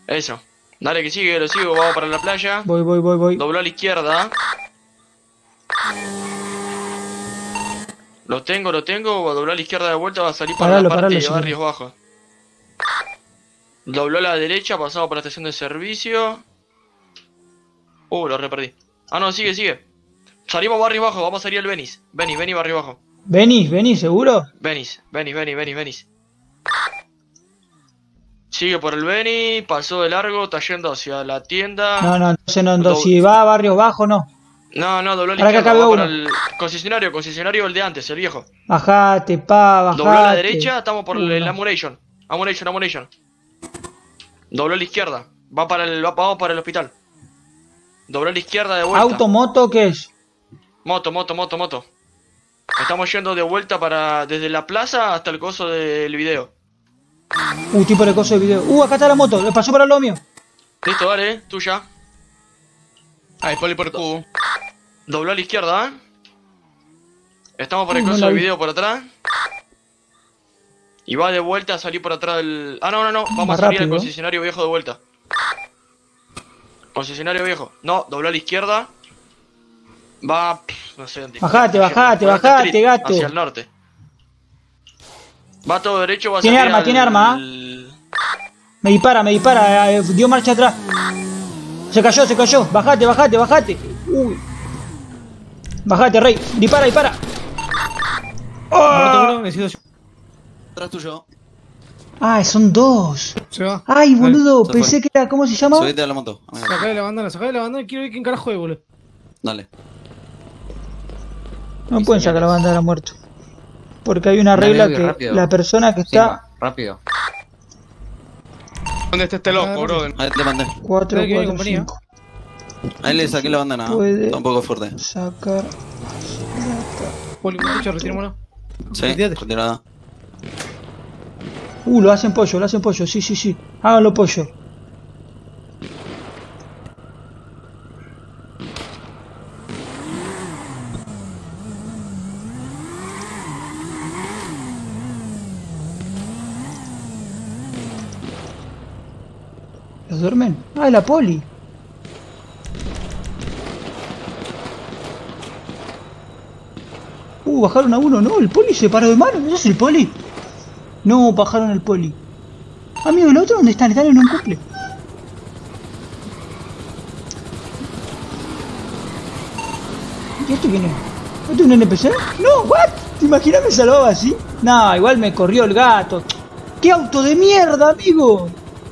Eso. Dale que sigue, lo sigo, vamos para la playa. Voy. Dobló a la izquierda. Lo tengo, dobló a la izquierda de vuelta, va a salir para la parte de Barrios Bajos. Dobló a la derecha, pasamos por la estación de servicio. Lo reperdí. Ah, no, sigue. Salimos Barrios Bajos, vamos a salir al Venice. Vení, Barrios Bajos. Vení, ¿seguro? Venice. Sigue por el Beni, pasó de largo, está yendo hacia la tienda. No, entonces si va a Barrios Bajos, no. No, dobló a la izquierda, va para el concesionario el de antes, el viejo. Bajate. Dobló a la derecha, estamos por el Ammunition. Dobló a la izquierda, vamos para el hospital. Dobló a la izquierda de vuelta. ¿Auto, moto, qué es? Moto. Estamos yendo de vuelta desde la plaza hasta el coso del video. Tipo de coso de video. Acá está la moto, le pasó para lo mío. Listo, dale, tuya. Ahí, poli por el cubo. Dobló a la izquierda, Estamos por el coso del video por atrás. Y va de vuelta a salir por atrás del... Ah, no, vamos a salir al concesionario viejo de vuelta. Concesionario viejo. No, dobló a la izquierda. Va... no sé dónde. Bajate, gato. Hacia el norte. Va todo derecho, va a salir tiene arma. Me dispara, dio marcha atrás. Se cayó. Bajate. Uy. Bajate, Rey. Dispara. ¡Oh! Atrás tuyo. Son dos. Se va. Ay, boludo, pensé que era... ¿Cómo se llama? Subite a la moto. Sacá de la bandana, quiero ver quién carajo es, boludo. Dale. No pueden sacar la bandana muerto. Porque hay una regla que rápido. La persona que está... Rápido. ¿Dónde está este loco, bro? Ahí te mandé. 4, 5. Ahí le saqué la bandana, ¿no? Está un poco fuerte. Sacar... Poli, mucho, retirémoslo. Sí, retirada. Lo hacen pollo, sí. Háganlo pollo. ¿Los duermen? La poli. Bajaron a uno, no, el poli se paró de mano, ¿no es el poli? No, bajaron el poli. Amigo, ¿el otro dónde están? Están en un cumple. ¿Y esto quién es? ¿Esto es un NPC? No, what? ¿Te imaginas me salvaba así? No, igual me corrió el gato. ¡Qué auto de mierda, amigo!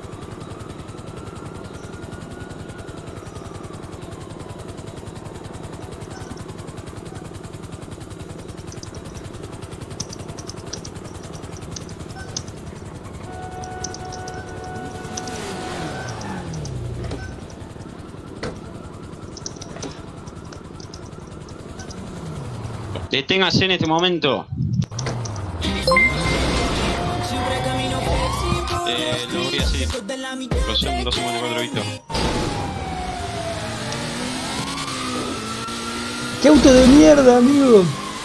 Deténgase en este momento. Lo voy a hacer. Explosión 254, Víctor. ¡Qué auto de mierda, amigo!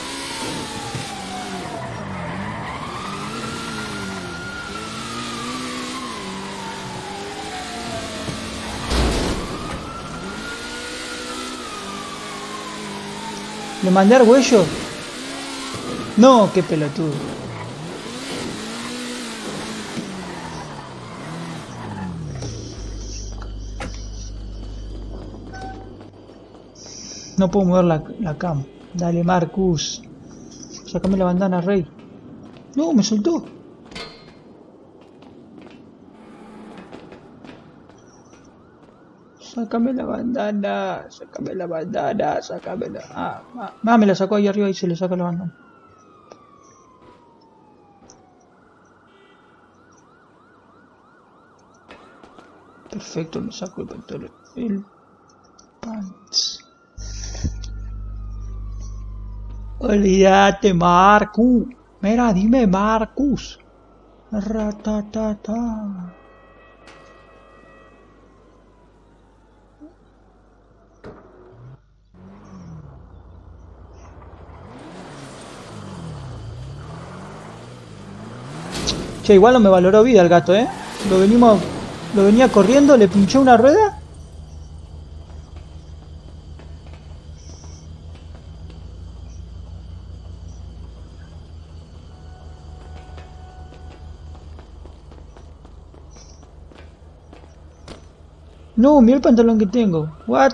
¿Le mandé Argüello? No, qué pelotudo. No puedo mover la cama. Dale, Marcus. Sácame la bandana, Rey. No, me soltó. Sácame la bandana, sácamela. Me la sacó ahí arriba y se le saca la bandana. Perfecto, me saco el pantalón. El pants. Olvídate, Marcus. Mira, dime, Marcus. Ratatata. Che, igual no me valoró vida el gato, Lo venimos Lo venía corriendo, le pinchó una rueda. No, mira el pantalón que tengo. What?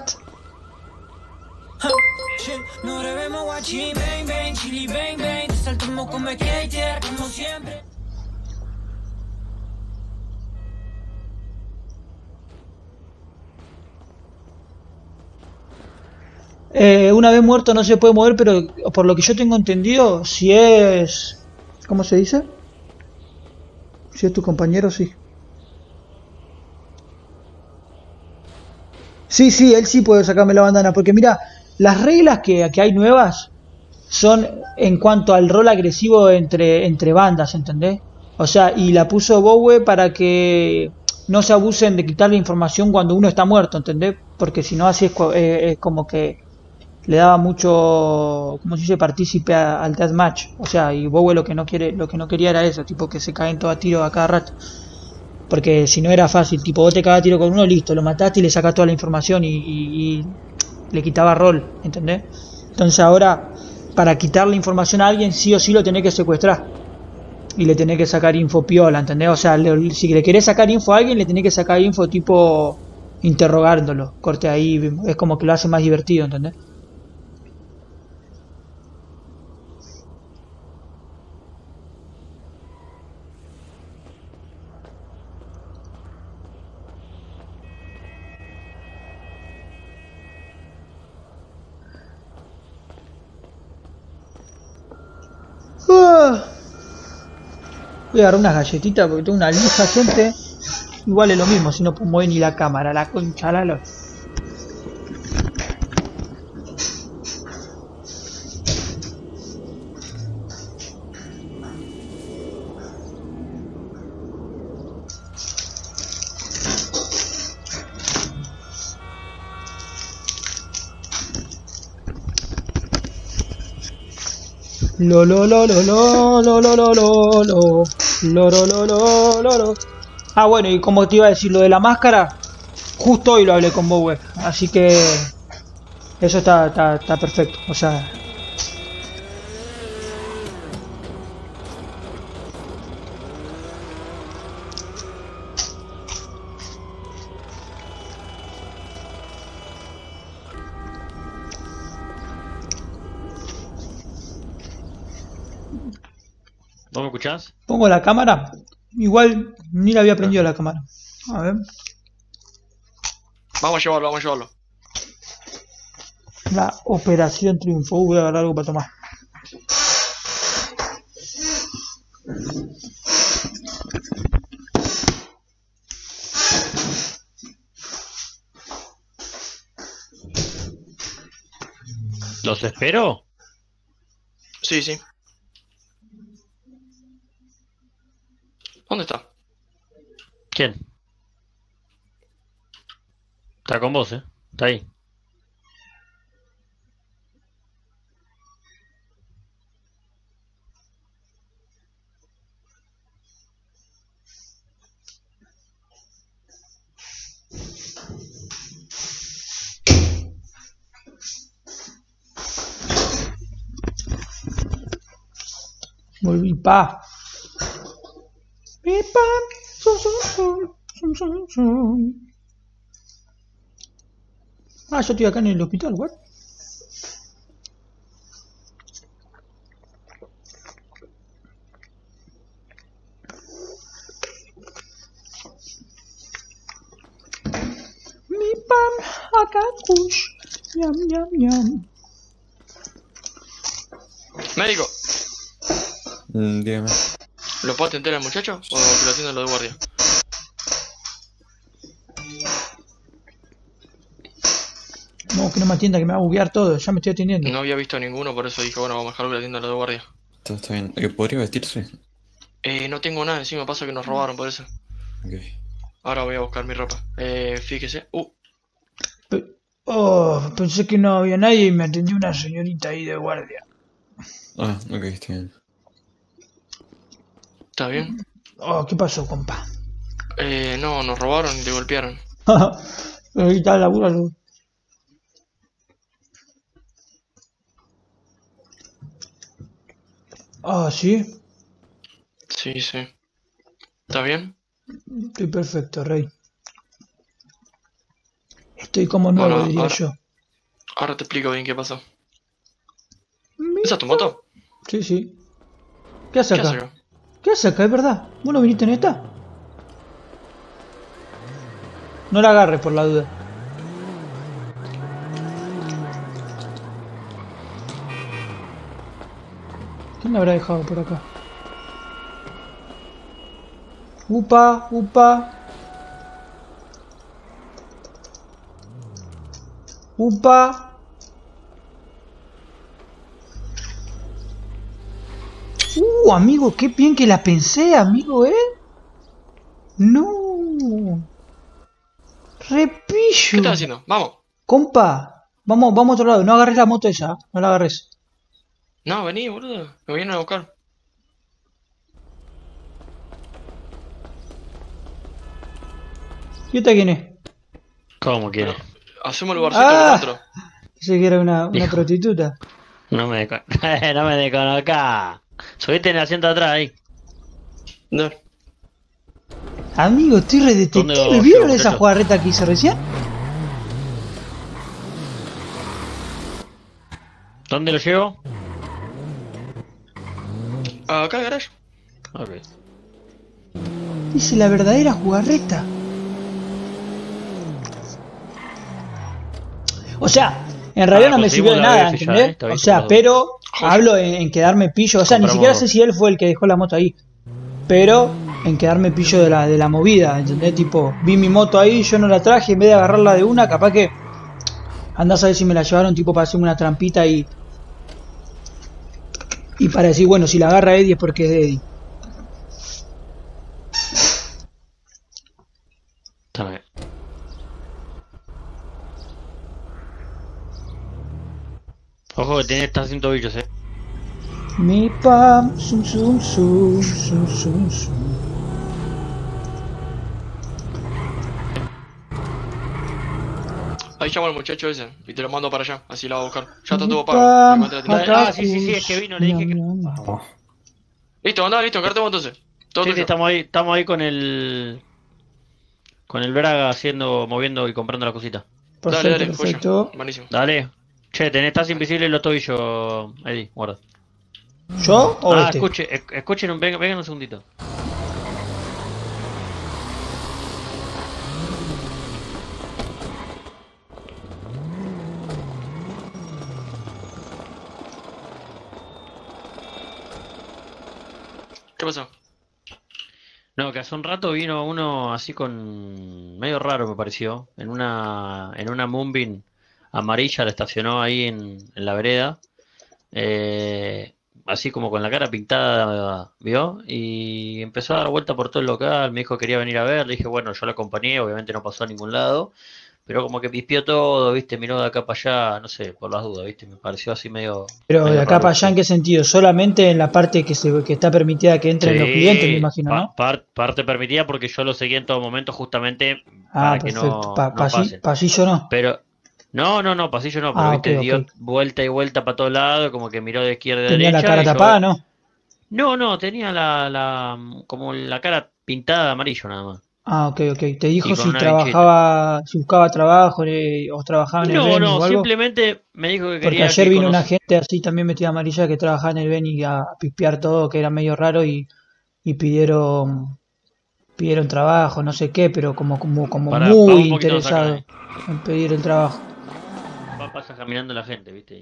Una vez muerto no se puede mover, pero por lo que yo tengo entendido, si es... ¿Cómo se dice? Si es tu compañero, sí. Sí, él sí puede sacarme la bandana, porque mira, las reglas que hay nuevas son en cuanto al rol agresivo entre bandas, ¿entendés? O sea, y la puso Bowie para que no se abusen de quitarle información cuando uno está muerto, ¿entendés? Porque si no así es como que le daba mucho, ¿cómo se dice?, partícipe al deathmatch. O sea, y Bowie lo que no quería era eso, tipo que se caen todos a tiro a cada rato. Porque si no era fácil, tipo vos te cagas a tiro con uno, listo, lo mataste y le sacas toda la información y le quitaba rol, ¿entendés? Entonces ahora, para quitarle información a alguien, sí o sí lo tenés que secuestrar. Y le tenés que sacar info piola, ¿entendés? O sea, si le querés sacar info a alguien, le tenés que sacar info tipo interrogándolo. Corte ahí, es como que lo hace más divertido, ¿entendés? Voy a agarrar unas galletitas porque tengo una lija, gente. Igual es lo mismo, si no puedo mover ni la cámara, la concha la lora. Lo lo lo lo lo lo lo lo lo lo lo. Ah, bueno, y como te iba a decir lo de la máscara, justo hoy lo hablé con Bowie, así que eso está perfecto, o sea. ¿Vos me escuchás? Pongo la cámara. Igual ni la había prendido la cámara. A ver. Vamos a llevarlo. La operación triunfó. Voy a agarrar algo para tomar. ¿Los espero? Sí. ¿Dónde está? ¿Quién? Está con vos, Está ahí. Volví, pa. Ah, yo estoy acá en el hospital, what? Mi pam, acá kush. Ñam. Médico, Dígame. ¿lo puedo atender al muchacho o que lo atienda lo de guardia? No, que no me atienda, que me va a buguear todo, ya me estoy atendiendo. No había visto ninguno, por eso dije, bueno, vamos a dejarlo que lo atienda lo de guardia. Está bien. ¿Podría vestirse? No tengo nada encima, pasa que nos robaron por eso. Ok. Ahora voy a buscar mi ropa. Fíjese. Pensé que no había nadie y me atendió una señorita ahí de guardia. Ah, ok, está bien. ¿Está bien? ¿Qué pasó, compa? No, nos robaron y te golpearon. Pero ahí está el laburo. Ah, sí. Sí, sí. ¿Estás bien? Estoy perfecto, Rey. Estoy como nuevo, Bueno, diría yo. ahora te explico bien qué pasó. ¿Esa es tu moto? Sí, sí. ¿Qué haces ¿Qué acá? haces acá? ¿Qué haces acá? Es verdad. ¿Vos no viniste en esta? No la agarres por la duda. ¿Quién la habrá dejado por acá? Upa, upa. Upa. Amigo, qué bien que la pensé, amigo, ¿eh? No. ¿Qué Repillo. estás haciendo? Vamos. Compa, vamos a otro lado. No agarres la moto esa. No la agarres. No, vení, boludo. Me vienen a buscar. ¿Y esta quién es? ¿Cómo quiere? Pero hacemos el lugarcito con Ah, otro. pensé que era una Hijo. prostituta. No me, no me desconozcas. Subiste en el asiento atrás ahí. No. Amigo, estoy re ¿Dónde detective. lo ¿Vieron llevo, esa muchacho? jugarreta que hice recién? ¿Dónde lo llevo? Acá el garage. Ok. Hice la verdadera jugarreta. O sea, en realidad no me sirvió de nada, ¿entendés? O sea, pero hablo en quedarme pillo. O sea, ni siquiera sé si él fue el que dejó la moto ahí. Pero en quedarme pillo de la movida, ¿entendés? Tipo, vi mi moto ahí, yo no la traje, en vez de agarrarla de una, capaz que andás a ver si me la llevaron tipo para hacerme una trampita y para decir, bueno, si la agarra Eddie es porque es de Eddie. Está bien. Ojo que tiene estas 100 tobillos, Mi pam, zum zum zum zum zum zum. Ahí llamo al muchacho ese y te lo mando para allá. Así la va a buscar. Ya está todo Pa, pago. Me encontré la tienda. acá, Ah, sí, es que vino, le dije que... Vamos. Listo, andá, listo, cartemos entonces. Todo Sí, tuyo. estamos ahí con el... Con el Braga haciendo, moviendo y comprando la cosita. Dale, dale, Perfecto. joya. Buenísimo. Dale. Che, estás invisible los tobillos, Eddie, guarda. ¿Yo o este? Escuchen, vengan un segundito. ¿Qué pasó? No, que hace un rato vino uno así con... medio raro me pareció. En una Moonbeam amarilla, la estacionó ahí en la vereda. Así como con la cara pintada, ¿vio? Y empezó a dar vuelta por todo el local, me dijo que quería venir a ver, le dije, bueno, yo lo acompañé, obviamente no pasó a ningún lado, pero como que pispió todo, ¿viste? Miró de acá para allá, no sé, por las dudas, ¿viste? Me pareció así medio... Pero medio de acá raro, para allá, ¿en qué sentido? Solamente en la parte que está permitida que entren los clientes, me imagino, ¿no? Parte permitida porque yo lo seguía en todo momento justamente Ah, para que perfecto. no pasen. Pasillo no. Pero... No, pasillo no, pero viste, ok. dio vuelta y vuelta para todos lados, como que miró de izquierda a Tenía derecha. la cara y yo- tapada, ¿no? No, tenía como la cara pintada de amarillo nada más. Ah, ok. Te dijo Y con si una trabajaba, si buscaba trabajo o trabajaba en el Beni o algo. simplemente me dijo que Porque quería ayer que vino una conoc- gente así también metida amarilla que trabajaba en el Beni a pispear todo, que era medio raro y pidieron trabajo, no sé qué, pero como Para muy un poquito más acá, interesado en pedir el trabajo. pasa caminando la gente, viste.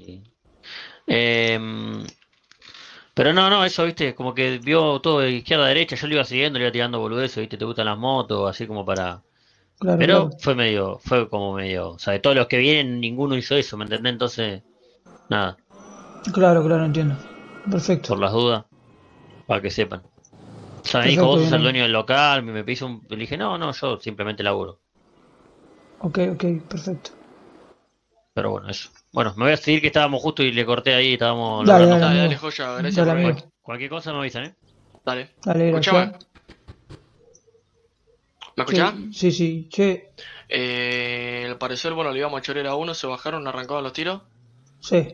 Em, pero no, eso, viste, como que vio todo de izquierda a derecha, yo lo iba siguiendo, le iba tirando boludeces, viste, te gustan las motos, así como para... Claro, Pero claro. fue como medio, o sea, de todos los que vienen, ninguno hizo eso, ¿me entendés? Entonces, nada, Claro, entiendo. Perfecto. por las dudas, para que sepan. O sea, me dijo, Perfecto, vos sos bien el ahí. dueño del local, me pidió le dije, no, yo simplemente laburo. Ok, perfecto. Pero bueno, eso. Bueno, me voy a seguir que estábamos justo y le corté ahí, estábamos Dale, logrando. Dale, amigo. joya. Gracias Dale, por venir. amigo. Cualquier cosa me avisan, ¿eh? Dale. Dale, Escuchame. gracias. ¿Me escuchás? Sí, sí, che. Al parecer, bueno, le íbamos a chorear a uno, se bajaron, arrancaban los tiros. Sí,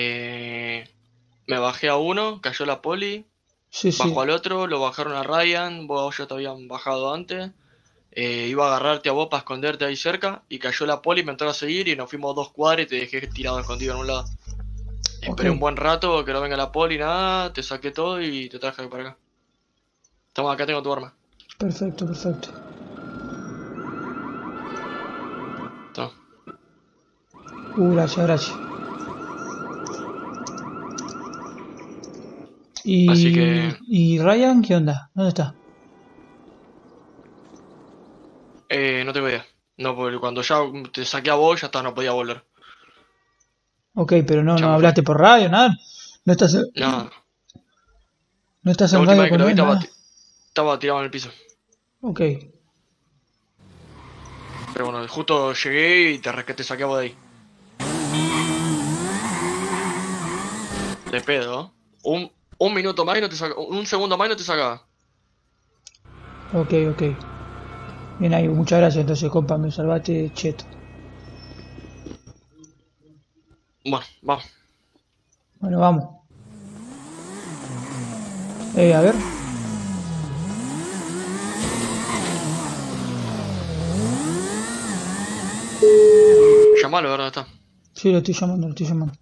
Me bajé a uno, cayó la poli, sí, bajó sí. al otro, lo bajaron a Ryan, vos ya te habían bajado antes. Iba a agarrarte a vos para esconderte ahí cerca y cayó la poli, me entró a seguir y nos fuimos 2 cuadras y te dejé tirado escondido en un lado. Ok, Esperé un buen rato que no venga la poli, nada, te saqué todo y te traje para acá. Toma, acá tengo tu arma. perfecto, perfecto. Toma. Gracias, gracias. Así que, ¿Y Ryan qué onda? ¿Dónde está? no tengo idea. No, porque cuando ya te saqué a vos, ya está, no podía volver. Ok, pero no, Ya no me fue. hablaste por radio, nada. No estás, Nada. no estás La en última radio vez que con lo vi él, nada. estaba tirado en el piso. Ok, Pero bueno, justo llegué y te saqué a vos de ahí. De pedo, ¿eh? Un minuto más y no te saca, un segundo más y no te sacaba. ok, ok. Bien ahí, muchas gracias entonces, compa, me salvaste cheto. Bueno, vamos. Bueno, vamos. A ver. Llamalo, ¿verdad? Está. Sí, lo estoy llamando, lo estoy llamando.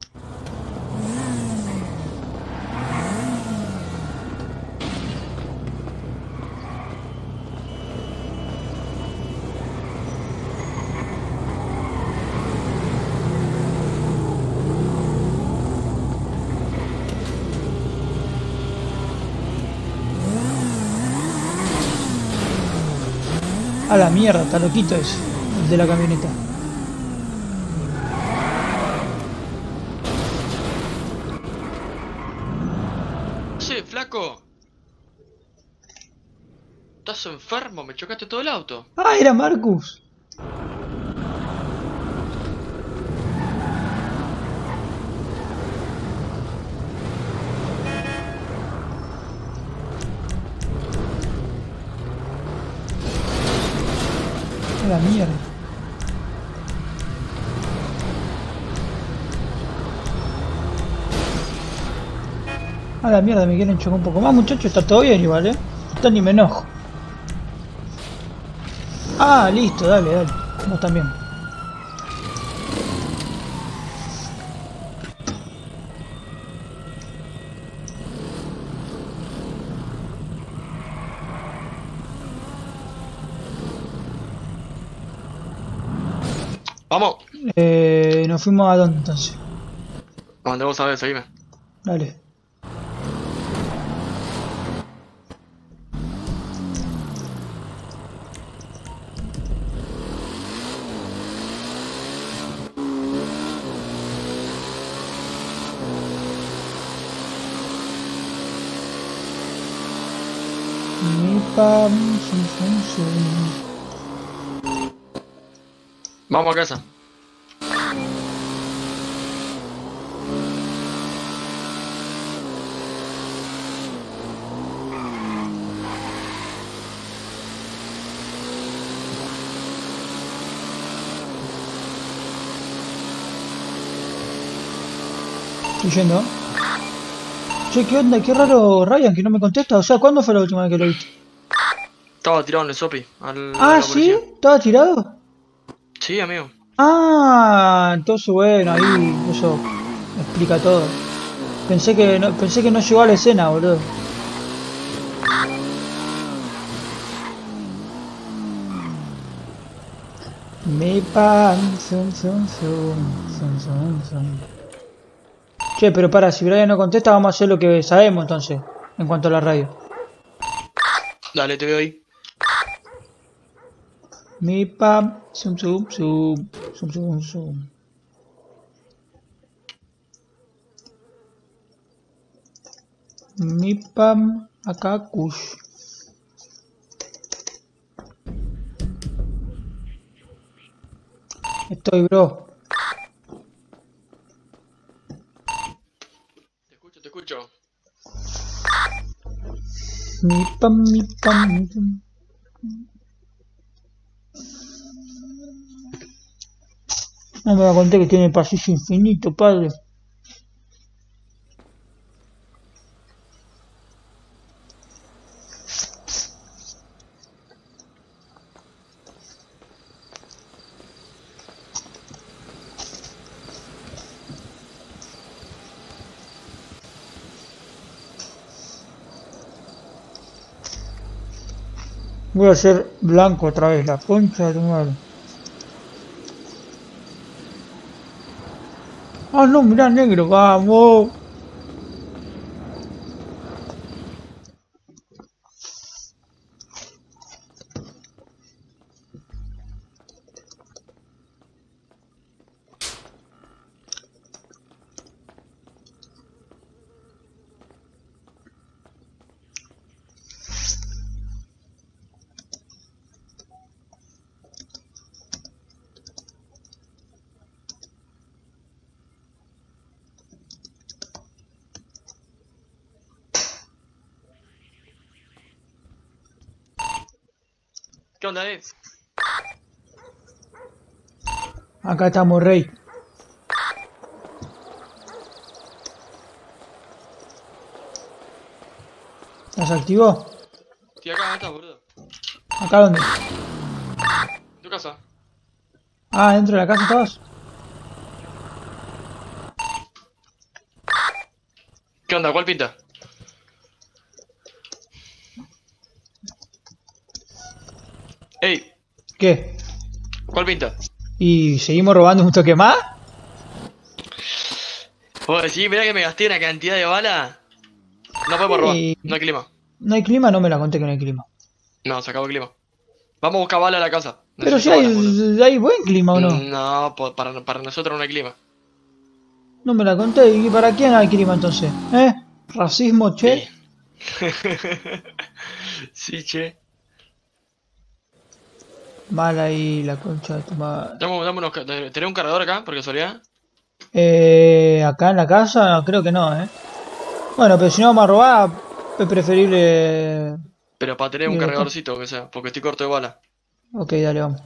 A la mierda, está loquito ese, el de la camioneta. Sí, flaco. ¿Estás enfermo? Me chocaste todo el auto. Ah, era Marcus. A la mierda. A la mierda, me quieren chocar un poco más, muchachos. Está todo bien igual, Está ni me enojo. Ah, listo, dale, dale. Vos también. Vamos. Nos fuimos a dónde entonces. Cuando vos sabés, seguime. Dale. Mi pam, zum, zum, zum. Vamos a casa. Estoy yendo. Che, ¿qué onda? Qué raro Ryan que no me contesta. O sea, ¿cuándo fue la última vez que lo viste? Estaba tirado en el sopi. A Ah, la ¿sí? policía. ¿Estaba tirado? Sí, amigo. Ah, entonces bueno, ahí eso explica todo. Pensé que no llegó a la escena, boludo. Mi pan, zum, zum, zum, zum, zum, zum. Che, pero para, si Brian no contesta, vamos a hacer lo que sabemos entonces, en cuanto a la radio. Dale, te veo ahí. Mi pam, zum, zum, zum, zum, zum, zum. Mi pam, acá kush. Estoy, bro. Te escucho, te escucho. Mi pam, mi pam, mi pam. No me conté que tiene pasillo infinito, padre. Voy a hacer blanco otra vez, la concha de tu madre. Ah, no, mirá, negro, vamos. ¿Qué onda, Acá estamos, rey. ¿Las activó? Estoy acá, ¿dónde estás, boludo? ¿Acá dónde? ¿En tu casa? Ah, ¿dentro de la casa estabas? ¿Qué onda? ¿Cuál pinta? Ey, ¿Qué? ¿cuál pinta? ¿Y seguimos robando un toque más? Vos decís, mirá que me gasté una cantidad de balas. No podemos robar, no hay clima. ¿No hay clima? No me la conté que no hay clima. No, se acabó el clima. Vamos a buscar balas a la casa. Pero si Necesito balas, boludo. hay buen clima o no. No, para nosotros no hay clima. No me la conté. ¿Y para quién hay clima entonces? ¿Eh? ¿Racismo, che? Sí, che. Mal ahí la concha de tu madre. ¿Tenés un cargador acá, por casualidad? Acá en la casa creo que no, Bueno, pero si no vamos a robar, es preferible... Pero para tener un cargadorcito, que sea, porque estoy corto de bala. Ok, dale, vamos.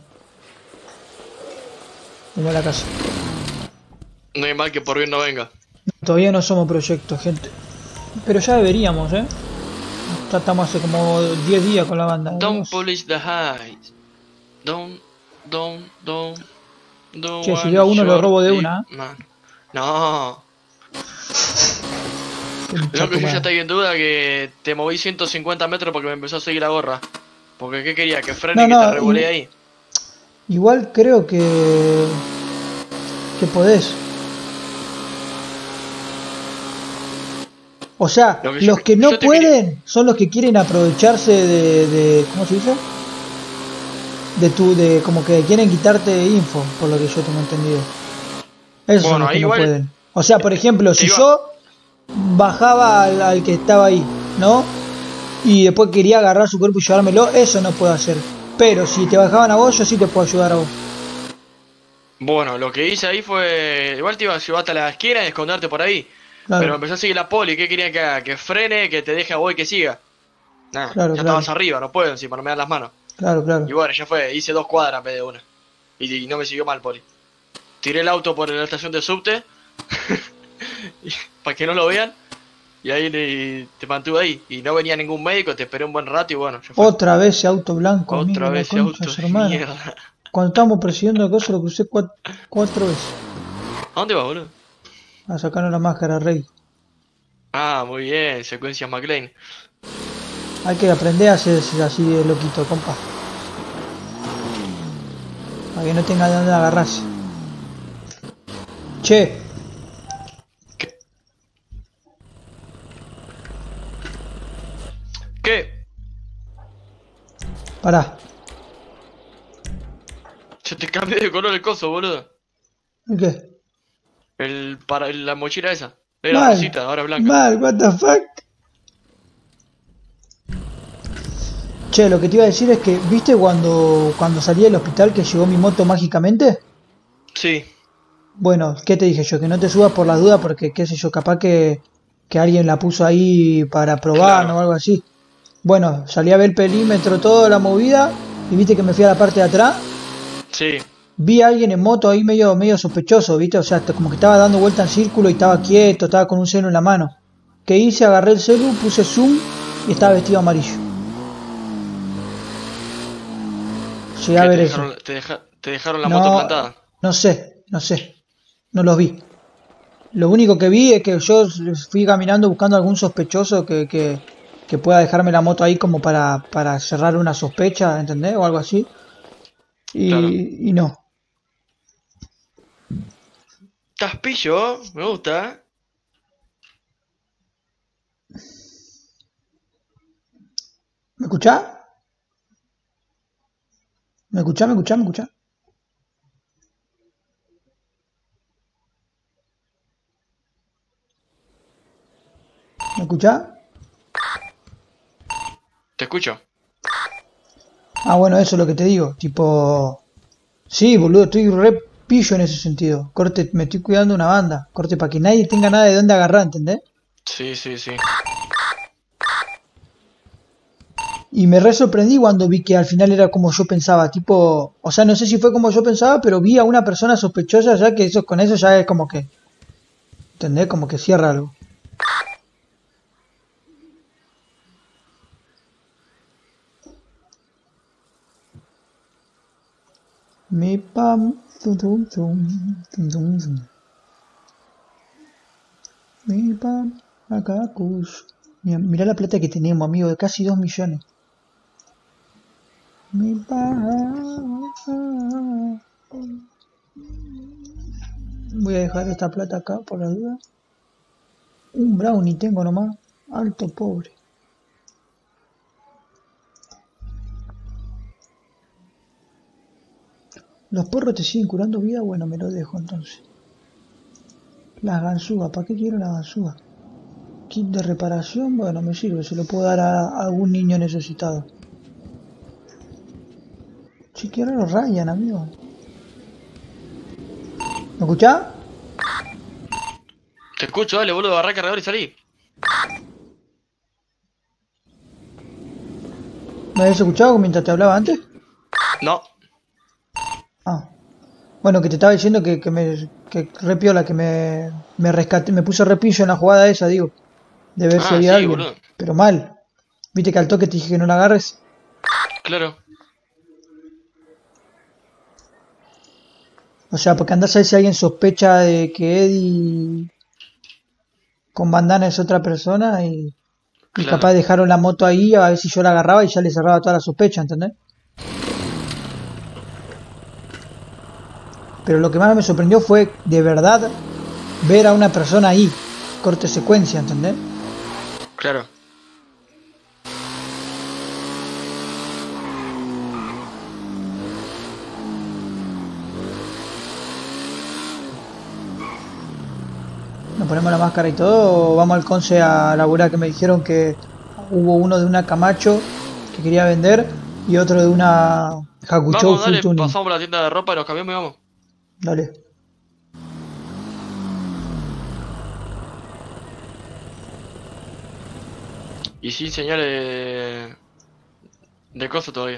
Vamos a la casa. No hay mal que por bien no venga. Todavía no somos proyectos, gente. Pero ya deberíamos, Ya estamos hace como 10 días con la banda. Don't polish the highs. Don't Che, si veo a uno lo robo de una. No. Lo que yo ya estoy en duda que te moví 150 metros porque me empezó a seguir la gorra. Porque ¿qué quería? Que frene y que te revolé ahí. Igual creo que podés. O sea, los que no pueden son los que quieren aprovecharse de ¿cómo se dice? De como que quieren quitarte info, por lo que yo tengo entendido. Esos son los que no pueden. O sea, por ejemplo, si yo bajaba al que estaba ahí, ¿no? Y después quería agarrar su cuerpo y llevármelo, eso no puedo hacer. Pero si te bajaban a vos, yo sí te puedo ayudar a vos. Bueno, lo que hice ahí fue... Igual te iba a llevar hasta la esquina y esconderte por ahí. Claro. Pero empezó a seguir la poli. ¿Qué quería que haga? Que frene, que te deje a vos y que siga. Nah, claro, ya estabas arriba, no puedo encima, no me dan las manos. Claro. Y bueno, ya fue, hice 2 cuadras en vez de una. Y no me siguió mal, poli. Tiré el auto por la estación de subte. Para que no lo vean. Y ahí te mantuve ahí. Y no venía ningún médico, te esperé un buen rato y bueno, ya fue. Otra vez ese auto blanco. Otra vez ese auto de mierda. Cuando estábamos persiguiendo la cosa lo crucé 4 veces. ¿A dónde vas, boludo? A sacarnos la máscara, rey. Ah, muy bien, secuencias McLean. Hay que aprender a ser así de loquito, compa. Para que no tenga de dónde agarrarse. Che. ¿Qué? Pará. Se te cambió de color el coso, boludo. ¿El qué? La mochila esa. Era rosita, ahora blanca. Mal, what the fuck. Che, lo que te iba a decir es que, ¿viste cuando salí del hospital que llegó mi moto mágicamente? Sí. Bueno, ¿qué te dije yo? Que no te subas por las dudas porque, qué sé yo, capaz que alguien la puso ahí para probar, claro, o algo así. Bueno, salí a ver el perímetro, toda la movida, y viste que me fui a la parte de atrás. Sí. vi a alguien en moto ahí medio sospechoso, ¿viste? O sea, como que estaba dando vuelta en círculo y estaba quieto, estaba con un celu en la mano. ¿Qué hice? Agarré el celu, puse zoom y estaba vestido amarillo. Llegué a ver eso. ¿Te dejaron la moto plantada? No sé. No los vi. Lo único que vi es que yo fui caminando buscando algún sospechoso que pueda dejarme la moto ahí como para cerrar una sospecha, ¿entendés? O algo así. Y no. ¿Estás pillo? Me gusta. ¿Me escuchás? ¿Me escuchás? ¿Me escuchás? Te escucho. Ah, bueno, eso es lo que te digo. Tipo... Sí, boludo, estoy re pillo en ese sentido. Corte, me estoy cuidando una banda. Corte, para que nadie tenga nada de dónde agarrar, ¿entendés? Sí. Y me re sorprendí cuando vi que al final era como yo pensaba, tipo, o sea, no sé si fue como yo pensaba, pero vi a una persona sospechosa ya que eso con eso ya es como que, ¿entendés? Como que cierra algo. Mi pam, tum tum tum, tum tum tum. Mi pam, acá kush. Mirá la plata que tenemos, amigo, de casi 2 millones. Mi pam. Voy a dejar esta plata acá por la duda. Un brownie tengo nomás. Alto pobre. ¿Los porros te siguen curando vida? Bueno, me lo dejo entonces. Las ganzúas, ¿para qué quiero las ganzúas? Kit de reparación, bueno, me sirve, se lo puedo dar a algún niño necesitado. Si quiero lo rayan, amigo. ¿Me escuchás? Te escucho, dale, boludo, agarrá el cargador y salí. ¿Me habías escuchado mientras te hablaba antes? No. Ah. Bueno, que te estaba diciendo que re piola, que me rescaté, me puse repillo en la jugada esa, digo. De ver si había alguien. Boludo. Pero mal. Viste que al toque te dije que no la agarres. Claro. O sea, porque andás a ver si alguien sospecha de que Eddie con bandana es otra persona y capaz dejaron la moto ahí a ver si yo la agarraba y ya le cerraba toda la sospecha, ¿entendés? Pero lo que más me sorprendió fue de verdad ver a una persona ahí, corte secuencia, ¿entendés? Claro. ¿Nos ponemos la máscara y todo o vamos al Conce a laburar? Que me dijeron que hubo uno de una Camacho que quería vender y otro de una Hakuchou Full Tuning. Pasamos por la tienda de ropa y nos cambiamos y vamos. Dale. Y sin señales de cosa todavía.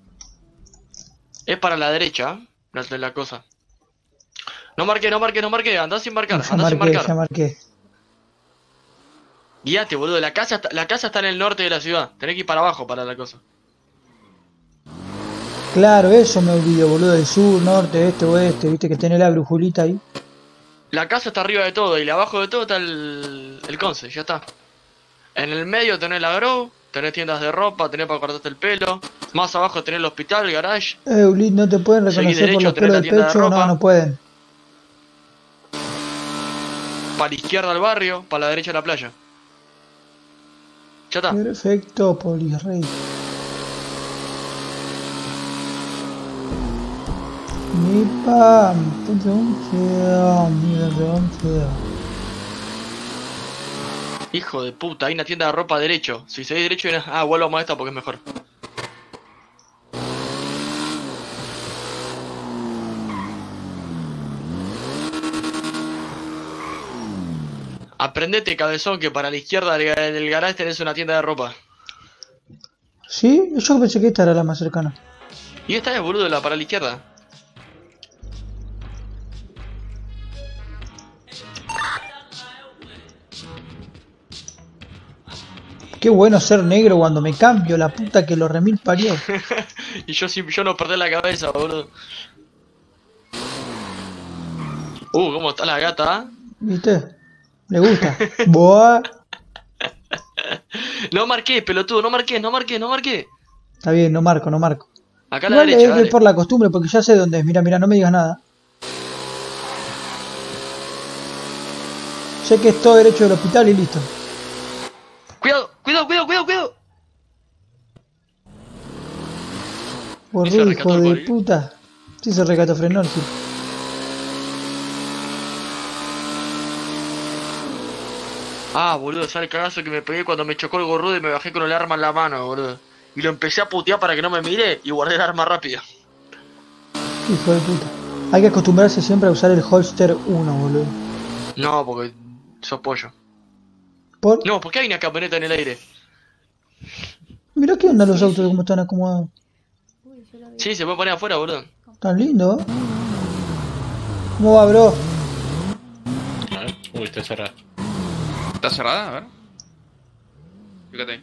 Es para la derecha, la cosa. No marqué, andá sin marcar, Ya marqué. Guíate, boludo, la casa está en el norte de la ciudad. Tenés que ir para abajo para la cosa. Claro, eso me olvido, boludo, del sur, norte, este, oeste, viste que tenés la brujulita ahí. La casa está arriba de todo y abajo de todo está el Conce, ya está. En el medio tenés la grow, tenés tiendas de ropa, tenés para cortarte el pelo. Más abajo tenés el hospital, el garage. Ulit, ¿no te pueden reconocer por los pelos del pecho? No, no pueden. Para la izquierda el barrio, para la derecha la playa. Ya está. Perfecto, Polisrey. Mi pam, hijo de puta, hay una tienda de ropa derecho. Si seguís derecho, vuelvo a esta porque es mejor. Aprendete, cabezón, que para la izquierda del garage tenés una tienda de ropa. ¿Sí? Yo pensé que esta era la más cercana. Y esta es, boludo, la para la izquierda. Qué bueno ser negro cuando me cambio, la puta que lo remil parió. Y yo no perdí la cabeza, boludo. ¿Cómo está la gata? ¿Viste? Le gusta. Boa. No marqué, pelotudo, no marqué. Está bien, no marco. Acá a la Igual derecha, es dale. por la costumbre, porque ya sé dónde es. Mira, no me digas nada. Sé que es todo derecho del hospital y listo. Cuidado. Borré, hijo de puta. Sí se recató frenó el gil. Boludo, ¿sabes el cagazo que me pegué cuando me chocó el gorrudo y me bajé con el arma en la mano, boludo? Y lo empecé a putear para que no me mire y guardé el arma rápido. Hijo de puta. Hay que acostumbrarse siempre a usar el holster 1, boludo. No, porque sos pollo. ¿Por? No, ¿por qué hay una camioneta en el aire? Mirá qué onda los autos, cómo están acomodados. Sí, se puede poner afuera, boludo. Tan lindo, ¿eh? ¿Cómo va, bro? A ver. Está cerrada. ¿Está cerrada? A ver. Fíjate.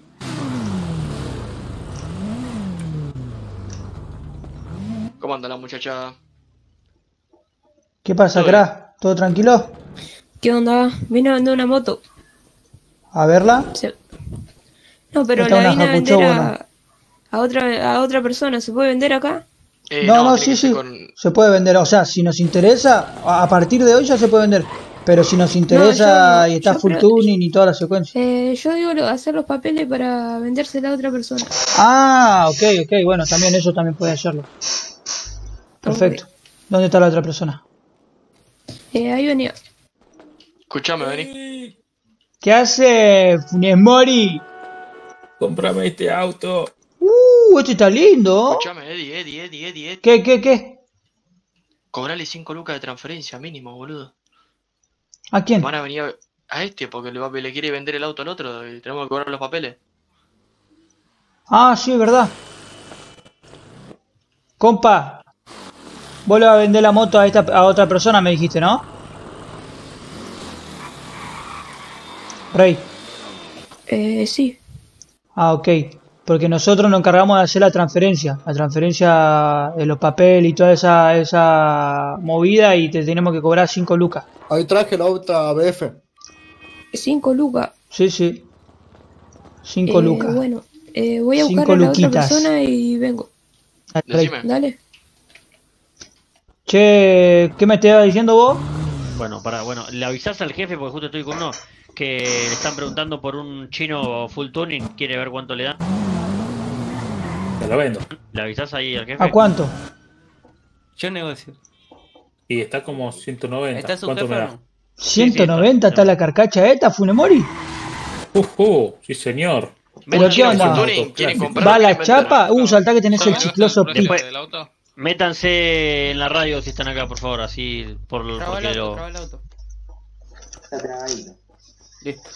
¿Cómo anda la muchacha? ¿Qué pasa, crack? ¿Todo tranquilo? ¿Qué onda? Vine a vender una moto. ¿A verla? No, pero Está la una vine a Hakucho vender a otra persona. ¿Se puede vender acá? No, sí. Se puede vender. O sea, si nos interesa, a partir de hoy ya se puede vender. Pero si nos interesa y está full tuning y toda la secuencia. Yo digo hacer los papeles para vendérsela a otra persona. Ah, ok. Bueno, también eso también puede hacerlo. Perfecto. Okay. ¿Dónde está la otra persona? Ahí venía. Escuchame, vení. ¿Qué hace, Funes Mori? Cómprame este auto. Este está lindo. Escuchame, Eddie. ¿Qué? Cobrale 5 lucas de transferencia mínimo, boludo. ¿A quién? Van a venir a este porque le quiere vender el auto al otro y tenemos que cobrar los papeles. Ah, sí, es verdad. Compa, vos le vas a vender la moto a otra persona, me dijiste, ¿no? Rey. Sí. Ah, ok. Porque nosotros nos encargamos de hacer la transferencia de los papeles y toda esa movida y te tenemos que cobrar 5 lucas. Ahí traje la auto BF. 5 lucas. Sí. 5 lucas. Bueno, voy a buscar a la otra persona y vengo. Dale. Che, ¿qué me estabas diciendo vos? Bueno, le avisás al jefe porque justo estoy con uno que le están preguntando por un chino full tuning, quiere ver cuánto le dan. Te lo vendo. ¿Le avisás ahí al jefe? ¿A cuánto? Yo negocio. Y está como 190. ¿Está su ¿Cuánto jefe me o da? no? 190 está la carcacha esta, Funemori. Sí señor. ¿Pero qué onda? ¿Va a la chapa? Saltá que tenés el chicloso pic. Métanse en la radio si están acá, por favor, así porque Traba el auto. Está trabadito. Listo.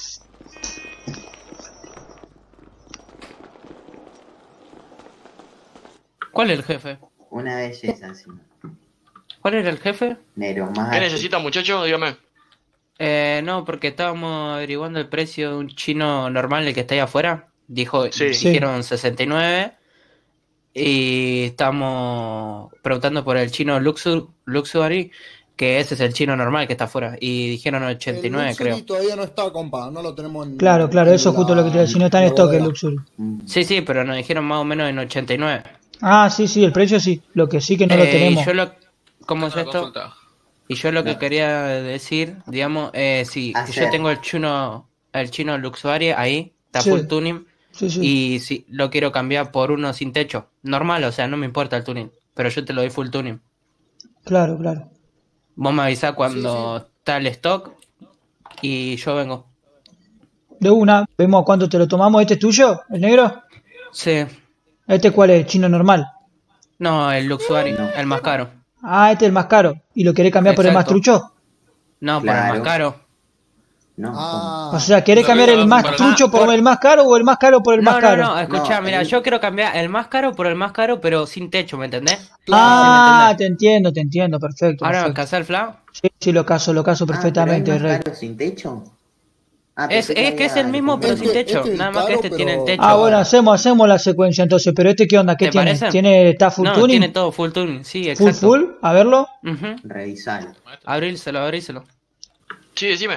¿Cuál es el jefe? Una belleza, sí. ¿Cuál era el jefe? Negro, más. ¿Qué necesita, muchacho? Dígame. No, porque estábamos averiguando el precio de un chino normal, el que está ahí afuera. Sí. Dijeron 69. Y estamos preguntando por el chino Luxury, que ese es el chino normal que está afuera. Y dijeron 89, creo. Todavía no está, compa. No lo tenemos en. Claro, eso es justo lo que te iba a decir. No está en stock el Luxury. Sí, pero nos dijeron más o menos en 89. Ah, sí, el precio sí. Lo que sí que no lo tenemos. ¿Cómo es esto? Y yo lo que quería decir, digamos, si yo tengo el chino Luxury ahí, está full tuning. Sí. Y si lo quiero cambiar por uno sin techo. Normal, o sea, no me importa el tuning. Pero yo te lo doy full tuning. Claro. Vos me avisás cuando está el stock y yo vengo. De una, vemos a cuánto te lo tomamos. ¿Este es tuyo, el negro? Sí. ¿Este cuál es? ¿Chino normal? No, el Luxury, el más caro. Ah, este es el más caro. ¿Y lo querés cambiar por el más trucho? No, por el más caro. No. O sea, ¿querés cambiar el más trucho por el más caro o el más caro por el más caro? No, escuchá, mira, yo quiero cambiar el más caro por el más caro, pero sin techo, ¿me entendés? Ah, te entiendo, perfecto. ¿Ahora me casás el flan? Sí, lo caso perfectamente, ¿Pero hay Rey. más caro sin techo? Es que es el mismo, pero sin techo. Nada más que este tiene el techo. Ah, bueno, hacemos la secuencia entonces. Pero este, ¿qué onda? ¿Qué tiene? ¿Está full tuning? Tiene todo full tuning, sí, exacto. Full, a verlo. Revisalo. Abrírselo. Sí, decime.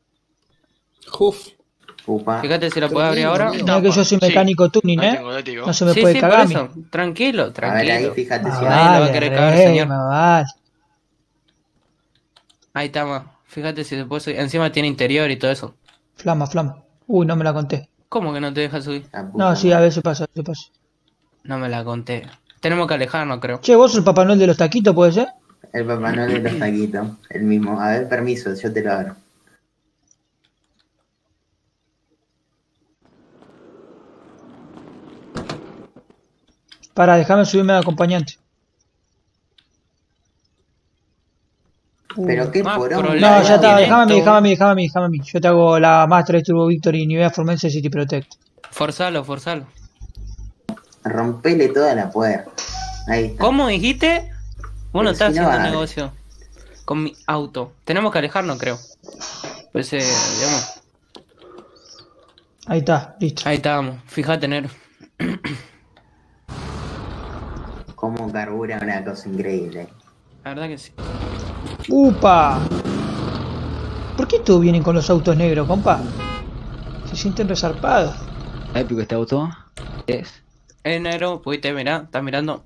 Fíjate si lo puedo abrir ahora. No, que yo soy mecánico tuning, No se me puede cagar. Tranquilo. A ver, ahí fíjate si nadie lo va a querer cagar, señor. Vale. Ahí estamos. Fíjate si se puede subir. Encima tiene interior y todo eso. Flama. Uy, no me la conté. ¿Cómo que no te deja subir? No, sí, a ver, se pasa. No me la conté. Tenemos que alejarnos, creo. Che, ¿vos sos el Papá Noel de los taquitos, puede ser? El Papá Noel de los taquitos, el mismo. A ver, permiso, yo te lo abro. Déjame subirme de acompañante. Pero qué porón. No, ya está, déjame a mí. Yo te hago la Master Turbo Victory Nivea Formense City Protect. Forzalo. Rompele toda la puerta. Ahí está. ¿Cómo dijiste? Bueno, estás haciendo negocio con mi auto. Tenemos que alejarnos, creo. Pues, digamos. Ahí está, listo. Ahí estamos. Fíjate, Nero. Cómo carbura una cosa increíble. La verdad que sí. ¡Upa! ¿Por qué todos vienen con los autos negros, compa? Se sienten resarpados. Épico este auto. Es. Nero, pudiste mirar, estás mirando.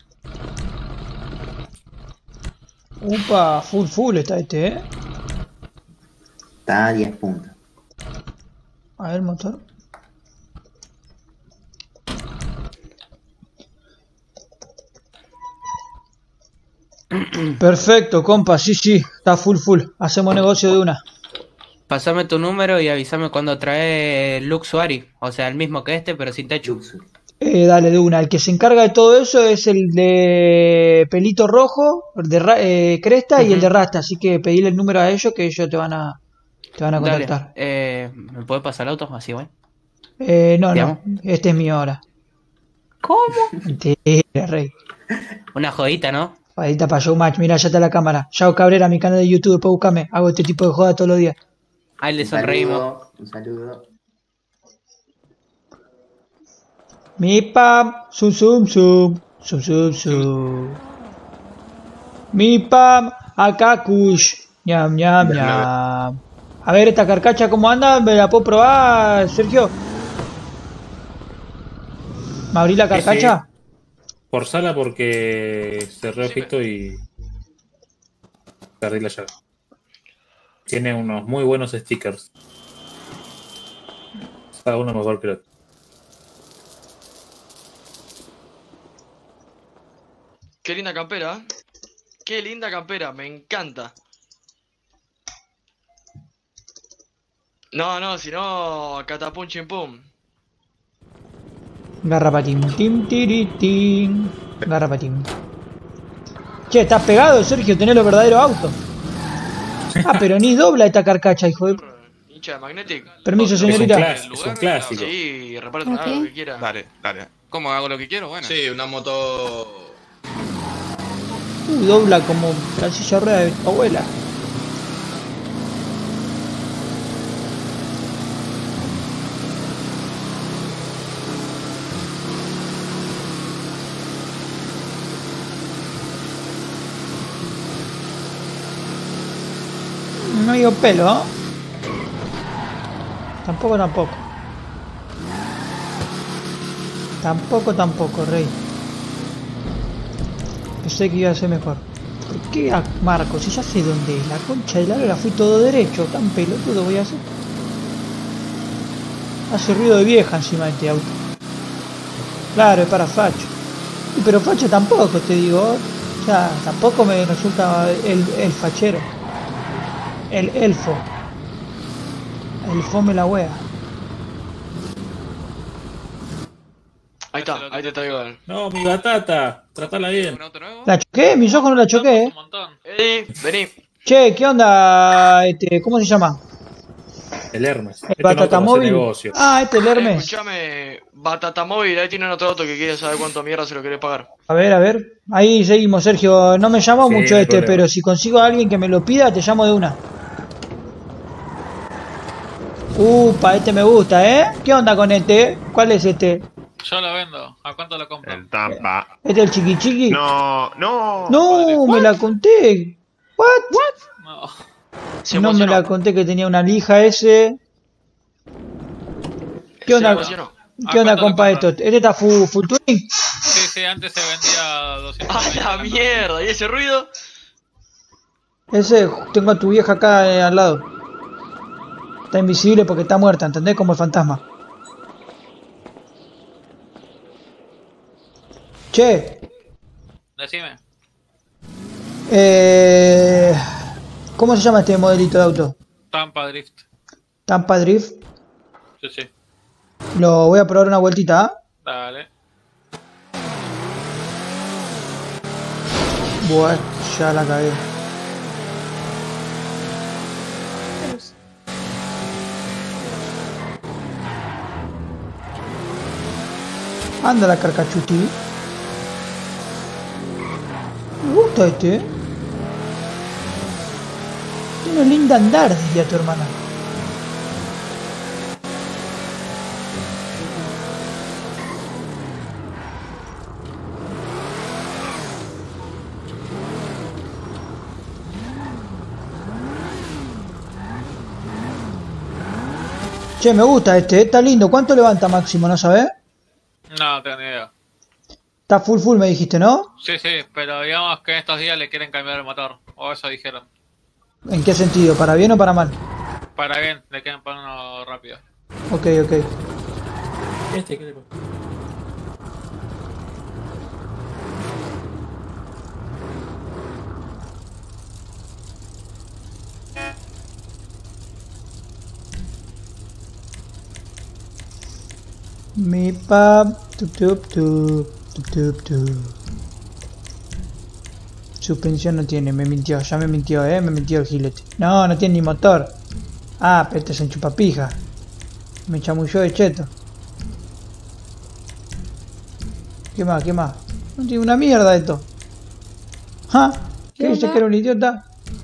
Upa, full está este, Está a 10 puntos. A ver, motor. Perfecto, compa, sí, está full. Hacemos negocio de una. Pásame tu número y avísame cuando trae Luxuary, o sea, el mismo que este, pero sin techo. Dale, de una. El que se encarga de todo eso es el de pelito rojo, de cresta y el de rasta, así que pedile el número a ellos que ellos te van a contactar. ¿Me puedes pasar el auto así, güey? No, este es mío ahora. ¿Cómo? Mentira, rey. Una jodita, ¿no? Jodita para Showmatch, mira, ya está la cámara. Yao Cabrera, mi canal de YouTube, después búscame. Hago este tipo de joda todos los días. Ahí le sonreímos. Un saludo. Mi pam, zum. Mi pam, acá kush. Ñam. A ver esta carcacha cómo anda, ¿me la puedo probar, Sergio? ¿Me abrí la carcacha? Sí. Forzala porque cerré ojito y perdí la llave. Tiene unos muy buenos stickers. Cada uno mejor que el otro. Qué linda campera. Qué linda campera, me encanta. No, si no, catapum chimpum. Garrapatín, tiritín. Garrapatín. Che, ¿estás pegado, Sergio? Tenés los verdaderos autos. Ah, pero ni dobla esta carcacha, hijo de... Hincha de Magnetic. Permiso, señorita. Es un clásico. Sí, reparte haga lo que quiera. Dale. ¿Cómo hago lo que quiero? Bueno. Sí, una moto... Dobla como la silla de rueda de tu abuela. No dio pelo, ¿eh? Tampoco, rey. Pensé que iba a ser mejor. ¿Por qué a Marco? Si ya sé dónde es. La concha de la lora, fui todo derecho. Tan pelotudo voy a hacer. Hace ruido de vieja encima de este auto. Claro, es para facho. Pero facho tampoco, te digo. O sea, tampoco me resulta el fachero. El elfo. El fome la wea. Ahí está, ahí te traigo. No, mi batata. Tratala bien. ¿La choqué? Mis ojos no la choqué, Vení. Che, ¿qué onda? ¿Cómo se llama? El Hermes. El Batatamóvil. Ah, el Hermes. Escuchame, Batatamóvil, ahí tienen otro auto que quiere saber cuánto mierda se lo quiere pagar. A ver. Ahí seguimos, Sergio. No me llamó mucho pero si consigo a alguien que me lo pida, te llamo de una. Upa, este me gusta, ¿eh? ¿Qué onda con este? ¿Cuál es este? Yo lo vendo. ¿A cuánto lo compro? El Tampa. ¿Este es el chiqui chiqui? No. No, me la conté. ¿What? No. No me la conté que tenía una lija ese. ¿Qué onda? ¿Qué onda, compa, esto? ¿Este está full tuning? Sí, antes se vendía 200. ¡A la mierda! ¿Y ese ruido? Ese, tengo a tu vieja acá al lado. Está invisible porque está muerta, ¿entendés? Como el fantasma. Che. Decime. ¿Cómo se llama este modelito de auto? Tampa Drift. Tampa Drift. Sí. Lo voy a probar una vueltita, ¿ah? Dale. Bueno, ya la cagué. Anda la carcachuti. Me gusta este. Tiene un lindo andar, diría tu hermana. Che, me gusta este, está lindo. ¿Cuánto levanta máximo, no sabes? No tengo ni idea. Está full me dijiste, ¿no? Sí, pero digamos que en estos días le quieren cambiar el motor. O eso dijeron. ¿En qué sentido? ¿Para bien o para mal? Para bien, le quieren poner uno rápido. Ok. ¿Qué le pasa? Mi pap, tup. Suspensión no tiene, me mintió, me mintió el gilete. No tiene ni motor. Ah, pero este es un chupapija. Me chamulló de cheto. ¿Qué más? No tiene una mierda esto. ¿Ah? ¿Qué dice que era un idiota?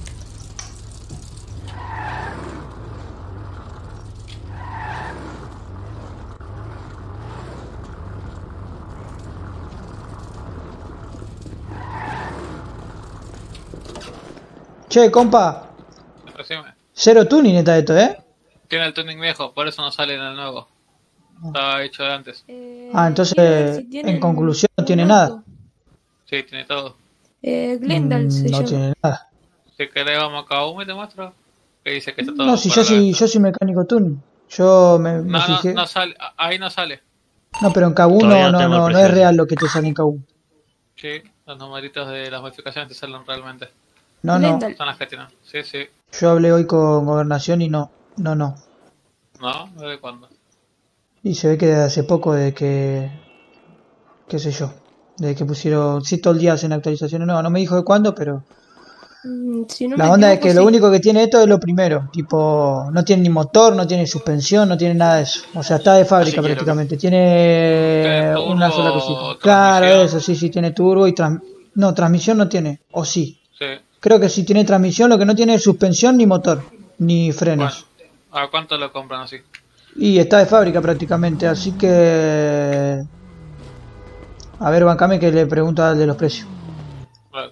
Che, compa. Decime. Cero tuning está esto, ¿eh? Tiene el tuning viejo, por eso no sale en el nuevo. Estaba hecho de antes. Entonces, en conclusión, no tiene nada. Sí, tiene todo. Glendale se llama. No tiene nada. Si querés vamos a cada uno y te muestro. Que dice que está todo. No, si yo soy mecánico tuning. Yo me fijé. No sale, ahí no sale. No, pero en K1 no es real lo que te sale en K1. Sí, los numeritos de las modificaciones te salen realmente. No. Son las que tienen. Sí. Yo hablé hoy con Gobernación y no. ¿No? ¿Desde cuándo? Y se ve que desde hace poco, de que... qué sé yo. Desde que pusieron... Sí, todo el día hacen actualizaciones. No me dijo de cuándo, pero... la onda es que lo único que tiene esto es lo primero. Tipo, no tiene ni motor, no tiene suspensión, no tiene nada de eso. O sea, está de fábrica prácticamente. Tiene una sola cosita. Claro, eso, sí, tiene turbo y... No, transmisión no tiene. ¿O sí? Sí. Creo que sí tiene transmisión, lo que no tiene es suspensión ni motor, ni frenos. Bueno, ¿a cuánto lo compran así? Y está de fábrica prácticamente, así que... A ver, bancame que le pregunto al de los precios. Vale.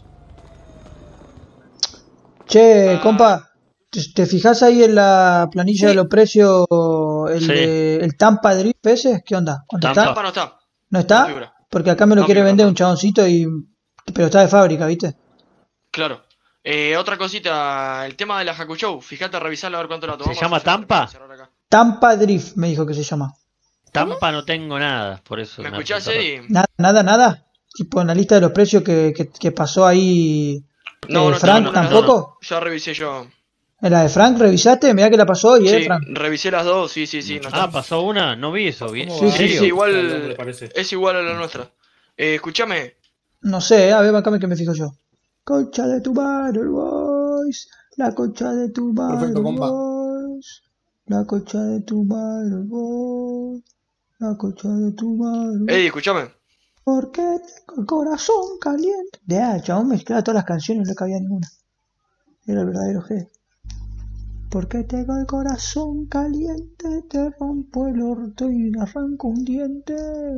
Che, compa, ¿te fijas ahí en la planilla de los precios el Tampa Drift ese? ¿Qué onda? ¿Cuánto está? Tampa no está. ¿No está? Porque acá me lo quiere vender un chaboncito pero está de fábrica, ¿viste? Claro. Otra cosita, el tema de la Hakuchou, fíjate, revisarlo a ver cuánto la tomamos. ¿Se llama Tampa? Tampa Drift me dijo que se llama. Tampa no tengo nada, por eso. ¿Me escuchás, Eddie? Nada. Tipo en la lista de los precios que pasó ahí. No, Frank tampoco. Ya revisé yo. ¿En la de Frank revisaste? Mirá que la pasó hoy, sí, Frank. Revisé las dos, sí. No pasó una, no vi eso. Bien. Sí, igual. Es igual a la nuestra. Escúchame. No sé, a ver, bancame que me fijo yo. Concha de tu Battle Boys, la concha de tu Battle Boys, la concha de tu Battle Boys, la concha de tu Battle Boys. Eddie, escúchame. Porque tengo el corazón caliente. Chabón mezclaba todas las canciones y no cabía ninguna. Era el verdadero G. Porque tengo el corazón caliente, te rompo el orto y me arranco un diente.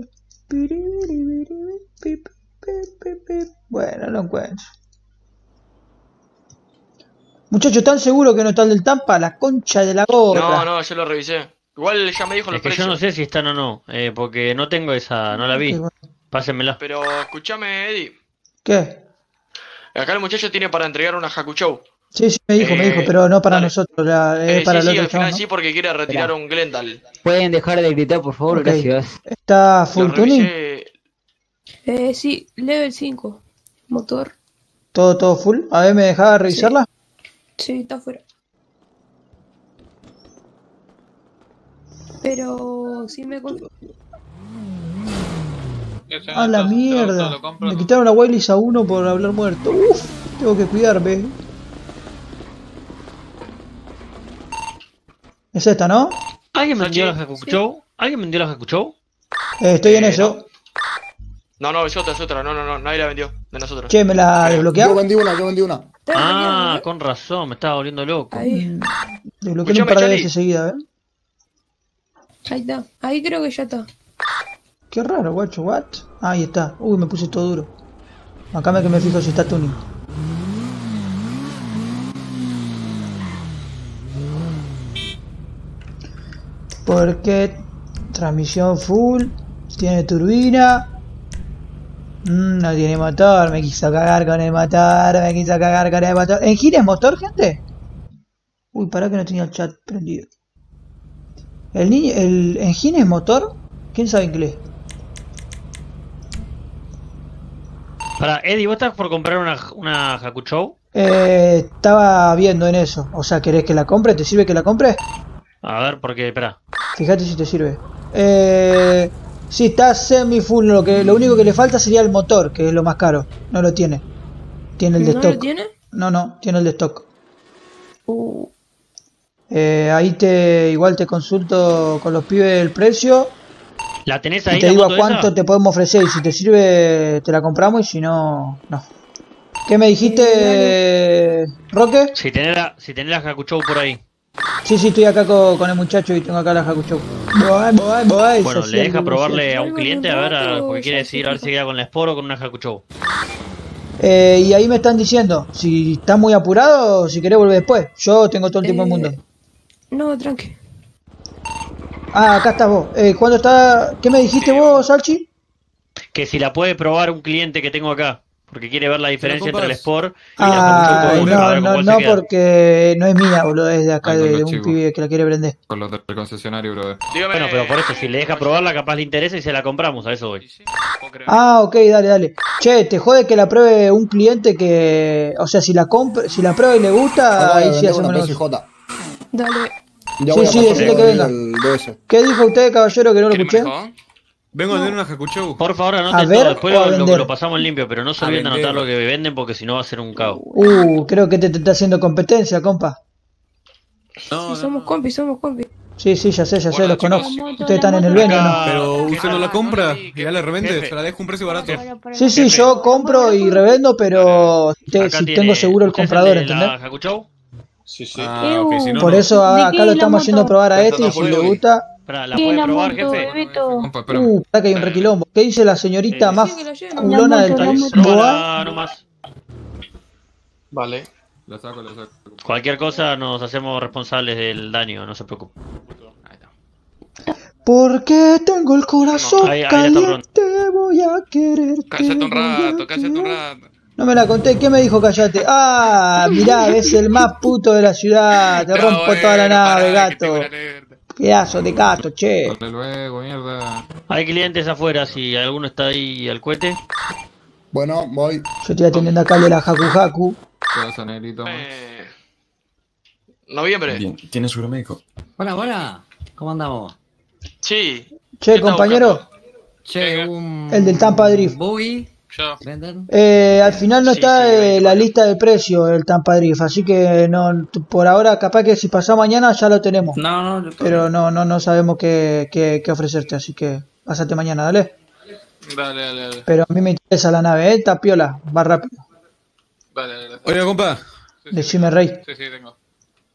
Bueno, lo encuentro. Muchachos, ¿están seguros que no está el del Tampa? La concha de la gorra. No, yo lo revisé. Igual ya me dijo los precios. Yo no sé si están o no, porque no tengo esa, no la vi. Bueno. Pásenmela. Pero escúchame, Eddie. ¿Qué? Acá el muchacho tiene para entregar una Hakuchou. Sí, me dijo, pero no para nosotros, para el otro al final chavo, ¿no? sí, porque quiere retirar un Glendale. ¿Pueden dejar de gritar, por favor? Okay. Gracias. ¿Está full tuning? Sí, level 5. Motor. ¿Todo full? A ver, ¿me dejaba revisarla? Sí, está afuera. Pero sí me... ¡A la mierda! Me quitaron la Wailis a uno por hablar muerto. ¡Uf! Tengo que cuidarme. Es esta, ¿no? ¿Alguien vendió la Hakuchou? ¿Alguien vendió la Hakuchou? Estoy en eso. No, es otra. No, nadie la vendió de nosotros. Che, ¿me la desbloqueaste? Yo vendí una. Ah, con razón, me estaba volviendo loco. Desbloqueé un par de veces seguida, ¿eh? Ahí está, ahí creo que ya está. Qué raro, guacho, what? Ahí está. Uy, me puse todo duro. Acá que me fijo si está tuning. Porque transmisión full, tiene turbina, no tiene motor, me quiso cagar con el motor, ¿Engine es motor, gente? Uy, pará que no tenía el chat prendido. ¿El engine es motor? ¿Quién sabe inglés? Para, Eddie, ¿vos estás por comprar una Hakuchou? Estaba viendo en eso. O sea, ¿querés que la compre? ¿Te sirve que la compre? A ver, porque, espera. Fíjate si te sirve. Sí, está semi full. Lo único que le falta sería el motor, que es lo más caro. No lo tiene. Tiene el de stock. ¿No lo tiene? No, tiene el de stock. Ahí igual te consulto con los pibes el precio. ¿La tenés ahí? Y te digo a cuánto te podemos ofrecer. Y si te sirve, te la compramos. Y si no, no. ¿Qué me dijiste, Roque? Si tenés la Hakuchou por ahí. Sí, estoy acá con el muchacho y tengo acá la Hakuchou. Bueno, le deja probarle a un cliente a ver porque quiere decir a ver si queda con la Sport o con una Hakuchou. Y ahí me están diciendo si está muy apurado o si querés volver después. Yo tengo todo el tiempo del mundo. No, tranqui. Ah, acá estás vos. ¿Cuándo está? ¿Qué me dijiste vos, Salchi? Que si la puede probar un cliente que tengo acá. Porque quiere ver la diferencia entre el Sport y la Hakuchou. No, porque no es mía, boludo. Es de acá, de un pibe que la quiere vender. Con los del concesionario, bro. Bueno, pero por eso, si le deja probarla, capaz le interesa y se la compramos. A eso voy. Ah, ok, dale. Che, te jode que la pruebe un cliente que... O sea, si la prueba y le gusta, ahí sí hacemos negocio. Dale. Sí, decirle que venga. ¿Qué dijo usted, caballero, que no lo escuché? Vengo a vender una Hakuchou. Por favor, anoten todo. Después lo pasamos en limpio, pero no se olviden de anotar lo que venden porque si no va a ser un caos. Creo que te está haciendo competencia, compa. No, somos compis. Sí, ya sé, los conozco. Ustedes están en el Bene, ¿no? Pero usted no la compra y ya la revende, se la dejo un precio barato. Sí, yo compro y revendo, pero si tengo seguro el comprador, ¿entendés? Sí. Okay, si no, por eso acá lo estamos haciendo probar a este y si le gusta... ¿La puede probar, jefe? Espera que hay un requilombo. ¿Qué dice la señorita más culona del país? Boa. No más. Vale. La saco. Cualquier cosa nos hacemos responsables del daño, no se preocupe. Porque tengo el corazón caliente, voy a quererte. Cállate un rato. No me la conté, ¿qué me dijo callate? Ah, mirá, es el más puto de la ciudad, te rompo toda la nave, gato. Pedazo de gato, che. Luego, mierda. Hay clientes afuera, si alguno está ahí al cohete. Bueno, voy. Yo estoy atendiendo acá el de la Haku. ¿Qué pasa, negrito? Noviembre. Bien, ¿tiene seguro médico? Hola. ¿Cómo andamos? Sí. Che, compañero. Che, el del Tampa Drift. Buggy. Yo. Al final no está la lista de precios del Tampa Drift, así que no, por ahora capaz que si pasa mañana ya lo tenemos. No, pero no sabemos qué ofrecerte, así que pásate mañana, dale. Dale. Pero a mí me interesa la nave, está piola, va rápido. Dale. Oiga, compa. Decime, Rey. Sí, tengo.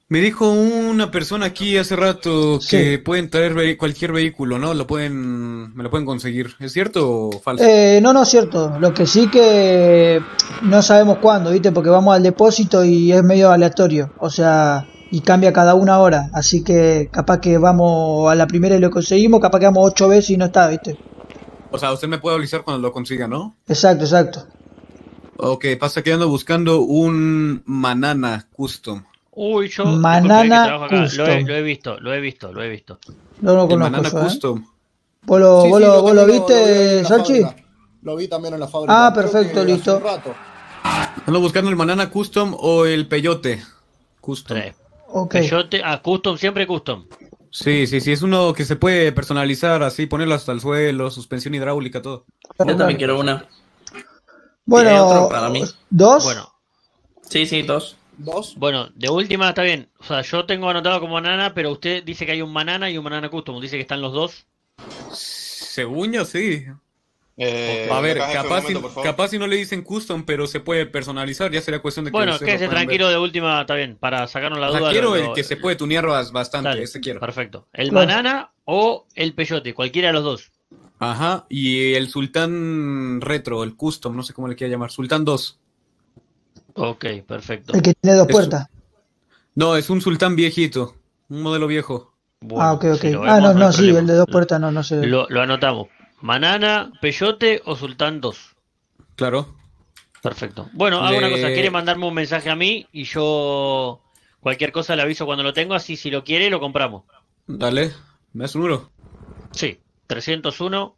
Me dijo una persona aquí hace rato que pueden traer cualquier vehículo, ¿no? Me lo pueden conseguir. ¿Es cierto o falso? No, es cierto. Lo que sí que no sabemos cuándo, ¿viste? Porque vamos al depósito y es medio aleatorio. O sea, y cambia cada una hora. Así que capaz que vamos a la primera y lo conseguimos, capaz que vamos 8 veces y no está, ¿viste? O sea, usted me puede avisar cuando lo consiga, ¿no? Exacto. Ok, pasa que ando buscando un Manana Custom. Uy, yo Manana Custom. Custom. Lo he visto. No lo conozco. Manana yo, Custom. ¿Vos lo viste, Salchi? Lo vi también en la fábrica. Ah, perfecto, listo. Ando buscando el Manana Custom o el Peyote Custom. Okay. Peyote, Custom, siempre Custom. Sí, es uno que se puede personalizar así, ponerlo hasta el suelo, suspensión hidráulica, todo. Yo también quiero una. Bueno, ¿Tiene otro para mí? ¿2? Bueno. Sí, 2. Bueno, de última está bien. O sea, yo tengo anotado como Manana, pero usted dice que hay un Manana y un Manana Custom. Dice que están los dos. Según yo, sí. A ver, capaz si no le dicen Custom, pero se puede personalizar. Ya sería cuestión de que... Bueno, quédese tranquilo, de última está bien. Para sacarnos la duda. Quiero el que se puede tunear bastante. Dale, ese quiero. Perfecto. El Manana o el Peyote, cualquiera de los dos. Ajá, y el Sultán Retro, el Custom, no sé cómo le quiera llamar. Sultán 2. Ok, perfecto. El que tiene 2 puertas. No, es un Sultán viejito, un modelo viejo. Bueno, ok. Si no, sí, el de 2 puertas no sé. Lo anotamos. Manana, Peyote o Sultán 2. Claro. Perfecto. Bueno, hago una cosa. ¿Quiere mandarme un mensaje a mí? Y yo cualquier cosa le aviso cuando lo tengo, así si lo quiere lo compramos. Dale, ¿me das un número? Sí, 301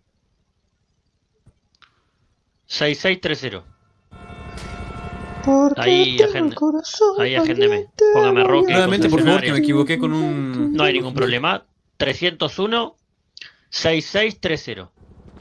6630. Ahí agéndeme. Póngame Roque. Nuevamente, por favor, que me equivoqué con un... No hay ningún problema. 301 6630.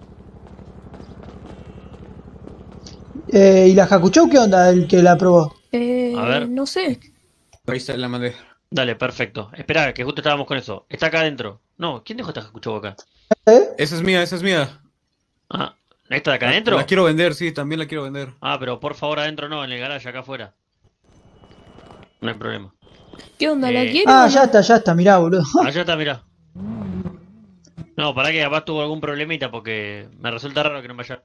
¿Y la Hakuchou qué onda, el que la probó? A ver. No sé. Ahí está, la mandé. Dale, perfecto. Espera, que justo estábamos con eso. Está acá adentro. No, ¿quién dejó esta Hakuchou acá? Esa es mía. Ah, ¿esta de acá adentro? La quiero vender, sí, también la quiero vender. Ah, pero por favor adentro no, en el garage, acá afuera. No hay problema. ¿Qué onda, la quiere? Ah, ya está, mirá, boludo. Ya está, mirá. No, para que capaz tuvo algún problemita porque me resulta raro que no me haya...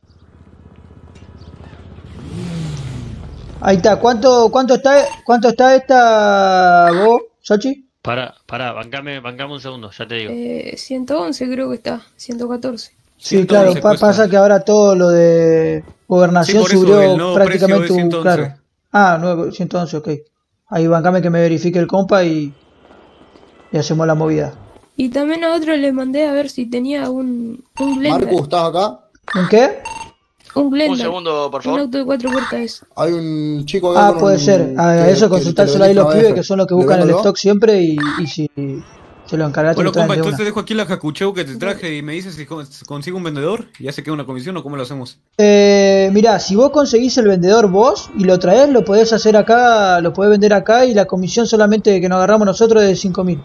Ahí está, ¿cuánto está esta vos, Sachi? Bancame un segundo, ya te digo. 111 creo que está, 114. Sí, claro, pasa que ahora todo lo de gobernación subió prácticamente un... Claro. Ah, 111, ok. Ahí bancame que me verifique el compa y hacemos la movida. Y también a otro le mandé a ver si tenía un blender. Marcus, ¿estás acá? ¿Un qué? Un blender. Un segundo, por favor. Un auto de 4 puertas. Hay un chico acá. Puede ser. A eso consultárselo ahí los pibes que son los que buscan el stock siempre y si se lo encargaste. Bueno, compa, entonces te dejo aquí la Hakuchou que te traje y me dices si consigo un vendedor y ya se queda una comisión o cómo lo hacemos. Mirá, si vos conseguís el vendedor vos y lo traés, lo podés hacer acá, lo podés vender acá y la comisión solamente que nos agarramos nosotros es de 5.000.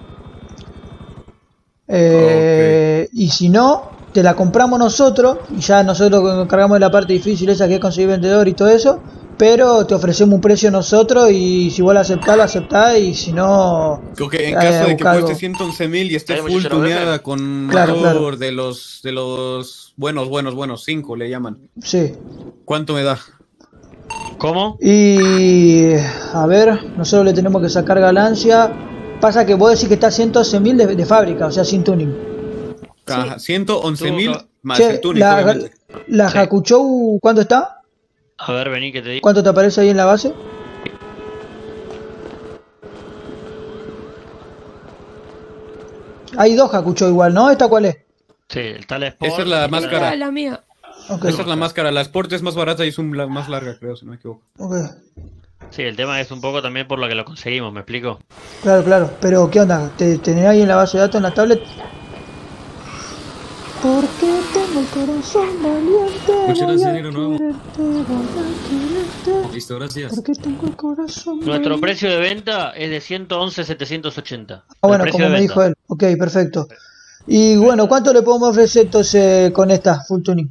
Y si no, te la compramos nosotros y ya nosotros nos encargamos de la parte difícil esa que es conseguir vendedor y todo eso, pero te ofrecemos un precio nosotros y si vos lo aceptás y si no... Ok, en caso de que cueste 111.000 y esté full tuneada con motor de los buenos, 5 le llaman. Sí. ¿Cuánto me da? ¿Cómo? Y... a ver, nosotros le tenemos que sacar ganancia. Pasa que vos decís que está 111.000 de fábrica, o sea, sin tuning. Ajá, 111.000 más el tuning, obviamente. ¿La Hakuchou cuánto está? A ver, vení que te digo. ¿Cuánto te aparece ahí en la base? Hay 2 Hakuchou igual, ¿no? ¿Esta cuál es? Sí, está la Sport. Esa es la más cara. La mía. Okay. Esa es la más cara. La Sport es más barata y es la más larga, creo, si no me equivoco. Okay. Sí, el tema es un poco también por lo que lo conseguimos, ¿me explico? Claro, pero ¿qué onda? ¿Te tenés ahí en la base de datos en la tablet? Porque tengo el corazón valiente. Muchas gracias, dinero nuevo. Listo, gracias. Porque tengo el corazón Nuestro precio de venta es de 111.780. Bueno, como me dijo él. Ok, perfecto. Y bueno, ¿cuánto le podemos ofrecer entonces con esta full tuning?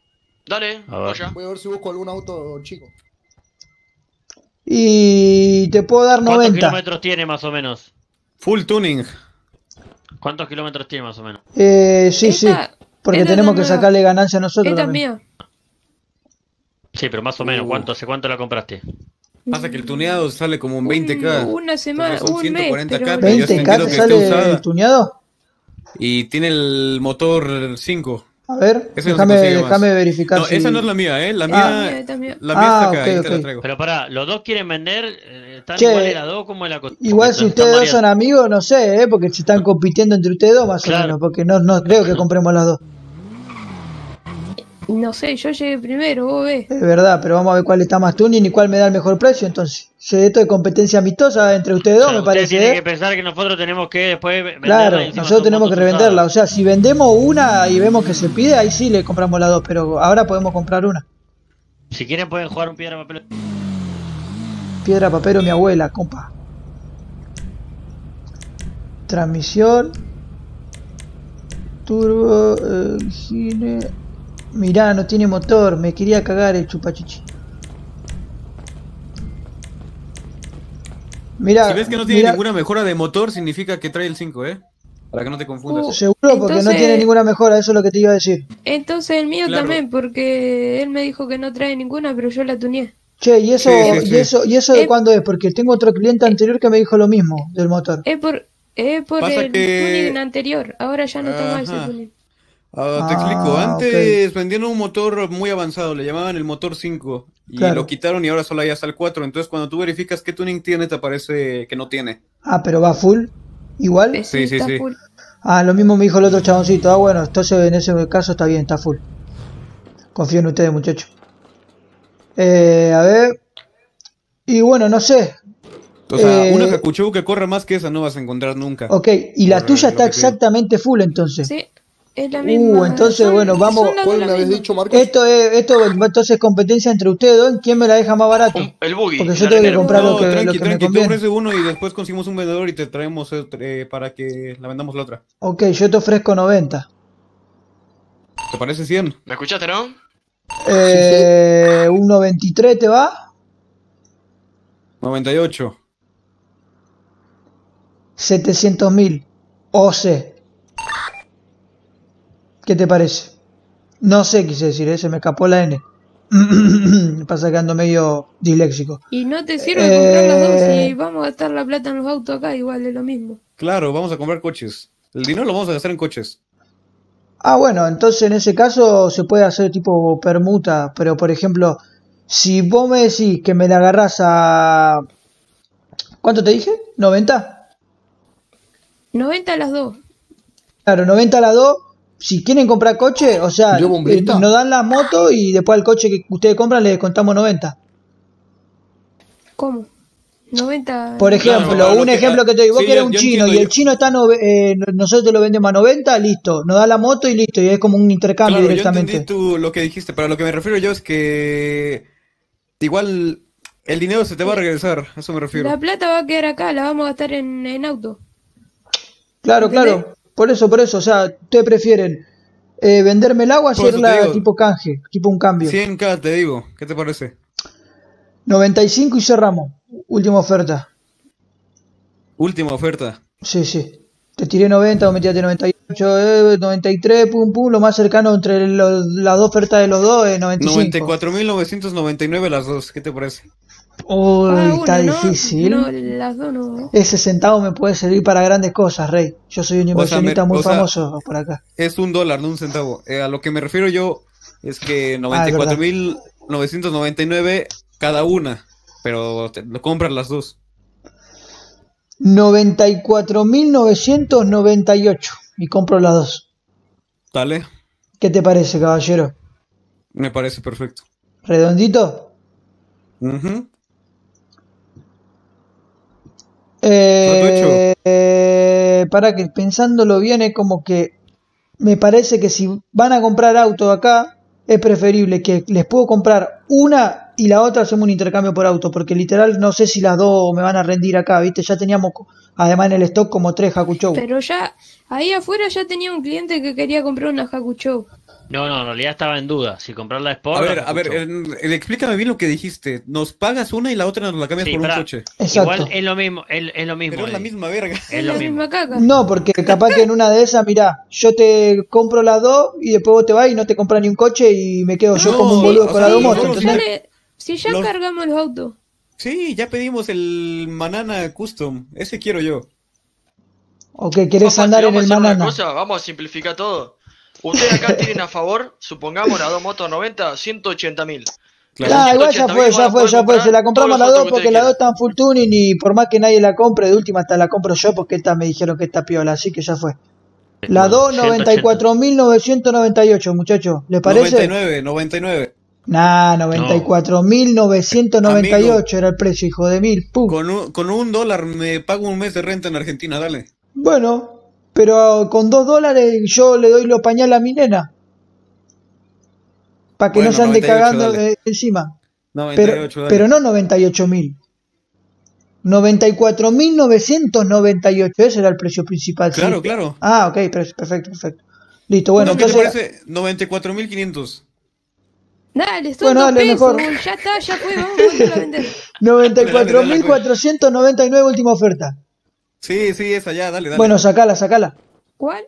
Dale, voy a ver si busco algún auto chico. Y te puedo dar 90. ¿Cuántos kilómetros tiene más o menos? Full tuning. ¿Cuántos kilómetros tiene más o menos? Sí. Porque tenemos que sacarle ganancia a nosotros también. Mía. Sí, pero más o menos, ¿hace cuánto la compraste? Pasa que el tuneado sale como en 20k. Una semana, son un mes. 140k, pero 20k te sale el tuneado. Y tiene el motor 5. A ver, déjame verificar. No, esa no es la mía, ¿eh? La mía está acá, ahí te la traigo. Pero pará, los dos quieren vender, están igual de la 2 como de la costa. Igual si ustedes dos son amigos, no sé, porque se están compitiendo entre ustedes dos más o menos, porque no creo que compremos las dos. No sé, yo llegué primero, vos ves. Es verdad, pero vamos a ver cuál está más tuning y cuál me da el mejor precio, entonces. Esto de competencia amistosa entre ustedes dos, me parece. Tienen que pensar que nosotros tenemos que después venderla. Claro, nosotros tenemos que revenderla. O sea, si vendemos una y vemos que se pide, ahí sí le compramos las dos, pero ahora podemos comprar una. Si quieren pueden jugar un piedra, papel. Piedra, papel o mi abuela, compa. Transmisión. Turbo, gine. Mirá, no tiene motor, me quería cagar el chupachichi. Mirá, si ves que no tiene ninguna mejora de motor, significa que trae el 5, para que no te confundas. Seguro, porque no tiene ninguna mejora, eso es lo que te iba a decir. Entonces el mío también, porque él me dijo que no trae ninguna, pero yo la tuneé. Che, ¿y eso de cuándo es? Porque tengo otro cliente anterior que me dijo lo mismo del motor. Es por el tuning anterior, ahora ya no está mal ese tuning. Te explico, antes vendían un motor muy avanzado, le llamaban el motor 5 y lo quitaron y ahora solo hay hasta el 4, entonces cuando tú verificas qué tuning tiene te aparece que no tiene. Pero va full, igual. Sí. Full. Lo mismo me dijo el otro chaboncito, bueno, entonces en ese caso está bien, está full. Confío en ustedes, muchachos. A ver, y bueno, no sé. O sea, una Hakuchou que corra más que esa no vas a encontrar nunca. Ok, y la tuya está exactamente full entonces. Sí. Es la misma. Entonces bueno, vamos. ¿Cuál me habéis dicho, Marcos? Esto entonces competencia entre ustedes dos. ¿Quién me la deja más barato? El buggy. Porque yo tengo que comprar lo que me tranqui, conviene. Te ofrece uno y después conseguimos un vendedor y te traemos para que la vendamos la otra. Ok, yo te ofrezco 90. ¿Te parece 100? ¿Me escuchaste, no? Un 93 te va. 98. 700.000. OC. ¿Qué te parece? No sé, quise decir, se me escapó la N. Me pasa que ando medio disléxico. Y no te sirve comprar las dos y vamos a gastar la plata en los autos acá, igual es lo mismo. Claro, vamos a comprar coches. El dinero lo vamos a gastar en coches. Bueno, entonces en ese caso se puede hacer tipo permuta, pero por ejemplo, si vos me decís que me la agarrás a... ¿Cuánto te dije? ¿90? 90 a las dos. Claro, 90 a las dos. Si quieren comprar coche, o sea, nos dan la moto y después al coche que ustedes compran le descontamos 90. ¿Cómo? 90. Por ejemplo, un ejemplo que te digo, vos querés un chino y el chino está nosotros lo vendemos a 90, listo, nos da la moto y listo, y es como un intercambio directamente. Yo entendí lo que dijiste, pero a lo que me refiero yo es que igual el dinero se te va a regresar, a eso me refiero. La plata va a quedar acá, la vamos a gastar en auto. Claro, claro, por eso, o sea, ustedes prefieren venderme el agua o hacerla tipo canje, tipo un cambio. 100k te digo, ¿qué te parece? 95 y cerramos. Última oferta. Última oferta. Sí. Te tiré 90, vos me tiraste 98, 93, pum, lo más cercano entre las dos ofertas de los dos es 95. 94.999 las dos, ¿qué te parece? Uy, está difícil. No, las dos no. Ese centavo me puede servir para grandes cosas, Rey. Yo soy un inversionista muy famoso por acá. Es $1, no un centavo. A lo que me refiero yo es que 94.999 cada una, pero lo compras las dos. 94.998 y compro las dos. Dale. ¿Qué te parece, caballero? Me parece perfecto. ¿Redondito? Para que pensándolo bien es como que me parece que si van a comprar auto acá es preferible que les puedo comprar una y la otra hacemos un intercambio por auto, porque literal no sé si las dos me van a rendir acá, ¿viste? Ya teníamos, además en el stock, como 3 Hakuchou. Pero ya, ahí afuera ya tenía un cliente que quería comprar una Hakuchou. No, en realidad estaba en duda, si comprar la Sport. A ver, explícame bien lo que dijiste. Nos pagas una y la otra nos la cambias por un coche. Exacto. Igual es lo mismo, es lo mismo. Pero es la misma verga. Es lo mismo. Caca. No, porque capaz que en una de esas, mirá, yo te compro las dos y después vos te vas y no te compras ni un coche y me quedo yo como un boludo con las dos motos. Si ya cargamos los autos. Sí, ya pedimos el Manana Custom. Ese quiero yo. ¿O que querés andar en el Manana? Vamos a simplificar todo. Ustedes acá tienen a favor, supongamos, las dos motos 90, 180.000. Claro, igual ya fue. Se la compramos las dos porque las dos están full tuning y por más que nadie la compre, de última hasta la compro yo porque esta me dijeron que está piola, así que ya fue. Las dos 94.998, muchachos. ¿Les parece? 99. Nah, 94.998 era el precio, hijo de mil. Con $1 me pago un mes de renta en Argentina, dale. Bueno. Pero con $2 yo le doy los pañales a mi nena. Para que no se ande cagando encima. 98, pero no 98.000. 94.998. Ese era el precio principal. Claro, ¿sí? Claro. Ah, ok, perfecto. Listo, bueno, ¿qué entonces. te parece? 94.500. Dale, bueno, dale, mejor. Ya está, ya fue, vamos a vender. 94.499 última oferta. Sí, esa ya, dale. Bueno, sacala. ¿Cuál?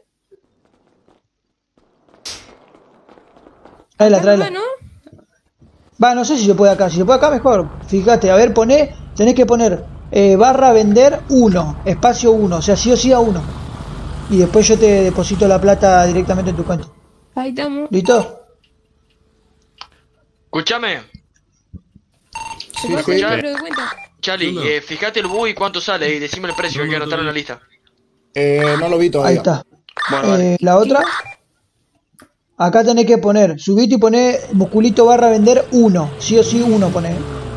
Tráela. No sé si se puede acá. Si se puede acá, mejor. Fíjate, a ver, tenés que poner barra vender 1, espacio 1. O sea, sí o sí a 1. Y después yo te deposito la plata directamente en tu cuenta. Ahí estamos. ¿Listo? Escúchame. Sí. Charlie, fíjate el bui cuánto sale y decime el precio que hay que anotar en la lista. No lo vi todavía. Ahí está. Bueno, vale. La otra. Acá tenés que poner, subite y poné musculito barra vender 1. Sí o sí 1 poné.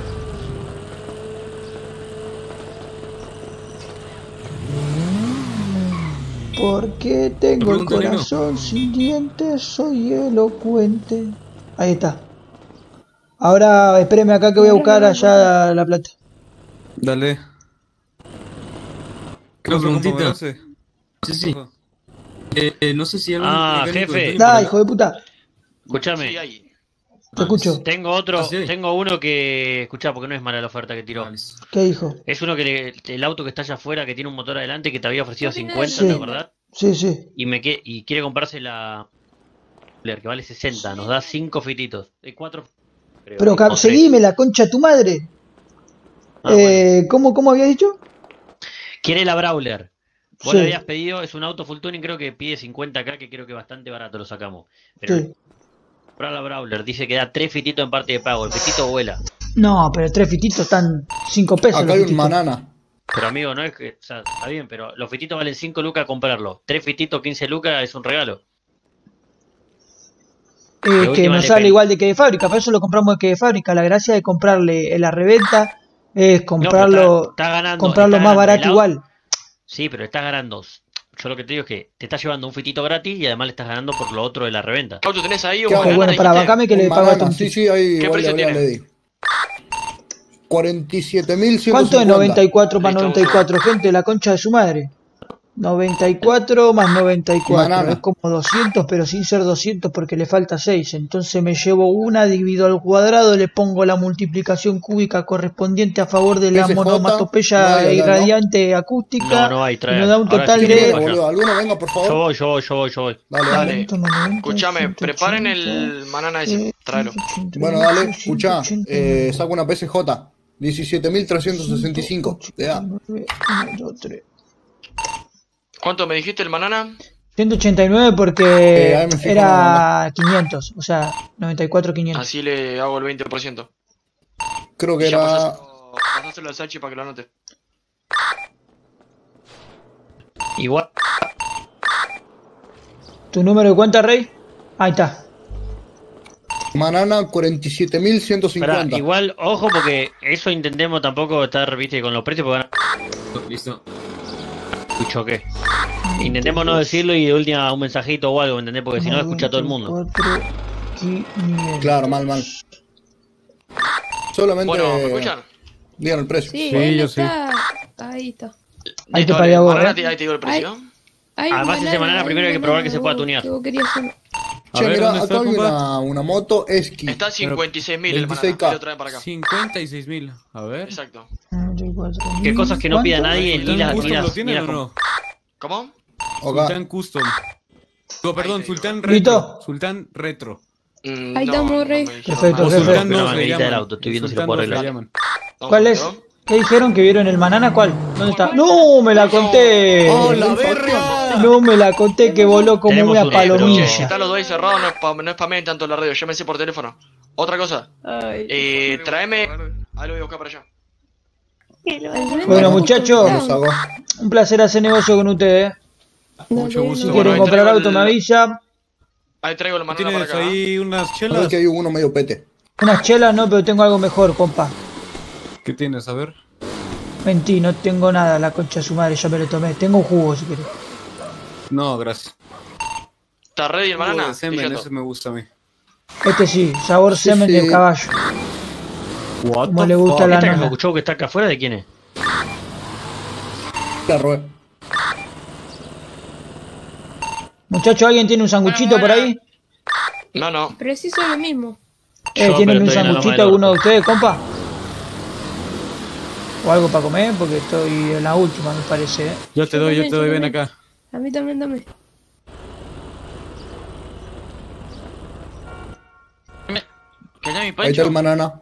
Porque tengo el corazón sin dientes, soy elocuente. Ahí está. Ahora espéreme acá que voy a buscar allá la plata. Dale. Una preguntita. Sí. No sé si algún jefe. Hijo de puta. Escuchame. Te escucho. Tengo uno que... Escuchá, porque no es mala la oferta que tiró. ¿Qué dijo? Es uno que el auto que está allá afuera, que tiene un motor adelante, que te había ofrecido 50, ¿no, verdad? Sí. Y quiere comprarse la... que vale 60. Nos da 5 fititos. 4... Pero seguime la concha de tu madre. Bueno. ¿Cómo había dicho? Quiere la Brawler. Vos le habías pedido, es un auto full tuning, creo que pide 50 acá, que creo que bastante barato lo sacamos. Pero para la Brawler dice que da 3 fititos en parte de pago, el fitito vuela. No, pero 3 fititos están 5 pesos. Acá hay un Manana. Pero amigo, no es que, o sea, está bien, pero los fititos valen 5 lucas a comprarlo. 3 fititos, 15 lucas es un regalo. Que nos sale igual de que de fábrica, por eso lo compramos de que de fábrica. La gracia de comprarle en la reventa es comprarlo, comprarlo más barato igual. Sí, pero estás ganando. Yo lo que te digo es que te estás llevando un fitito gratis y además le estás ganando por lo otro de la reventa. ¿Auto tenés ahí o bueno, para bancame que le pago a tu... Sí, ahí ¿Qué precio tiene? Le di. 47.150. ¿Cuánto es 94 más 94, gente? La concha de su madre. 94 más 94. Banana. Es como 200, pero sin ser 200 porque le falta 6. Entonces me llevo una, divido al cuadrado, le pongo la multiplicación cúbica correspondiente a favor de la monomatopeya irradiante acústica. No hay, trae. Y nos da un total de... ¿Alguno venga, por favor? Yo voy. Dale. Escuchame, preparen el Manana ese. Tráelo. Bueno, dale, escuchá. Saco una PSJ. 17.365. Te da. 1, 2, 3. ¿Cuánto me dijiste el Manana? 189 porque era 500, o sea, 94.500. Así le hago el 20%. Creo que era... Pasáselo al Sachi para que lo anote. Igual. ¿Tu número de cuenta, Rey? Ahí está. Manana 47.150. Igual, ojo, porque eso intentemos tampoco estar, viste, con los precios. Porque... Listo. Escucho qué. Intentemos no decirlo y de última un mensajito o algo, ¿entendés? Porque si no escucha todo el mundo. Claro, mal. Solamente. Bueno, ¿me escuchan? Digan el precio. Sí, yo sí. Ahí está. Ahí te pagué a vos, Ahí te digo el precio. Además, esa banana primero hay que probar que se pueda tunear. Che, mira, acá hay una moto Esqui. Está 56.000 el banana. 26K. Lo traen para acá. 56.000. A ver. Exacto. ¿Qué cosas que no pida nadie ni las ¿Custom lo ni tienen las o no? ¿Cómo? Sultán Custom. No, perdón, Sultán ¿Listo? Retro. Sultán Retro. Ahí estamos, Rey. Perfecto, O jefe. Sultán Pero 2 me le grita el llaman. auto, estoy viendo si lo Sultán puedo 2 le arreglar. llaman. ¿Cuál es? ¿Qué dijeron que vieron el banana? ¿Cuál? ¿Dónde está? ¡No! ¡Me la conté! ¡Oh, la verga! No me la conté que voló como Tenemos una un palomilla. Si están los dos ahí cerrados, no spameen tanto la radio. Llámense por teléfono. Otra cosa. Tráeme. Ahí lo voy a buscar para allá. Bueno, muchachos, un placer hacer negocio con ustedes. Mucho gusto. Si quieren comprar auto, me avisa. Ahí traigo el banana para ¿Tienes acá. ahí unas Creo chelas? que hay uno medio pete. Unas chelas no, pero tengo algo mejor, compa. ¿Qué tienes? A ver. Mentí, no tengo nada, la concha de su madre, ya me lo tomé. Tengo un jugo si querés. No, gracias. ¿Está ready el banana? Jugo de semen, Diciendo. ese me gusta a mí. Este sí, sabor semen de caballo. What Como the le gusta fuck? la ¿Esta nana. show que está acá afuera de quién es? La robé. Muchachos, ¿alguien tiene un sanguchito por ahí? No. Preciso lo mismo. ¿Tienen un sanguchito alguno de ustedes, compa? O algo para comer, porque estoy en la última, me parece. Yo te doy, ven acá. A mí también, dame. Ahí está el banana.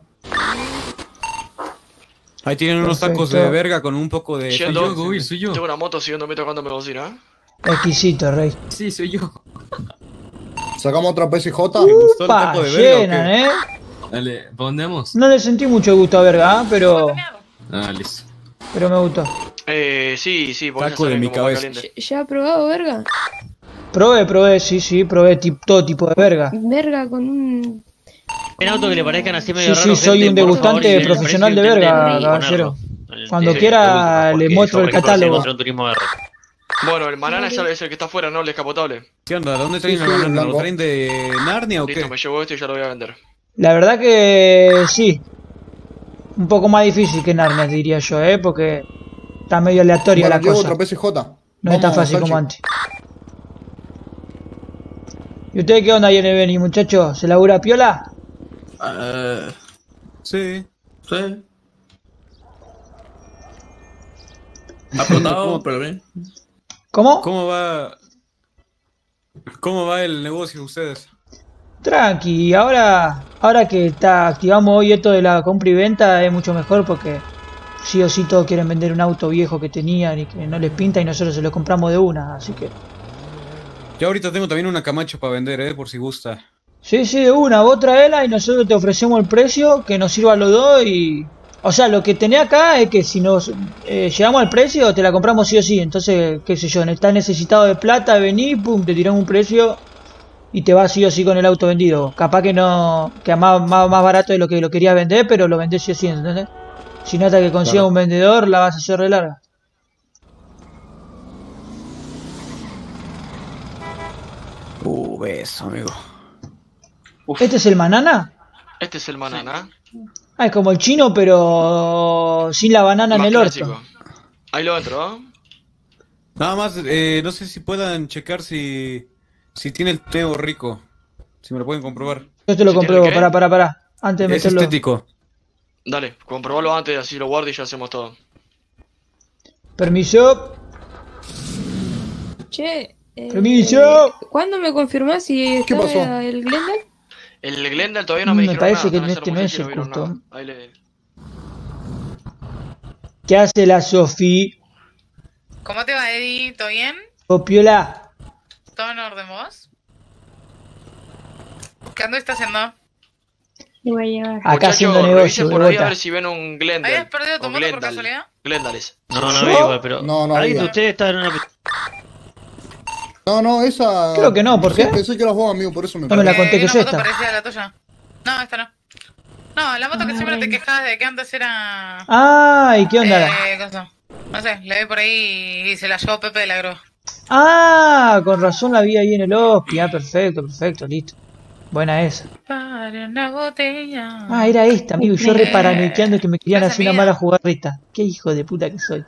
Ahí tienen unos tacos de verga con un poco de... Soy yo. Tengo una moto siguiéndome tocándome la bocina. Exquisito, rey. Sí, soy yo. Sacamos otra PSJ. Upa, llenan, Dale, ¿para dónde vamos? No le sentí mucho gusto a verga, pero Listo. me gustó. Sí, porque Taco de mi cabeza. ¿Ya ha probado verga? Probé, sí, probé todo tipo de verga. Verga con un... En auto que le parezcan así medio Sí, raro, soy gente, un por favor, degustante si el profesional de precio verga, intenten caballero. ponerlo. Cuando Sí, quiera porque le muestro yo, el por ejemplo, catálogo. encontré un turismo R. Bueno, el banana es el que está afuera, ¿no? El descapotable. ¿Qué onda? ¿Dónde traen el banana? ¿Lo traen de Narnia o qué? Listo, me llevo esto y ya lo voy a vender. La verdad que sí. Un poco más difícil que Narnia, diría yo, porque está medio aleatoria la cosa. Otra PSJ. No es tan fácil como antes. ¿Y ustedes qué onda ahí en el Beni, muchachos? ¿Se labura piola? Sí. Apretado, pero bien. ¿Cómo? ¿Cómo va el negocio de ustedes? Tranqui, ahora que activamos hoy esto de la compra y venta es mucho mejor porque sí o sí todos quieren vender un auto viejo que tenían y que no les pinta y nosotros se lo compramos de una, así que... Yo ahorita tengo también una Camacho para vender, por si gusta. Sí, de una, vos traela y nosotros te ofrecemos el precio que nos sirva a los dos y... O sea, lo que tenés acá es que si nos llegamos al precio te la compramos sí o sí, entonces, qué sé yo, estás necesitado de plata, vení, pum, te tiramos un precio y te vas sí o sí con el auto vendido. Capaz que no, que más barato de lo que lo querías vender, pero lo vendés sí o sí, ¿entendés? Si no hasta que consigas un vendedor la vas a hacer re larga. Beso, amigo. ¿Este es el banana? Este es el banana. Ah, es como el chino, pero sin la banana Más en el orto. clásico. Ahí lo entro, ¿no? Nada más, no sé si puedan checar si tiene el teo rico. Si me lo pueden comprobar. Yo te lo compruebo, pará. Antes de Es meterlo. estético. Dale, comprobalo antes, así lo guardo y ya hacemos todo. Permiso. Che. Permiso. ¿Cuándo me confirmás si está el Glendale? El Glendale todavía no me dijeron parece nada. que este no es el vieron justo. nada. Ahí le... ¿Qué hace la Sofi? ¿Cómo te va, Eddie? ¿Todo bien? Popiola. ¿Todo en orden vos? ¿Qué ando está haciendo? Le voy a llevar. Acá haciendo negocio, por ahí a ver si ven un Glendale. ¿Habías perdido tu moto por casualidad? Glendales. No vi igual, pero... No ¿alguien de había. ustedes está en una... No, esa... Creo que no, ¿por qué? Pensé que era vos, amigo, por eso me No me la conté que es una moto esta. parecida a la tuya. No, esta no. No, la moto que siempre te quejabas de que antes era... Ah, ¿y qué onda? cosa. No sé, la vi por ahí y se la llevó Pepe de la grúa. Ah, con razón la vi ahí en el hospi. Ah, perfecto, listo. Buena esa. Para una botella. Ah, era esta, amigo. Yo reparanoiqueando que me querían hacer una mala jugarrita. Qué hijo de puta que soy.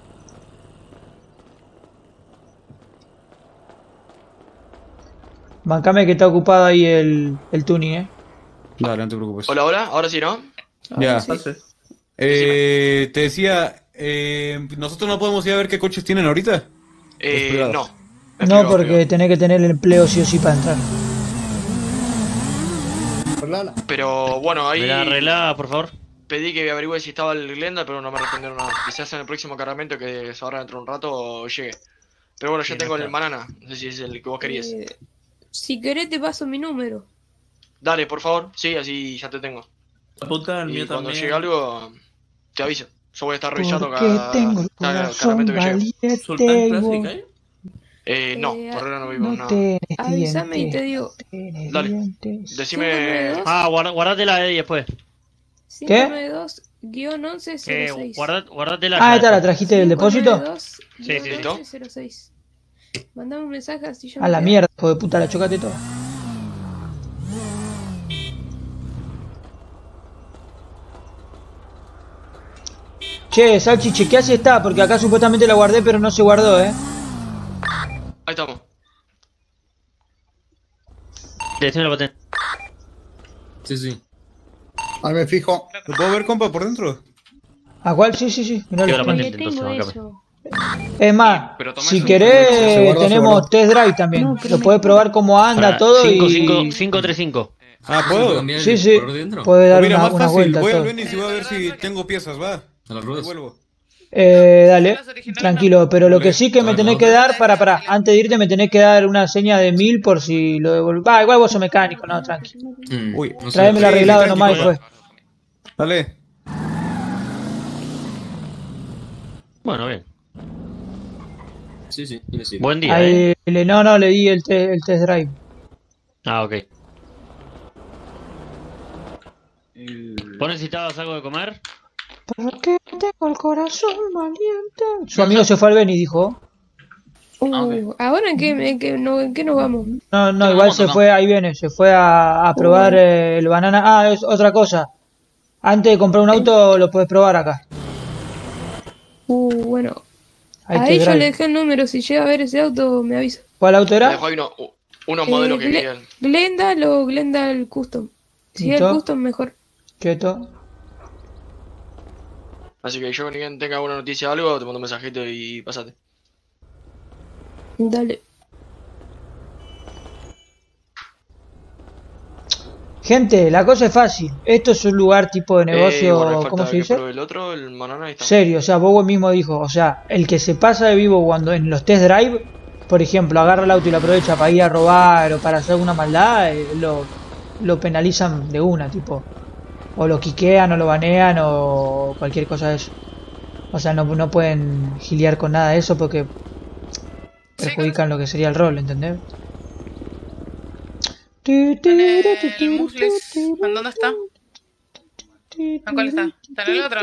Bancame que está ocupado ahí el tuning, Dale, no te preocupes. Hola, hola. Ahora sí, ¿no? Ya. Sí. Te decía, ¿nosotros no podemos ir a ver qué coches tienen ahorita? No. No, porque tenés que tener el empleo sí o sí para entrar. Pero bueno, ahí... Me la arreglá, por favor. Pedí que averigüe si estaba el Glenda, pero no me respondieron nada. Quizás en el próximo cargamento que se ahorra dentro de un rato llegue. Pero bueno, ya tengo el banana. No sé si es el que vos querías. Si querés te paso mi número. Dale, por favor. Sí, así ya te tengo. Apunta el Y mío cuando también. llegue algo, te aviso. Yo voy a estar revisando tengo el cada corazón cargamento que llegue. ¿Sultán Classic hay? No, por ahora no vimos nada. Avísame y te digo. Dale, decime... Ah, guardátela de ahí después. 592-1106. Guardátela. Ah, esta la trajiste del depósito. Sí, sí. 1106. Mandame un mensaje así yo. A la mierda, hijo de puta, la chocate toda. Che, Salchi, chequea si está, porque acá supuestamente la guardé, pero no se guardó, Ahí estamos. Decime la patente. Sí. Ahí me fijo. ¿Lo puedo ver, compa, por dentro? ¿A cuál? Sí. Mirá Lleva la lo patente, entonces, bancame. Es más, si querés, tenemos test drive también. Lo podés probar cómo anda todo y... 535. Ah, ¿puedo? Sí. Puede dar Mira, una más fácil. vuelta. Voy al todo. Venice y voy a ver si tengo piezas, va. A las ruedas. Vuelvo. Dale, tranquilo, pero lo que sí que me tenés que dar, para, antes de irte me tenés que dar una seña de 1000 por si lo devolvés. Igual vos sos mecánico, no, tranqui. Uy, no sé. Tráemelo arreglado nomás y fue. Dale. Bueno, bien. Sí. Buen día, Ahí, no, le di el test drive. Ah, ok. ¿Vos necesitabas algo de comer? Porque tengo el corazón valiente. Su amigo se fue al Beni, dijo. ¿Ahora en qué nos vamos? No, igual se fue, ahí viene, se fue a probar el banana. Ah, es otra cosa. Antes de comprar un auto lo puedes probar acá. Bueno. Ahí yo le dejé el número, si llega a ver ese auto me avisa. ¿Cuál auto era? Dejó ahí unos modelos que querían. Glendale o Glendale Custom. Si es el Custom, mejor. Quieto. Así que yo con quien tenga alguna noticia o algo, te mando un mensajito y pasate. Dale. Gente, la cosa es fácil. Esto es un lugar tipo de negocio, bueno, ¿cómo se dice? El otro, el banana, ahí está. Serio, o sea, Bobo mismo dijo, o sea, el que se pasa de vivo cuando en los test drive, por ejemplo, agarra el auto y lo aprovecha para ir a robar o para hacer alguna maldad, lo penalizan de una, tipo. O lo quiquean o lo banean o cualquier cosa de eso. O sea, no pueden giliar con nada de eso porque perjudican lo que sería el rol, ¿entendés? El Muslis, ¿en dónde está? ¿En cuál está? ¿Está en el otro?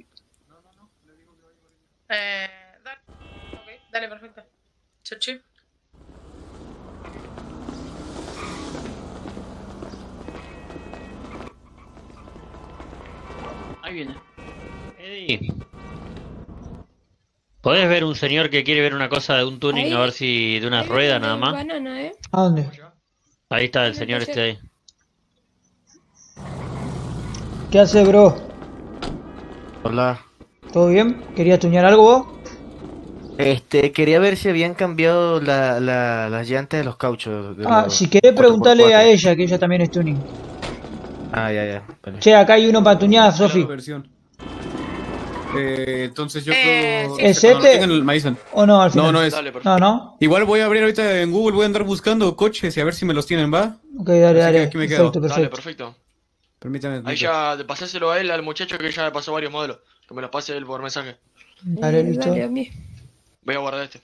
Dale. Ok, dale, perfecto. Chuchi. Ahí viene. Eddie. ¿Podés ver un señor que quiere ver una cosa de un tuning, Ahí. a ver si de una rueda nada más? Banana, ¿A dónde? Ahí está el señor este ahí. ¿Qué hace, bro? Hola. ¿Todo bien? ¿Querías tunear algo vos? Quería ver si habían cambiado las llantas de los cauchos. Si querés preguntarle a ella, que ella también es tuning. Ya. Vale. Che, acá hay uno para tunear, Sofi. Entonces yo creo... ¿Es cuando este? tengan me avisan. ¿O no, al final? No es. No. Igual voy a abrir ahorita en Google, voy a andar buscando coches y a ver si me los tienen, ¿va? Ok, dale. Aquí me quedo. Dale, perfecto. Permítame. Ahí ya, pasáselo a él, al muchacho que ya me pasó varios modelos. Que me los pase él por mensaje. Dale, listo. Dale, a mí. Voy a guardar este.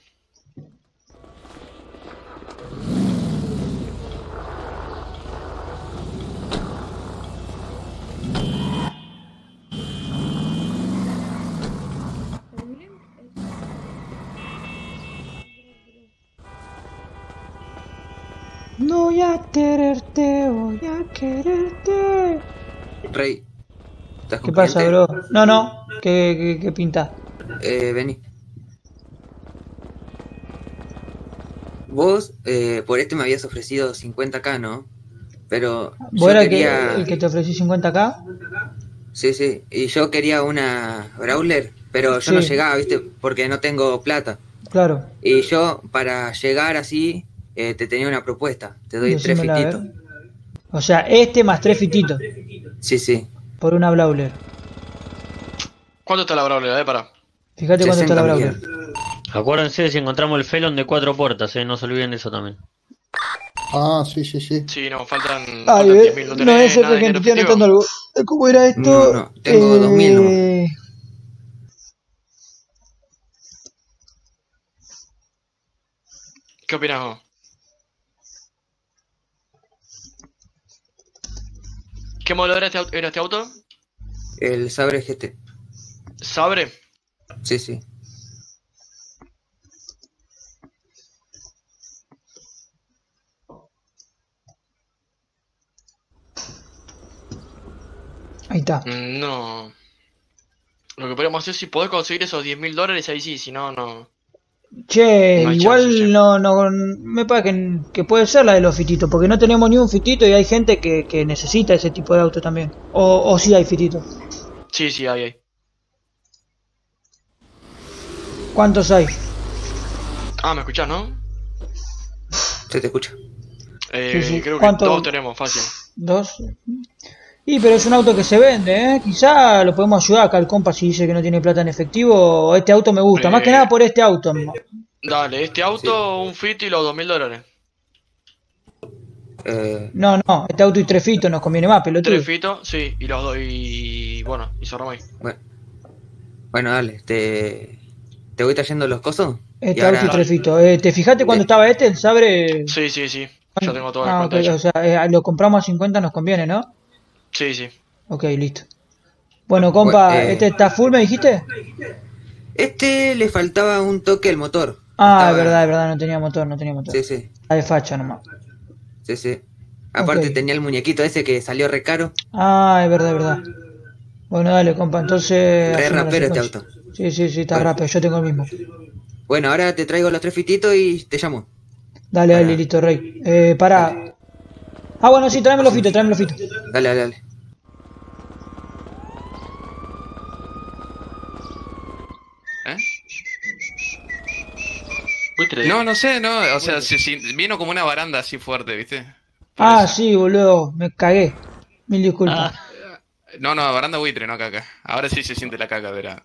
Voy a quererte, voy a quererte. Rey, ¿estás ¿Qué pasa, bro? No, ¿qué pinta? Vení. Vos, por este me habías ofrecido 50k, ¿no? Pero ¿Vos era el que te ofrecí 50k? Sí, y yo quería una Brawler, pero yo no llegaba, ¿viste? Porque no tengo plata. Claro. Y yo, para llegar así, te tenía una propuesta. Te doy 3 fititos. O sea, más 3 fititos. Sí. Por una Brawler. ¿Cuánto está la Brawler? Pará. Fíjate cuánto está la Brawler. Acuérdense si encontramos el felon de 4 puertas, no se olviden de eso también. Ah, sí. Sí, no, faltan 10.000. No es el que estoy anotando algo. ¿Cómo era esto? No, tengo 2.000 nomás. ¿Qué opinas vos? ¿Qué modelo era este auto? El Sabre GT. ¿Sabre? Sí. Ahí está. No. Lo que podríamos hacer es si podés conseguir esos $10.000, ahí sí, si no, no. Che, no igual chance, no me parece que puede ser la de los fititos, porque no tenemos ni un fitito y hay gente que necesita ese tipo de auto también. O sí hay fititos. Sí, hay. ¿Cuántos hay? ¿Me escuchás, no? Se te escucha. Sí. Creo que 2 tenemos, fácil. 2. Y pero es un auto que se vende, Quizá lo podemos ayudar acá al compa si dice que no tiene plata en efectivo. Este auto me gusta, más que nada por este auto. Dale, este auto, un fito y los $2.000. No, este auto y 3 fitos nos conviene más, pelotudo. 3 fitos, sí, y los 2 y bueno, y cerramos ahí. Bueno, dale, te voy trayendo los cosos. Este auto y 3 fitos. ¿Te fijaste cuando estaba el Sabre? Sí. Ya tengo todo el cuenta. O sea, lo compramos a 50 nos conviene, ¿no? Sí. Ok, listo. Bueno, compa, ¿este está full, me dijiste? Este le faltaba un toque al motor. Es verdad, no tenía motor. Sí. Está de facha nomás. Sí. Aparte tenía el muñequito ese que salió re caro. Es verdad. Bueno, dale, compa, entonces... Re rapero este auto. Sí, está rápido, yo tengo el mismo. Bueno, ahora te traigo los 3 fititos y te llamo. Dale, listo, Rey. Pará. Bueno, sí, tráeme los fitos. Dale. No sé, o sea, si vino como una baranda así fuerte, ¿viste? Sí, boludo, me cagué. Mil disculpas. No, baranda buitre, no caca. Ahora sí se siente la caca, verá.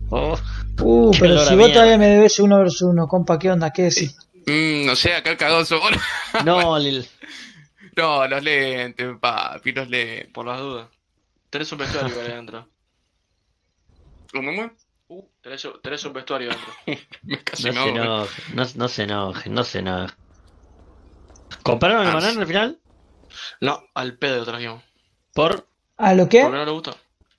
Pero si vos todavía me debes 1 versus 1, compa, ¿qué onda? ¿Qué decís? No sé, acá el cagoso. No, Lil. No, los lentes, papi, los lentes. Por las dudas. Tenés un vestuario ahí adentro. ¿Cómo? Tenés un vestuario adentro. No se enoje. ¿Compraron el banana al final? No, al pedo lo trajimos. ¿Por? ¿A lo qué? ¿Por qué no le gusta?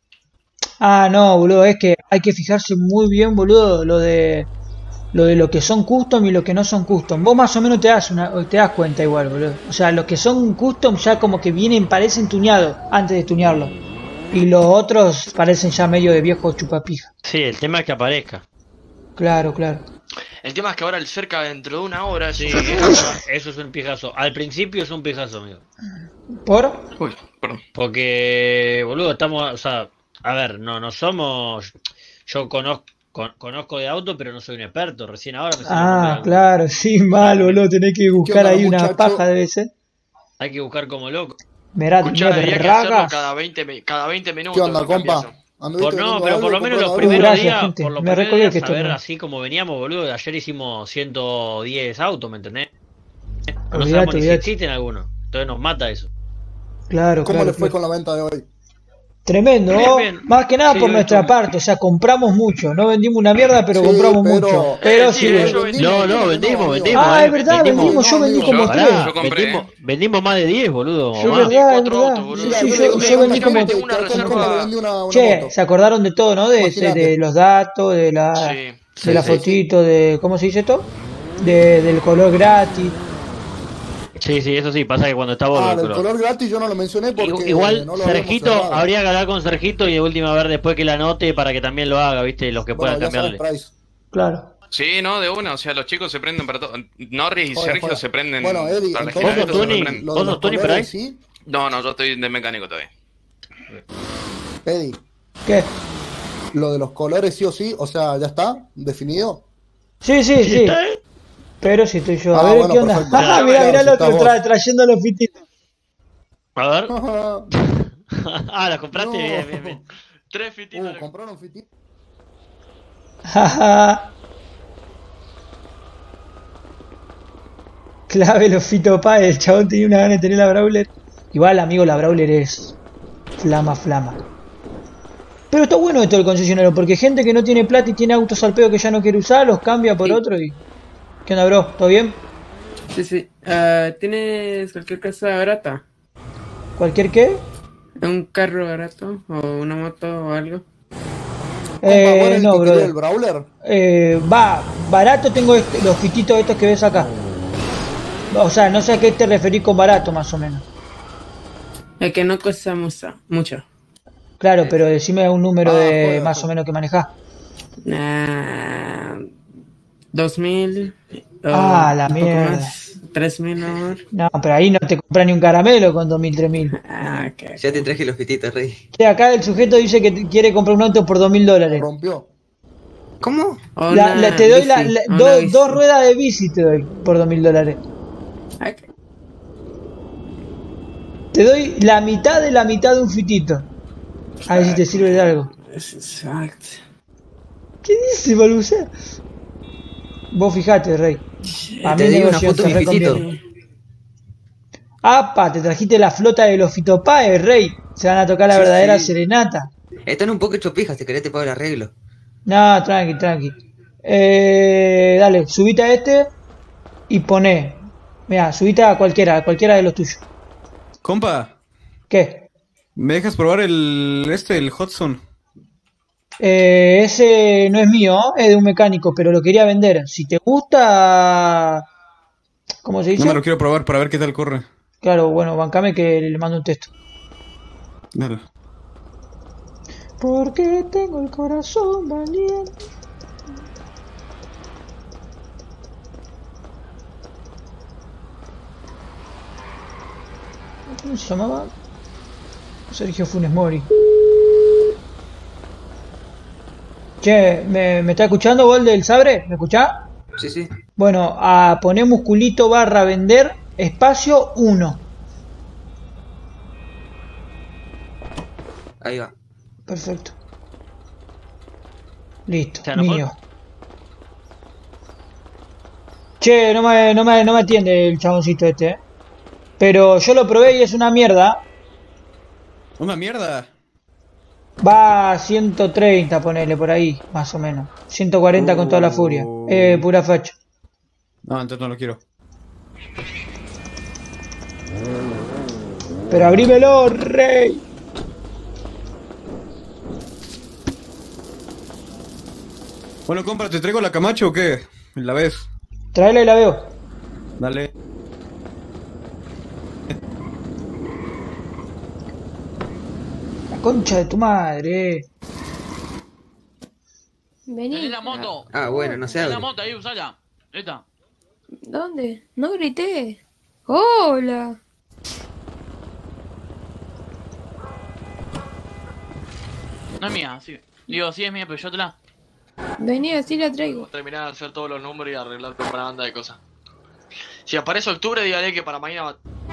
No, boludo, es que hay que fijarse muy bien, boludo, lo de lo que son custom y lo que no son custom. Vos más o menos te das cuenta igual, boludo. O sea, los que son custom ya como que parecen tuneados antes de tunearlo. Y los otros parecen ya medio de viejo chupapija. Sí, el tema es que aparezca. Claro. El tema es que ahora el cerca dentro de una hora... Sí, eso es un pijazo. Al principio es un pijazo, amigo. ¿Por? Uy, perdón. Porque, boludo, estamos... O sea, a ver, no somos... Yo conozco de auto, pero no soy un experto. Recién ahora me claro, sí, mal, boludo. Tenés que buscar ahí una paja, debe ser. Hay que buscar como loco. Mirá, ragas. Cada 20 minutos. ¿Qué onda, compa? Pero por lo menos los primeros días, gente. Por lo menos días, a ver, así como veníamos, boludo. Ayer hicimos 110 autos, ¿me entendés? No sabemos ni si existen algunos. Entonces nos mata eso. Claro, ¿Cómo le fue con la venta de hoy? Tremendo, bien. Más que nada por nuestra parte, o sea, compramos mucho, no vendimos una mierda, pero compramos mucho. Pero sí, vendimos. Es verdad, vendimos, yo vendí como 3. Vendimos más de 10, boludo. Es verdad. Yo vendí como... Che, se acordaron de todo, ¿no? De los datos, de la fotito, de... ¿Cómo se dice esto? Del color gratis. Sí, sí, eso sí, pasa que cuando está Volvo del color gratis yo no lo mencioné porque igual no lo Sergito, habíamos cerrado. habría que hablar con Sergito y de última ver después que la anote para que también lo haga, viste, los que puedan cambiarle. Claro. Sí, no, de una, o sea, los chicos se prenden para todo. Norris y Sergio se prenden Bueno, Eddie, para la entonces, general, ¿Vos sos Tony por ahí? ¿sí? No, yo estoy de mecánico todavía. Eddie. ¿Qué? Lo de los colores sí o sí, o sea, ¿ya está definido? Sí. Pero si estoy yo. A ver, bueno, ¿qué onda? perfecto. Ah, mirá el otro trayendo los fititos. A ver. Ah, ¿la compraste? No. Bien. 3 fititos. ¿Compraron fititos? Clave los fitopa, el chabón tenía una gana de tener la Brawler. Igual, amigo, la Brawler es flama. Pero está bueno esto del concesionario, porque gente que no tiene plata y tiene autos al pedo que ya no quiere usar, los cambia por otro y... ¿Qué onda, bro? ¿Todo bien? Sí. ¿Tienes cualquier cosa barata? ¿Cualquier qué? ¿Un carro barato? ¿O una moto o algo? No, bro. ¿El Brawler? Barato tengo los fititos estos que ves acá. O sea, no sé a qué te referís con barato, más o menos. Es que no cuesta mucho. Claro, pero decime un número de más o menos que manejás. 2000. La mierda. 3000, amor. No, pero ahí no te compras ni un caramelo con 2000, 3000. Okay. Ya te traje los fititos, Rey. Sí, acá el sujeto dice que quiere comprar un auto por $2000. Rompió. ¿Cómo? Te doy dos ruedas de bici te doy por $2000. Okay. Te doy la mitad de un fitito. A ver si te sirve de algo. Exacto. ¿Qué dice, Balbucea? Vos fijate, Rey. A mí te di una negocio foto de mi fitito. ¡Apa! Te trajiste la flota de los fitopaes, Rey. Se van a tocar la verdadera serenata. Están un poco hecho pijas, te querés te pago el arreglo. No, tranqui. Dale, subite a este y poné. Mira, subite a cualquiera de los tuyos. Compa. ¿Qué? ¿Me dejas probar el Hudson? Ese no es mío, es de un mecánico, pero lo quería vender. Si te gusta... ¿Cómo se dice? No me lo quiero probar para ver qué tal corre. Claro, bueno, bancame que le mando un texto. Dale. Porque tengo el corazón valiente. ¿Cómo se llamaba? Sergio Funes Mori. Che, ¿me está escuchando vos del Sabre? ¿Me escuchás? Sí. Bueno, poné musculito / vender espacio 1. Ahí va. Perfecto. Listo, ¿Ya no mío. Che, no me atiende el chaboncito este, Pero yo lo probé y es una mierda. ¿Una mierda? Va a 130, ponele por ahí, más o menos. 140 con toda la furia. Pura facha. No, entonces no lo quiero. Pero abrímelo, Rey. Bueno, compa, ¿te traigo la Camacho o qué? ¿La ves? Tráela y la veo. Dale. La concha de tu madre. Vení. la moto. Bueno, no sé. La moto ahí, usala. Esta. ¿Dónde? No grité. Hola. No es mía, sí. Digo, sí es mía, pero yo te la... Vení, así la traigo. Terminar de hacer todos los números y arreglar con una banda de cosas. Si aparece octubre, dígale que para mañana...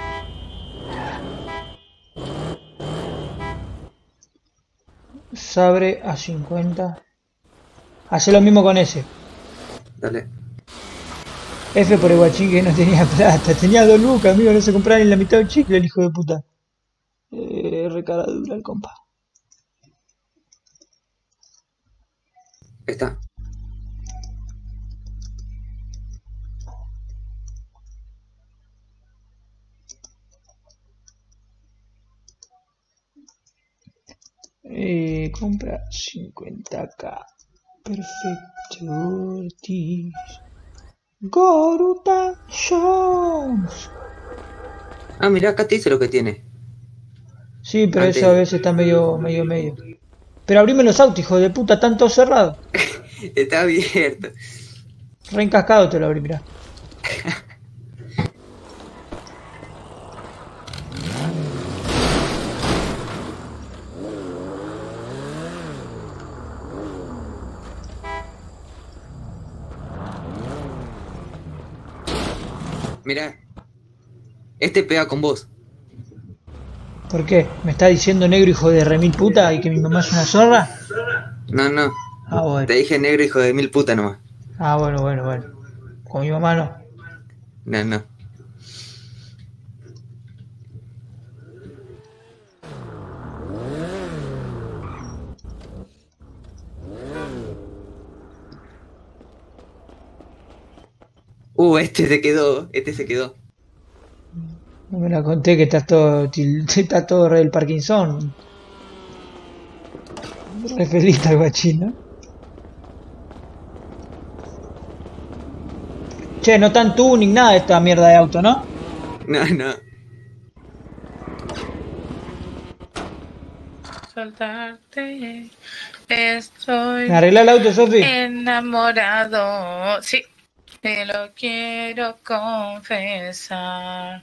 Sabre a 50. Hace lo mismo con ese. Dale. F por el guachín que no tenía plata. Tenía 2 lucas, amigo, no se compraba ni la mitad del chicle el hijo de puta. Recara dura el compa. Está. Compra 50k. Perfecto. Ortiz. Goruta Jones. Ah, mirá, acá te dice lo que tiene. Sí, pero eso a veces está medio. Pero abrime los autos, hijo de puta, están todos cerrados. Está abierto. Re encascado te lo abrí, mirá. Mirá. Este pega con vos. ¿Por qué? ¿Me está diciendo negro hijo de remil puta y que mi mamá es una zorra? No, no. Ah, bueno. Te dije negro hijo de mil puta nomás. Ah, bueno. Con mi mamá no. No. Este se quedó. No me la conté que estás todo re del Parkinson. Re feliz el guachín, ¿no? Che, no tan tuning, nada de esta mierda de auto, ¿no? No. Soltarte. Estoy. ¿Me arregla el auto, Sofi? Enamorado. Sí. Te lo quiero confesar.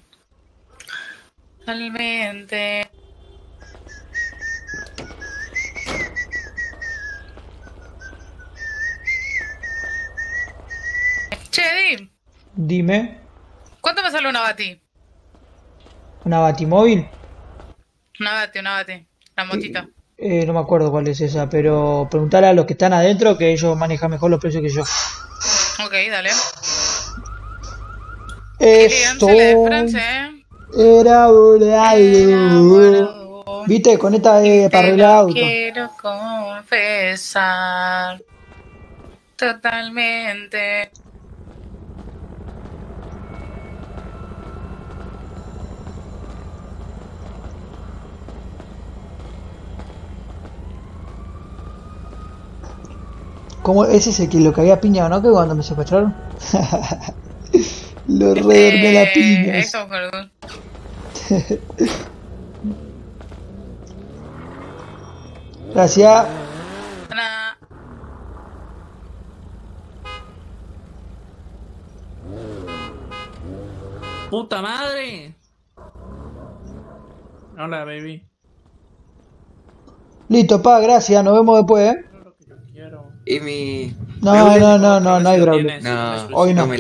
Realmente. Che, Di. Dime. ¿Cuánto me sale una Bati? ¿Una batimóvil? Una Bati. La motita. No me acuerdo cuál es esa, pero preguntale a los que están adentro que ellos manejan mejor los precios que yo. Ok, dale. Esto era volado. ¿Viste? Con esta para arreglar auto. Quiero confesar. Totalmente. ¿Cómo ese es el que lo que había piñado, no? Que cuando me secuestraron. Lo redormé la piña. Eso, perdón. Gracias. ¡Puta madre! Hola, baby. Listo, pa, gracias. Nos vemos después, ¿eh? Y mi... No hay Brawler. No, hoy no.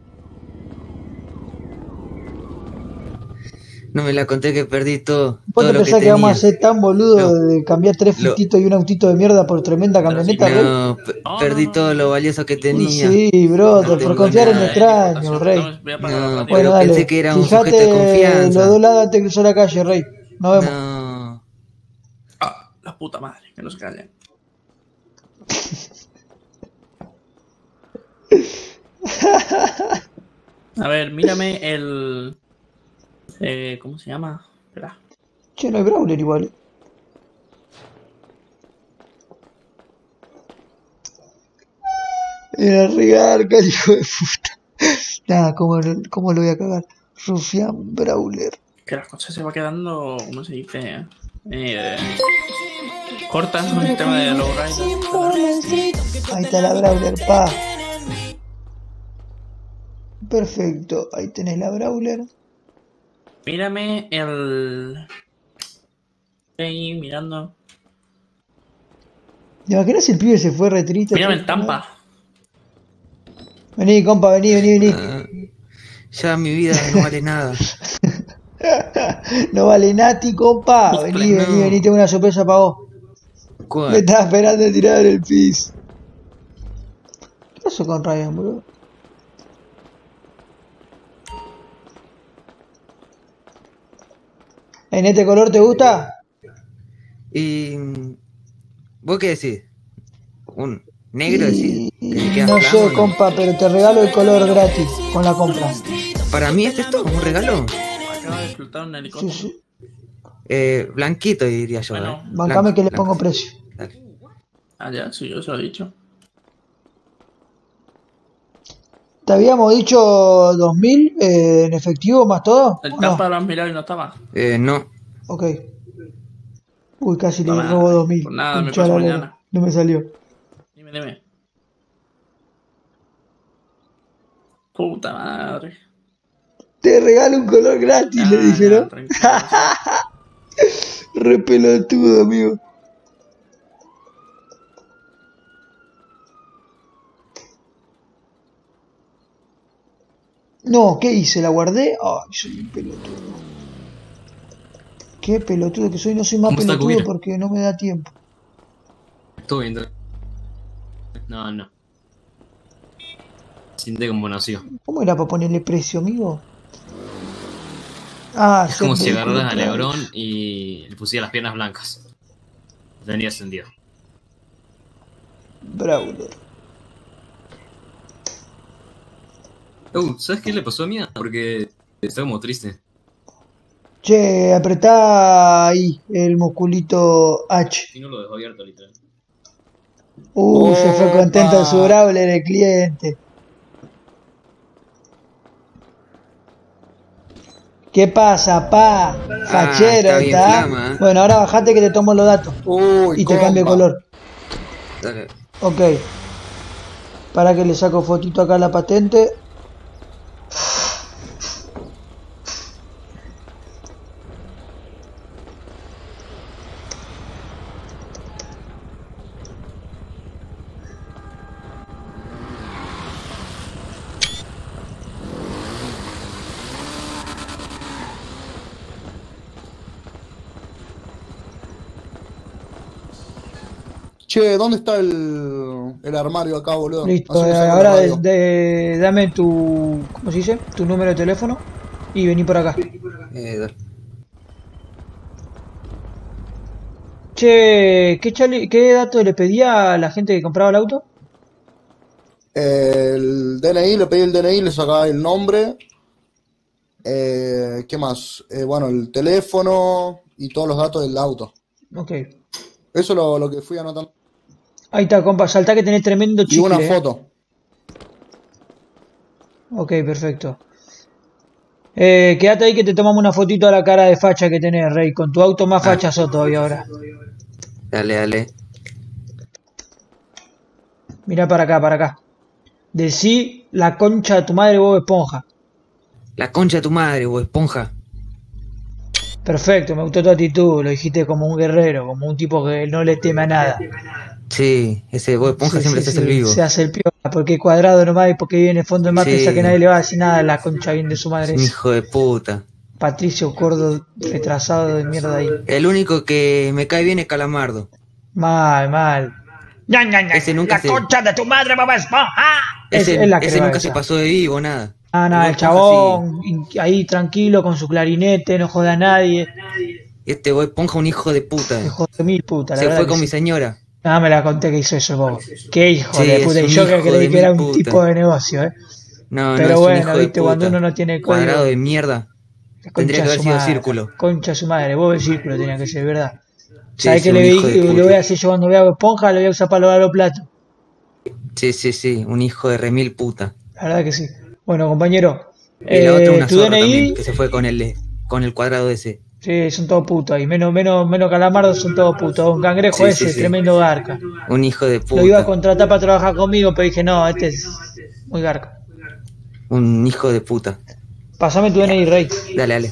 No me la conté que perdí todo. ¿Vos te pensás que vamos a ser tan boludo de cambiar 3 fititos y un autito de mierda por tremenda camioneta, Rey? No, perdí todo lo valioso que tenía. Sí, brother, por confiar en el extraño, Rey. No, bueno, dale. pensé que era un sujeto de confianza. Los dos lados antes de cruzar la calle, Rey. Nos vemos. No. Ah, la puta madre, que no se callen. A ver, mírame el... ¿cómo se llama? Espera. Che, no hay Brawler igual. Era regarca, hijo de puta. Nada, ¿cómo lo voy a cagar? Rufián Brawler. Que las cosas se va quedando, ¿cómo se dice? Cortas con el tema de los Riders. Ahí está la Brawler, pa. Perfecto, ahí tenés la Brawler. Mírame el... Ahí, mirando. ¿Te imaginas si el pibe se fue re triste? Mírame el Tampa. Vení, compa, vení. Ya mi vida no vale nada. No vale nati, compa. Vení, tengo una sorpresa para vos. ¿Cuál? Me estaba esperando tirado en el piso. ¿Qué pasó con Ryan, bro? ¿En este color te gusta? Y... ¿Vos qué decís? ¿Un negro decís? No sé, compa, pero te regalo el color gratis con la compra. ¿Para mí este es todo? ¿Un regalo? Acaba de explotar un helicóptero. Sí. Blanquito diría yo. Bueno, bancame que le pongo precio. Ah, ya, sí, yo se lo he dicho. ¿Te habíamos dicho 2000 en efectivo más todo? ¿El campo lo has mirado y no estaba? No. Ok. Uy, casi le robo 2000. Pues nada, me paso mañana. No me salió. Dime. Puta madre. Te regalo un color gratis, le dije, ¿no? Re pelotudo, amigo. No, ¿qué hice? ¿La guardé? Ay, soy un pelotudo. Qué pelotudo que soy. No soy más pelotudo porque no me da tiempo. Estoy viendo. No. Siente como nació. ¿Cómo era para ponerle precio, amigo? Ah, es como si agarraras a Lebron y le pusieras las piernas blancas. Tendría sentido. Brawler. ¿Sabes qué le pasó a mí? Porque está como triste. Che, apretá ahí el musculito H. Y no lo dejó abierto, literal. Se fue contento de su Brawler el cliente. ¿Qué pasa, pa? Fachero, ¿está? Bueno, ahora bajate que te tomo los datos. Y te cambio de color. Dale. Ok. Para que le saco fotito acá a la patente. Che, ¿dónde está el armario acá, boludo? Listo, ahora dame tu... ¿Cómo se dice? Tu número de teléfono y vení por acá. Dale. Che, ¿qué datos le pedía a la gente que compraba el auto? El DNI, le pedí el DNI, le sacaba el nombre. ¿Qué más? Bueno, el teléfono y todos los datos del auto. Ok. Eso es lo que fui anotando. Ahí está, compa, saltá que tenés tremendo chicle. Y una foto. Ok, perfecto. Quédate ahí que te tomamos una fotito a la cara de facha que tenés, Rey. Con tu auto más facha sos todavía ahora. Dale. Mira para acá. Decí la concha de tu madre, Bob Esponja. La concha de tu madre, Bob Esponja. Perfecto, me gustó tu actitud, lo dijiste como un guerrero, como un tipo que no le teme a nada. Sí, ese Bob Esponja siempre se hace el vivo. Se hace el piola, porque cuadrado nomás y porque vive en el fondo del mar, piensa que nadie le va a decir nada a la concha bien de su madre. Hijo de puta. Patricio Cordo, retrasado de mierda ahí. El único que me cae bien es Calamardo. Mal. Ese nunca la concha de tu madre, Bob Esponja. Ese nunca se pasó de vivo, nada. El chabón, ahí tranquilo con su clarinete, no joda a nadie. Este Bob Esponja un hijo de puta. Hijo de mil puta, la Se verdad fue con mi señora. Ah, me la conté que hizo eso, Bob. Qué hijo de puta. Y yo que creí que era un tipo de negocio, No, pero bueno, viste, cuando uno no tiene código. Cuadrado de mierda. Tendría que haber sido círculo. Concha de su madre, Bob el círculo tenía que ser, ¿verdad? ¿Sabes qué le voy a hacer yo cuando vea a Bob Esponja? Le voy a usar para lavar los platos. Sí, un hijo de remil puta. La verdad que sí. Bueno, compañero, y la otra una tu zorra DNI también, que se fue con el cuadrado ese. Sí, son todos putos ahí, menos Calamardo son todos putos. Un cangrejo ese, tremendo garca. Un hijo de puta. Lo iba a contratar para trabajar conmigo, pero dije, no, este es muy garca. Un hijo de puta. Pásame tu DNI, Rey. Dale.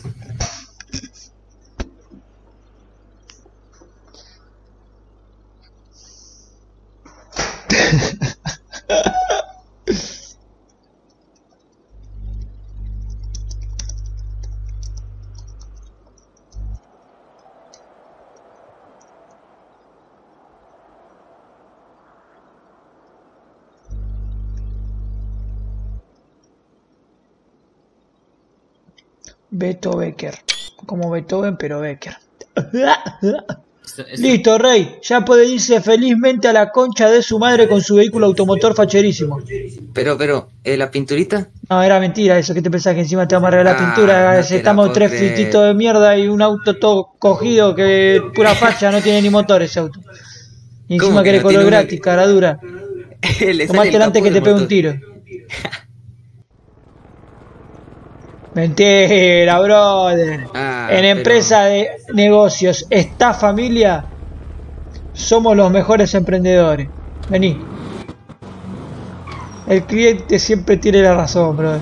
Beto Becker. Como Beethoven, pero Becker. Listo, Rey. Ya puede irse felizmente a la concha de su madre con su vehículo automotor facherísimo. Pero, ¿la pinturita? No, era mentira eso. ¿Qué te pensás que encima te vamos a regalar la pintura? Estamos tres fititos de mierda y un auto todo cogido que pura facha, no tiene ni motor ese auto. Y encima quiere color gratis, cara dura. Tomate antes que te pegue un tiro. Mentira, brother. En empresa de negocios, esta familia, somos los mejores emprendedores. Vení. El cliente siempre tiene la razón, brother.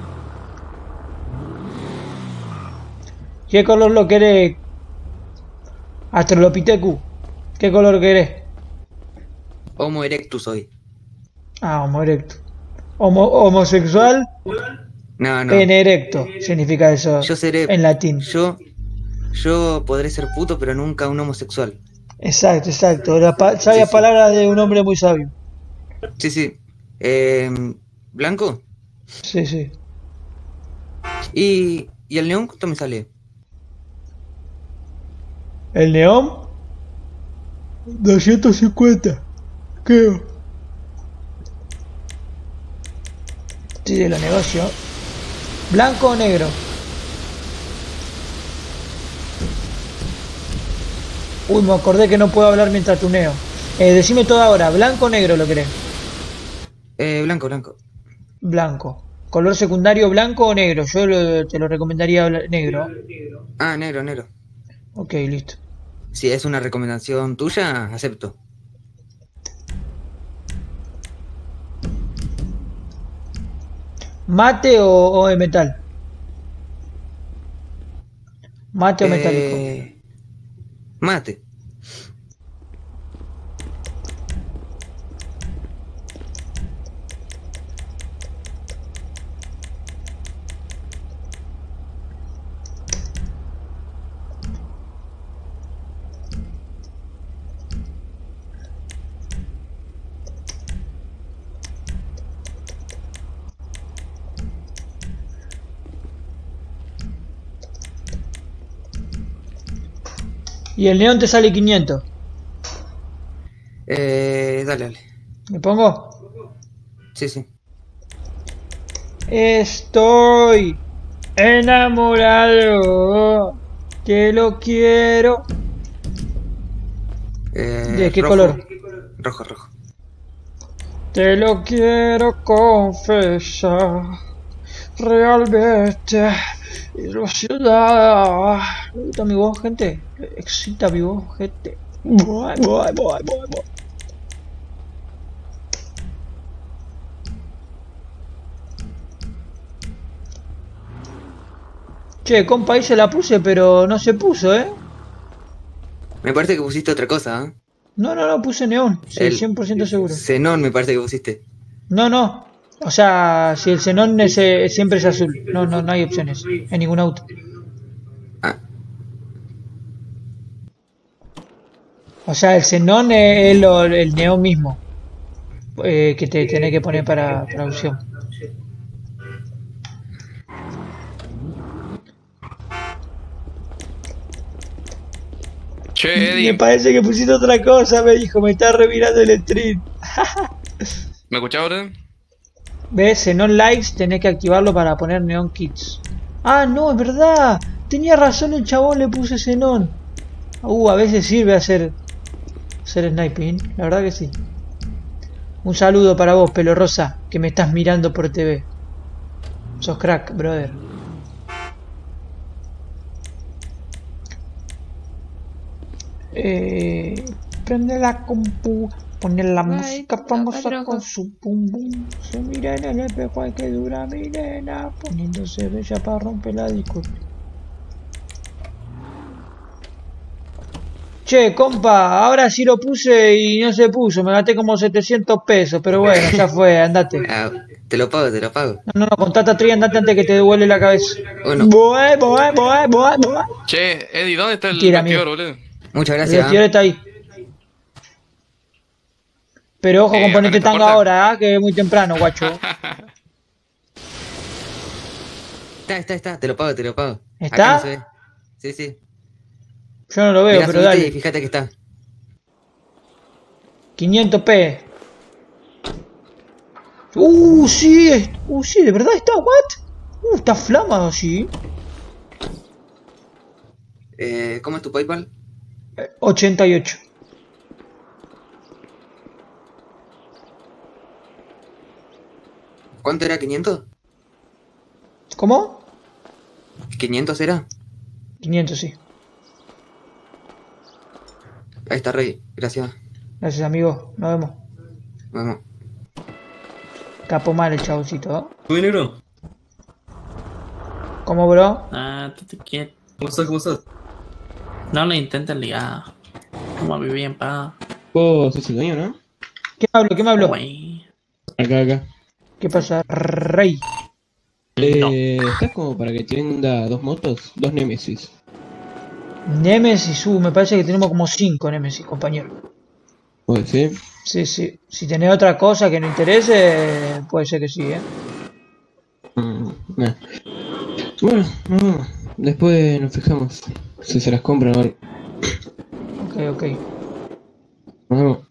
¿Qué color lo querés? Astrolopitecu. ¿Qué color querés? Homo erectus hoy. Ah, Homo erectus. Homosexual. No. Pene erecto significa eso. Yo seré en latín. Yo podré ser puto, pero nunca un homosexual. Exacto. Sabia palabra de un hombre muy sabio. Sí. ¿Blanco? Sí. ¿Y el neón cuánto me sale? ¿El neón? 250. ¿Qué? Sí, de los negocios. ¿Blanco o negro? Uy, me acordé que no puedo hablar mientras tuneo. Decime todo ahora, ¿blanco o negro lo querés? Blanco. Blanco. ¿Color secundario blanco o negro? Yo te lo recomendaría negro. Ah, negro. Ok, listo. Si es una recomendación tuya, acepto. ¿Mate o de metal? ¿Mate o metálico? Mate. Y el neón te sale 500. Dale. ¿Me pongo? Sí. Estoy enamorado. Que lo quiero. ¿De qué color? Rojo. Te lo quiero confesar. Realmente. Ilusionada. Me gusta mi voz, gente. Excita mi voz, gente. Voy. Che, compa, ahí se la puse, pero no se puso, ¿eh? Me parece que pusiste otra cosa, ¿eh? No, puse neón. Sí, 100% seguro. Xenón me parece que pusiste. No. O sea, si el xenón siempre es azul. No hay opciones en ningún auto. O sea, el xenón es el neón mismo. Que te tenés que poner para opción. Che, Eddie. Me parece que pusiste otra cosa, me dijo. Me está revirando el stream. ¿Me escuchás ahora? ¿Ves? Xenon Likes tenés que activarlo para poner Neon Kits. Ah, no, es verdad. Tenía razón el chabón, le puse Xenon. A veces sirve hacer sniping, la verdad que sí. Un saludo para vos, pelo rosa, que me estás mirando por TV. Sos crack, brother. Prende la compu. Poner la música famosa con su pum bum. Se mira en el espejo, ay que dura mi nena. Poniéndose bella para romper la disco. Che, compa, ahora sí lo puse y no se puso. Me gasté como 700 pesos, pero bueno, ya fue, andate. Te lo pago. No, con Tata Tri andate antes que te duele la cabeza. Bueno. Voy. Che, Eddie, ¿dónde está el bastidor, boludo? Muchas gracias. El bastidor está ahí. Pero ojo con ponerte tanga ahora, que es muy temprano, guacho. Está, te lo pago. ¿Está? Acá no se ve. Sí. Yo no lo veo, pero dale. Fíjate que está. 500p. Sí, de verdad está, what? Está flama, sí. ¿Cómo es tu PayPal? 88. ¿Cuánto era? ¿500? ¿Cómo? ¿500 era? 500, sí. Ahí está, Rey. Gracias. Gracias, amigo. Nos vemos. Vamos. Capo mal el chabucito, ¿eh? ¿Muy negro? ¿Cómo, bro? Ah, tú te quieres. ¿Cómo estás? No le intentes ligar. Vamos a vivir en paz. Vos sos el dueño, ¿no? ¿Qué me habló? Acá. ¿Qué pasa, Rey? ¿Estás como para que te venda 2 motos? 2 Nemesis. Nemesis, me parece que tenemos como 5 Nemesis, compañero. ¿Puede ser? Sí. Si tenés otra cosa que no interese, puede ser que sí, Nah. Bueno, no. Después nos fijamos si se las compran o algo. Ok. Nos vemos.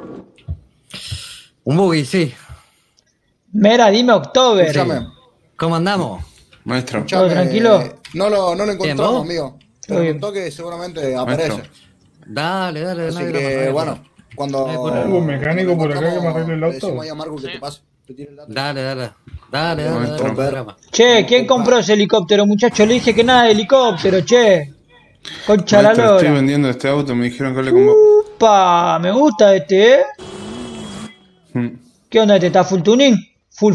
Un buggy, sí. Mira, dime October. Escúchame. ¿Cómo andamos? Maestro. ¿Todo tranquilo? No lo encontramos, Bien, amigo. Preguntó que seguramente aparece. Dale. Así que, bueno, cuando... ¿Hubo un mecánico por acá que me arregle el auto? Decimos ahí a Marco que te pase. Dale. Che, ¿quién compró ese helicóptero, muchacho? Le dije que nada de helicóptero, che. Concha la lora. Estoy vendiendo este auto, me dijeron que hable con vos. Upa, me gusta este, ¿Qué onda este? ¿Está full tuning? Full.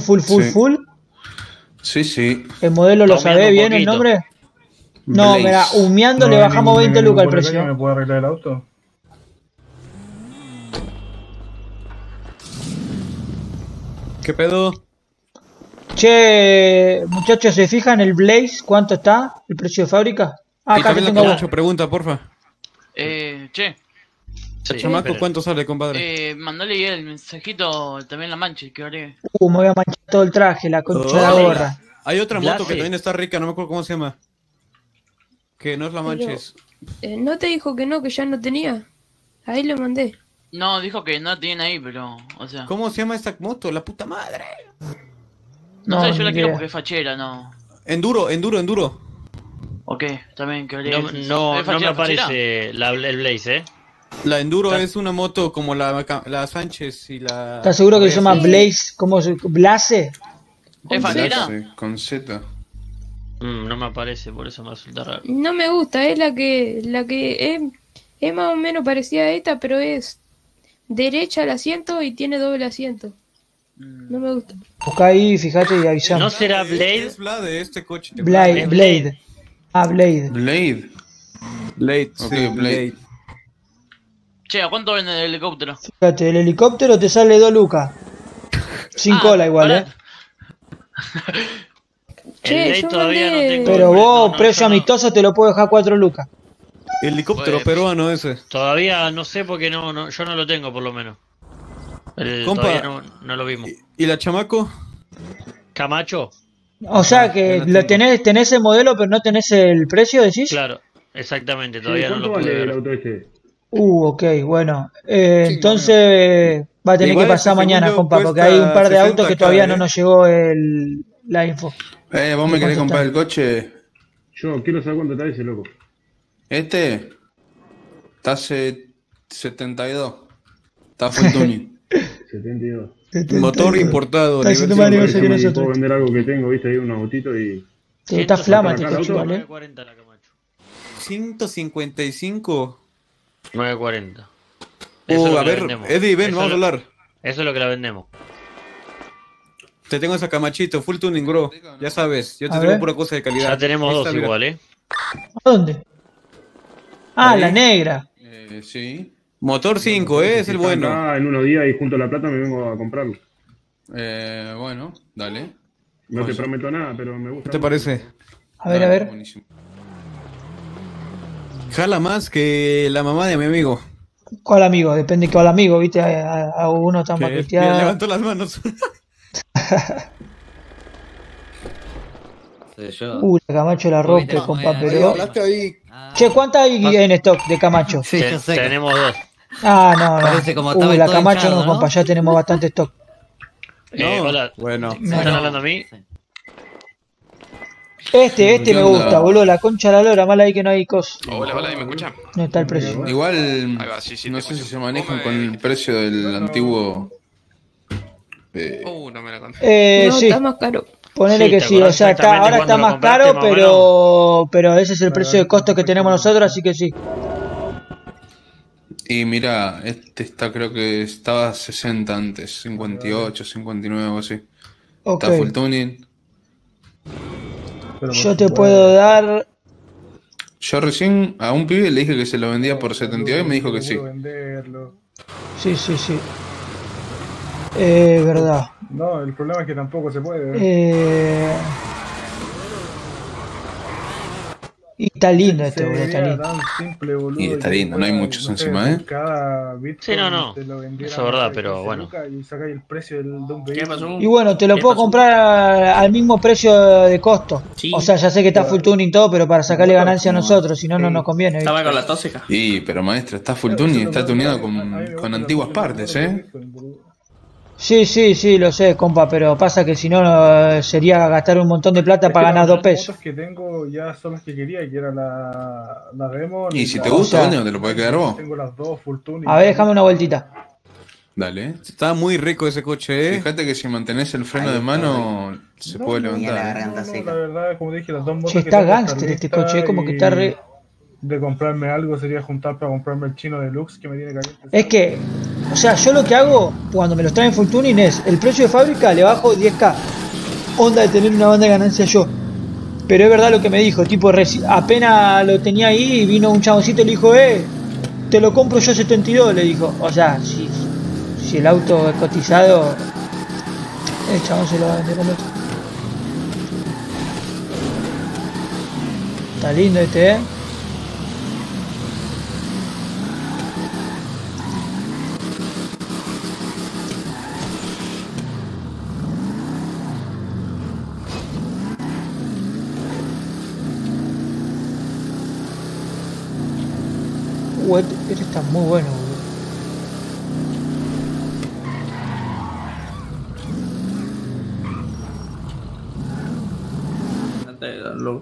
Sí. ¿El modelo lo sabe bien el nombre? No, Blaze. mira, humeando le bajamos 20 lucas al precio. ¿Me puede arreglar el auto? ¿Qué pedo? Che, muchachos, ¿se fijan el Blaze? ¿Cuánto está el precio de fábrica? Y Acá que también tengo la vos. Camacho, pregunta, porfa. Che. El chamaco, ¿cuánto sale, compadre? Mandale ahí el mensajito también la mancha que haré. Me voy a manchar todo el traje, la concha de la gorra. Hay otra moto que también está rica, no me acuerdo cómo se llama. Que no es la manches. ¿No te dijo que no, que ya no tenía? Ahí lo mandé. No, dijo que no tienen ahí, pero, o sea... ¿Cómo se llama esta moto? La puta madre. No sé, yo la ni quiero idea. porque es fachera, no. Enduro. Ok, también que haré. No me aparece el Blaze, La Enduro es una moto como la Sánchez y la... ¿Estás seguro que se llama Blaze? ¿Cómo se Blaze? ¿Es fachera? Con Z. No me aparece, por eso me resulta raro. No me gusta, es la que es más o menos parecida a esta, pero es derecha al asiento y tiene doble asiento. No me gusta. Busca ahí, fíjate y avisame. ¿No será Blade? Es la de este coche. Blade. Ah, Blade. Blade, Ok, sí, Blade. Che, ¿a cuánto vende el helicóptero? Fíjate, el helicóptero te sale 2 lucas. Sin cola igual, Che, yo todavía no mandé... tengo. Pero vos, precio amistoso, te lo puedo dejar 4 lucas. Helicóptero peruano ese. Todavía no sé porque yo no lo tengo por lo menos. Compa, todavía no lo vimos. ¿Y la chamaco? ¿Camacho? O sea que lo tenés el modelo, pero no tenés el precio, decís. Claro, exactamente, todavía no lo ¿Cuánto pude vale el ver. auto este? Ok, bueno. Entonces va a tener Igual que pasar este mañana, segundo compa, porque cuesta hay un par de autos 60K, que todavía no nos llegó la info. ¿Vos me querés comprar el coche? Yo quiero saber cuánto está ese, loco. Este está 72. Está full tuning. 72. Motor importado. Está haciendo más negocio que nosotros. Puedo vender algo que tengo, viste, ahí un autito y... Está flama este ¿Sacar coche, auto? ¿vale? 155. 940. Eso es lo A que la ver, vendemos. Eddie, ven, Eso vamos a es lo- hablar. Eso es lo que la vendemos. Te tengo esa camachito, full tuning, bro. Ya sabes, yo te A traigo ver. pura cosa de calidad. Ya tenemos Ahí dos está, mira. igual, ¿A dónde? Ah, Ahí. la negra. Sí. Motor 5, es el bueno. Acá en unos días y junto a la plata me vengo a comprarlo. Bueno, dale. No te Oye. prometo nada, pero me gusta. ¿Qué te parece? A ver. Buenísimo. Jala más que la mamá de mi amigo. ¿Cuál amigo? Depende de cuál amigo, viste. A uno está más Que piteado. levantó las manos. La Camacho la rompe, compa, pero... Hablaste ahí. Che, ¿cuántas hay en stock de Camacho? Sí, yo sé. Tenemos dos. No. Parece como estaba La todo Camacho hinchado, no, ¿no? compa, ya tenemos bastante stock. Hola. Bueno. ¿Me están hablando a mí? Este ¿Qué me onda? gusta, boludo, la concha de la lora, mal ahí que no hay cosas. Hola, ¿y me escuchan? No está el precio. Igual, Ahí va, sí, no te sé si escucho. se manejan con el precio del antiguo. No me la conté. No, Sí. está más caro. Ponele que sí, o sea, ahora está más caro, pero ese es el precio de costo que tenemos nosotros, así que sí. Y mira, este está, creo que estaba a 60 antes, 58, 59 o así. Ok. Está full tuning. Yo te puedo dar... Yo recién a un pibe le dije que se lo vendía por 72 y me dijo que sí. Sí, sí, sí. Verdad. No, el problema es que tampoco se puede. Y está lindo este, boludo, está lindo. Y está lindo, no hay muchos encima, ¿eh? Sí, no. Eso es verdad, pero bueno. Y bueno, te lo puedo comprar al mismo precio de costo. Sí. O sea, ya sé que está full tuning todo, pero para sacarle ganancia a nosotros, si no, no nos conviene. ¿viste? Estaba con la tóxica. Sí, pero maestro, está full tuning y está tuneado con antiguas partes, ¿eh? Sí, lo sé, compa, pero pasa que si no sería gastar un montón de plata para ganar 2 pesos. Las motos que tengo ya son las que quería, que era la Demon. Y si te gusta, ¿dónde te lo puedes quedar vos? Tengo las dos full tuning. A ver, déjame una vueltita. Dale. Está muy rico ese coche, ¿eh? Fíjate que si mantenés el freno de mano, se puede levantar. La verdad, como dije, las dos motos Che, está gangster este coche, como que está re... De comprarme algo sería juntar para comprarme el chino deluxe que me tiene caliente. Es que, o sea, yo lo que hago cuando me los traen full tuning es el precio de fábrica le bajo 10k. Onda de tener una banda de ganancia yo. Pero es verdad lo que me dijo, tipo, apenas lo tenía ahí y vino un chaboncito y le dijo, te lo compro yo 72, le dijo. O sea, si el auto es cotizado, el chabón se lo va a vender al otro. Está lindo este, Este está muy bueno, boludo.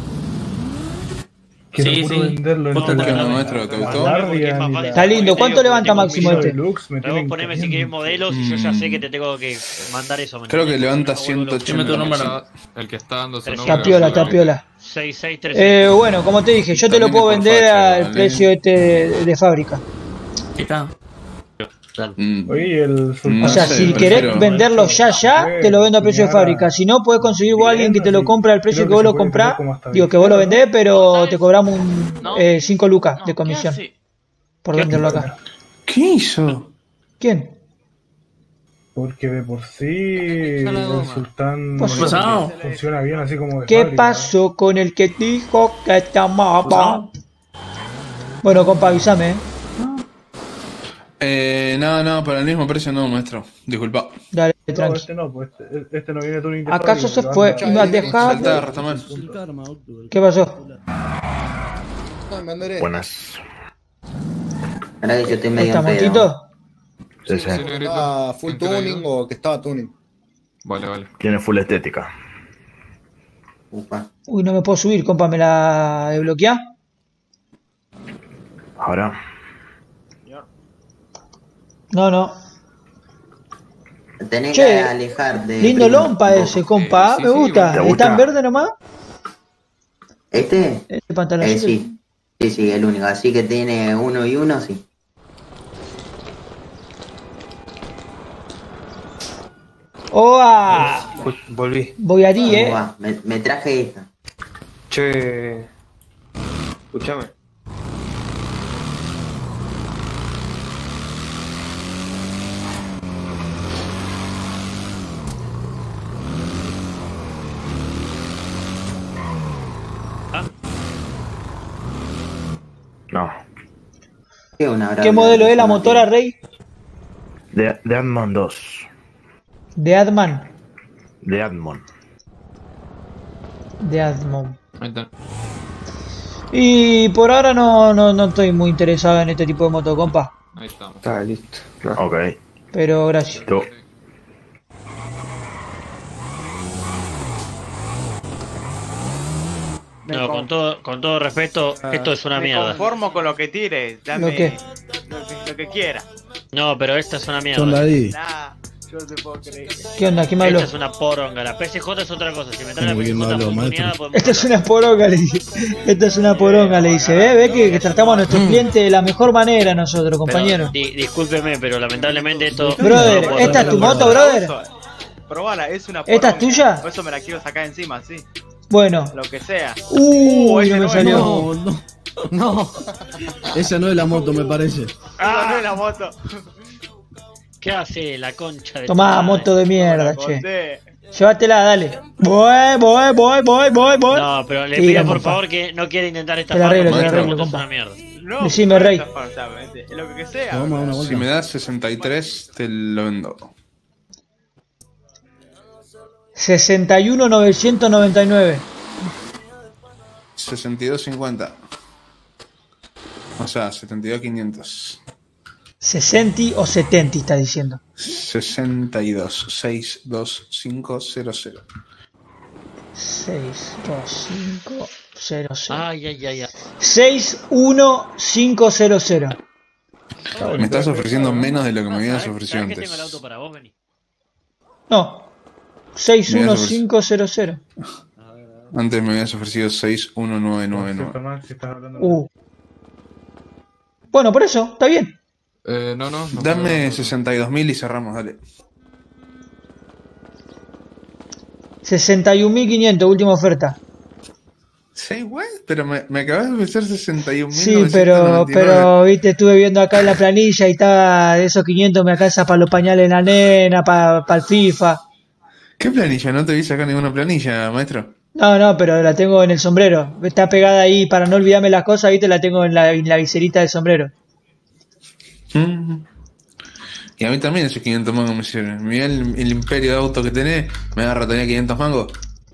Sí. Venderlo maestro, ¿te gustó? Está lindo. ¿Cuánto levanta máximo este? Luego poneme si querés modelos y yo ya sé que te tengo que mandar eso. Creo que levanta 180. El que está dando su nombre. Está piola. 6636. Bueno, como te dije, yo te lo puedo vender al precio de fábrica. Está. Oye, o sea, si querés venderlo ya, te lo vendo a precio de fábrica. Si no, puedes conseguir a alguien que te lo compre al precio que vos lo comprás. Digo, que vos lo vendés, pero te cobramos 5 lucas de comisión por venderlo acá. ¿Qué hizo? ¿Quién? Porque de por sí el sultán funciona bien así como de ¿Qué fábrica, pasó con el que dijo que te amaba? Bueno, compa, avísame, No, para el mismo precio no, maestro. Disculpa. Dale, tranqui. Este no viene tuning de ¿Acaso se fue? ¿Me has dejado? ¿Qué pasó? Buenas. Ahora que yo estoy medio ¿Está montito? Sí, sí. ¿Full tuning o que estaba tuning? Vale. Tiene full estética. Uy, no me puedo subir, compa, ¿me la desbloquea? Ahora. No. Tenés que alejar de... Lindo lompa ese, compa, me gusta. ¿Está en verde nomás? ¿Este? Este pantaloncito. Sí, el único. Así que tiene 1 y 1, sí. ¡Oa! Volví. Voy a ti, Me traje esta. Che. Escuchame. No. ¿Qué modelo es la motora, Rey? De Admon 2. ¿De Adman? De Admon. De Admon. Y por ahora no estoy muy interesado en este tipo de moto, compa. Ahí estamos. Está listo. Ok. Pero gracias. No, con todo respeto, esto es una mierda. Me conformo con lo que tire, dame ¿Lo qué? lo que quiera. No, pero esta es una mierda. Son la D. Yo no te puedo creer. ¿Qué onda? ¿Quién me habló? Esta es una poronga, la PSJ es otra cosa. Si me trae la PSJ oportunidad, podemos Esta es una poronga, le dice. Esta es una poronga, le dice. Ve que tratamos a nuestro cliente de la mejor manera nosotros, compañero. Discúlpeme, pero lamentablemente esto... Brother, ¿esta es tu moto, brother? Probala, es una ¿Esta es tuya? Por eso me la quiero sacar encima, sí. Bueno. Lo que sea. No me salió. No. Esa no es la moto, me parece. Ah, no es la moto. ¿Qué hace la concha de Tomá, moto de mierda, che. Llévatela, dale. Voy. No, pero le pido por favor que no quiera intentar esta parte. Es una mierda. No, decime, Rey. Lo que sea. Si me das 63, te lo vendo. 61.999. 62.50. O sea, 72.500. 60 o 70 está diciendo. 62 62500. 62500. Ay. 61500. Me estás ofreciendo menos de lo que me habías ofrecido antes. Tengo el auto para vos, vení. No. 61500. Antes me habías ofrecido 61999. Bueno, por eso, está bien. No. Dame 62.000 y cerramos, dale. 61.500, última oferta. Sí, güey, pero me acabas de ofrecer 61.000. Sí, pero viste, estuve viendo acá en la planilla y estaba de esos 500 me alcanza para los pañales de la nena, para el FIFA. ¿Qué planilla? No te vi sacar ninguna planilla, maestro. No, pero la tengo en el sombrero. Está pegada ahí para no olvidarme las cosas, viste, la tengo en la viserita del sombrero. Y a mí también esos 500 mangos me sirven. Mirá el imperio de auto que tenés, me da ratonía 500 mangos.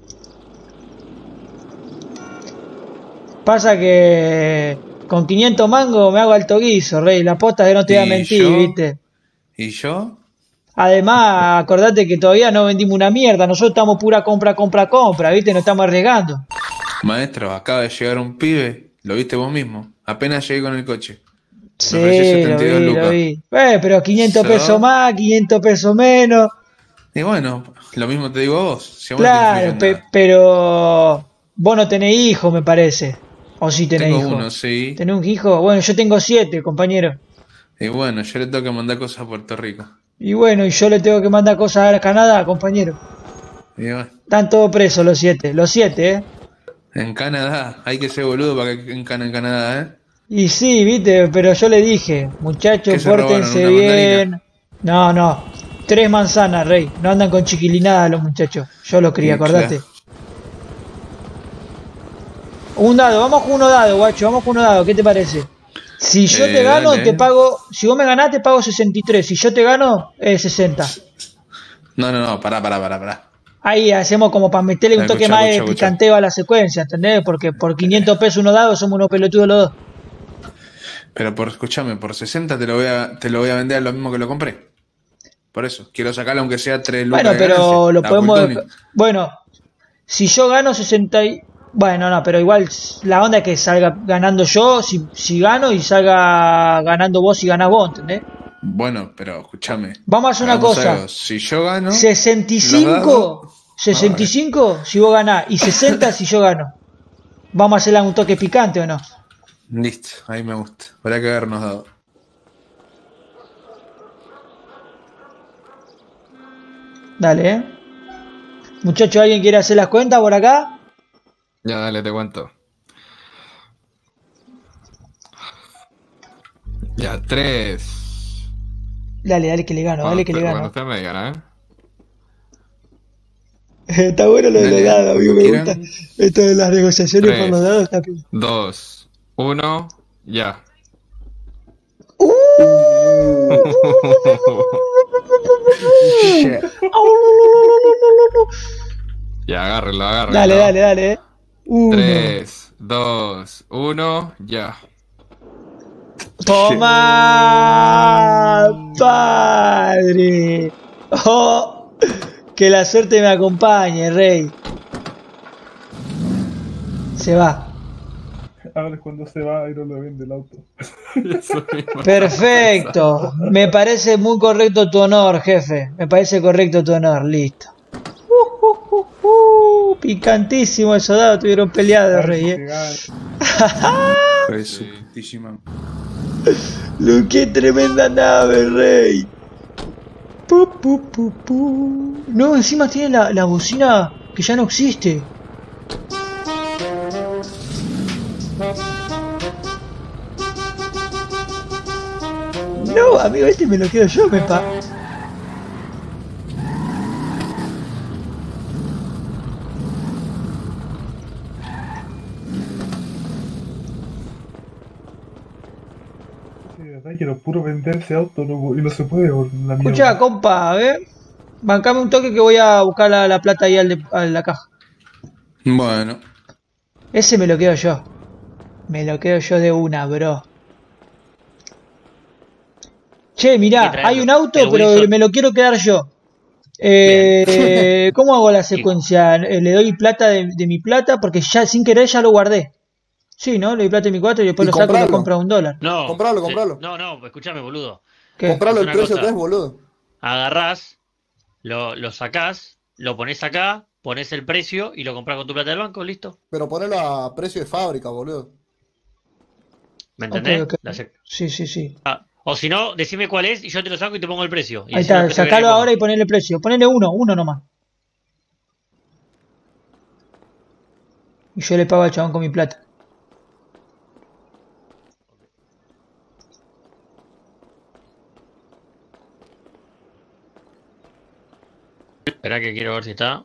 Pasa que con 500 mangos me hago alto guiso, Rey. La posta es que no te voy a mentir, ¿viste? ¿Y yo? Además, acordate que todavía no vendimos una mierda. Nosotros estamos pura compra, ¿viste? Nos estamos arriesgando. Maestro, acaba de llegar un pibe. Lo viste vos mismo. Apenas llegué con el coche. Sí, lo vi. Pero 500 pesos más, 500 pesos menos. Y bueno, lo mismo te digo a vos. Si a vos claro, pero vos no tenés hijos, me parece. O sí tenés hijos. Tengo uno, sí. ¿Tenés un hijo? Bueno, yo tengo 7, compañero. Y bueno, yo le tengo que mandar cosas a Puerto Rico. Y bueno, y yo le tengo que mandar cosas a Canadá, compañero. Y bueno. Están todos presos los 7. Los 7, En Canadá. Hay que ser boludo para que en Canadá, Y sí, viste, pero yo le dije, muchachos, pórtense bien. No. 3 manzanas, Rey. No andan con chiquilinadas los muchachos. Yo los quería, acordate. Claro. Un dado, vamos con uno dado, guacho. Vamos con uno dado, ¿qué te parece? Si yo te gano, dale. Te pago. Si vos me ganás, te pago 63. Si yo te gano, 60. No, pará. Ahí hacemos como para meterle un toque más de picanteo a la secuencia, ¿entendés? Porque por 500 pesos uno dado somos unos pelotudos los dos. Pero escúchame, por 60 te lo voy a vender a lo mismo que lo compré. Por eso, quiero sacarle aunque sea 3 lucas. Bueno, pero lo podemos... Bueno, si yo gano 60... Bueno, no, pero igual la onda es que salga ganando yo, si gano, y salga ganando vos y ganás vos, ¿entendés? Bueno, pero escúchame. Vamos a hacer una cosa. Algo. Si yo gano... 65 si vos ganás y 60 si yo gano. ¿Vamos a hacerle un toque picante o no? Listo, ahí me gusta. Habrá que habernos dado. Dale, Muchachos, ¿alguien quiere hacer las cuentas por acá? Ya, dale, te cuento. Ya, 3. Dale, que le gano, dale que le gano. Bueno, usted me diga, Está bueno lo de los dados, amigo, me gusta. Esto de las negociaciones 3, por los dados está bien. 2, 1, ya. Ya, agárrenlo. Dale. 3, 2, 1, ya. ¡Toma, padre! ¡Oh! Que la suerte me acompañe, Rey. Se va. Ahora es cuando se va y no lo vende el auto. Perfecto. Me parece muy correcto tu honor, jefe. Me parece correcto tu honor. Listo. Picantísimo esos dados. Tuvieron peleados, rey. Resultísima. Qué tremenda nave, rey. No, encima tiene la bocina que ya no existe. No, amigo, este me lo quedo yo, mepa. Quiero puro vender ese auto y no se puede. La Escucha, compa, a ver. Bancame un toque que voy a buscar la plata ahí a la caja. Bueno. Ese me lo quedo yo. Me lo quedo yo de una, bro. Che, mirá, hay un auto, pero me lo quiero quedar yo. ¿Cómo hago la secuencia? Le doy plata de mi plata porque ya sin querer ya lo guardé. Sí, ¿no? Le doy plata de mi 4 y después lo saco y lo compro a $1. No. Compralo. No, escúchame, boludo. ¿Qué? Compralo el precio que es, boludo. Agarrás, lo sacás, lo pones acá, pones el precio y lo comprás con tu plata del banco, listo. Pero ponelo a precio de fábrica, boludo. ¿Me entendés? Okay. Sí. O si no, decime cuál es y yo te lo saco y te pongo el precio. Y ahí está, sacalo ahora y ponele el precio. Ponele uno nomás. Y yo le pago al chabón con mi plata. Espera que quiero ver si está.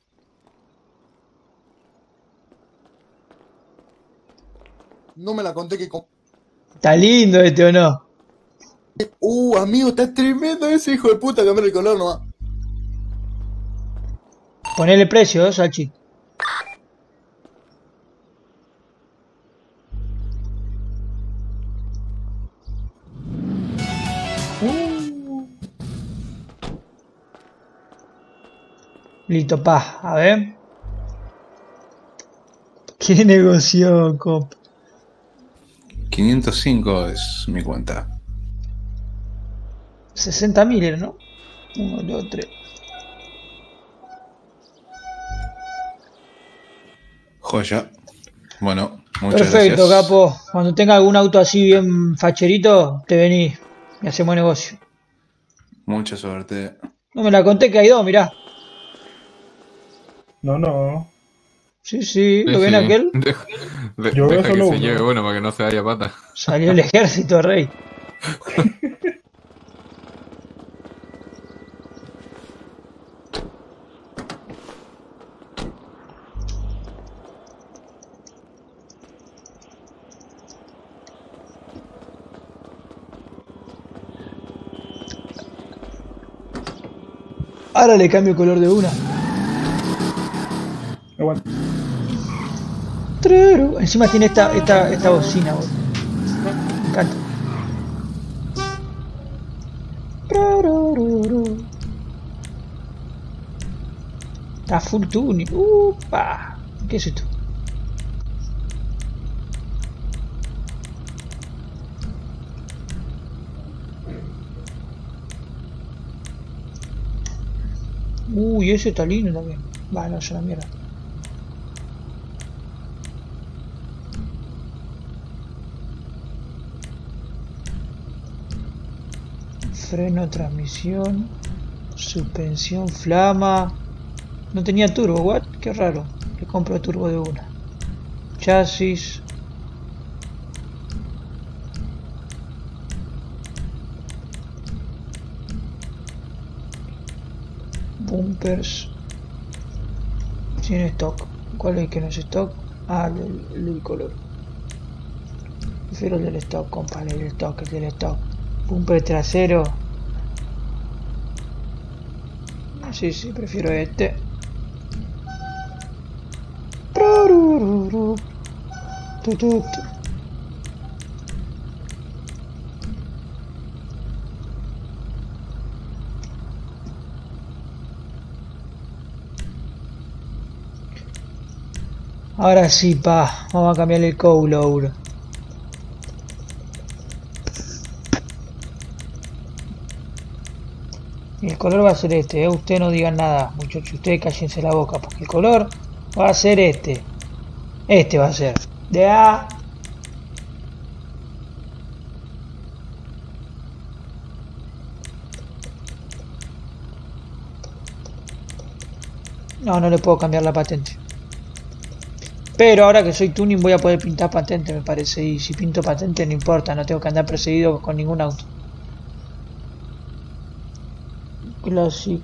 No me la conté que... Está lindo este, ¿o no? Amigo, está tremendo ese hijo de puta. Cambiar el color nomás. Ponele precio, Salchi. Listo, pa. A ver. ¿Qué negocio, comp? 505 es mi cuenta. 60.000 era, ¿no? 1, 2, 3. Joya. Bueno, muchas perfecto, gracias. capo. Cuando tenga algún auto así bien facherito, te venís y hacemos negocio. Mucha suerte. No me la conté que hay dos, mirá. No. Sí, ¿lo ven aquel? Yo veo deja solo que se uno. lleve bueno para que no se vaya pata. Salió el ejército, rey. Ahora le cambio el color de una. Aguanta. Encima tiene esta bocina, boludo. Me encanta. Está full tuning. ¡Upa! ¿Qué es esto? Uy, ese está lindo también. Va, no, es una mierda. Freno, transmisión, suspensión, flama. No tenía turbo, what? Qué raro. Le compro turbo de una. Chasis. Bumpers. Sin stock. ¿Cuál es el que no es stock? Ah, el color. Prefiero el del stock, compa, el del stock. Bumper trasero. Sí, prefiero este. Ahora sí, pa. Vamos a cambiar el co-load. Y el color va a ser este, ustedes no digan nada, muchachos, ustedes cállense la boca, porque el color va a ser este. Este va a ser. De A. No, no le puedo cambiar la patente. Pero ahora que soy tuning voy a poder pintar patente, me parece. Y si pinto patente no importa, no tengo que andar perseguido con ningún auto. Classic.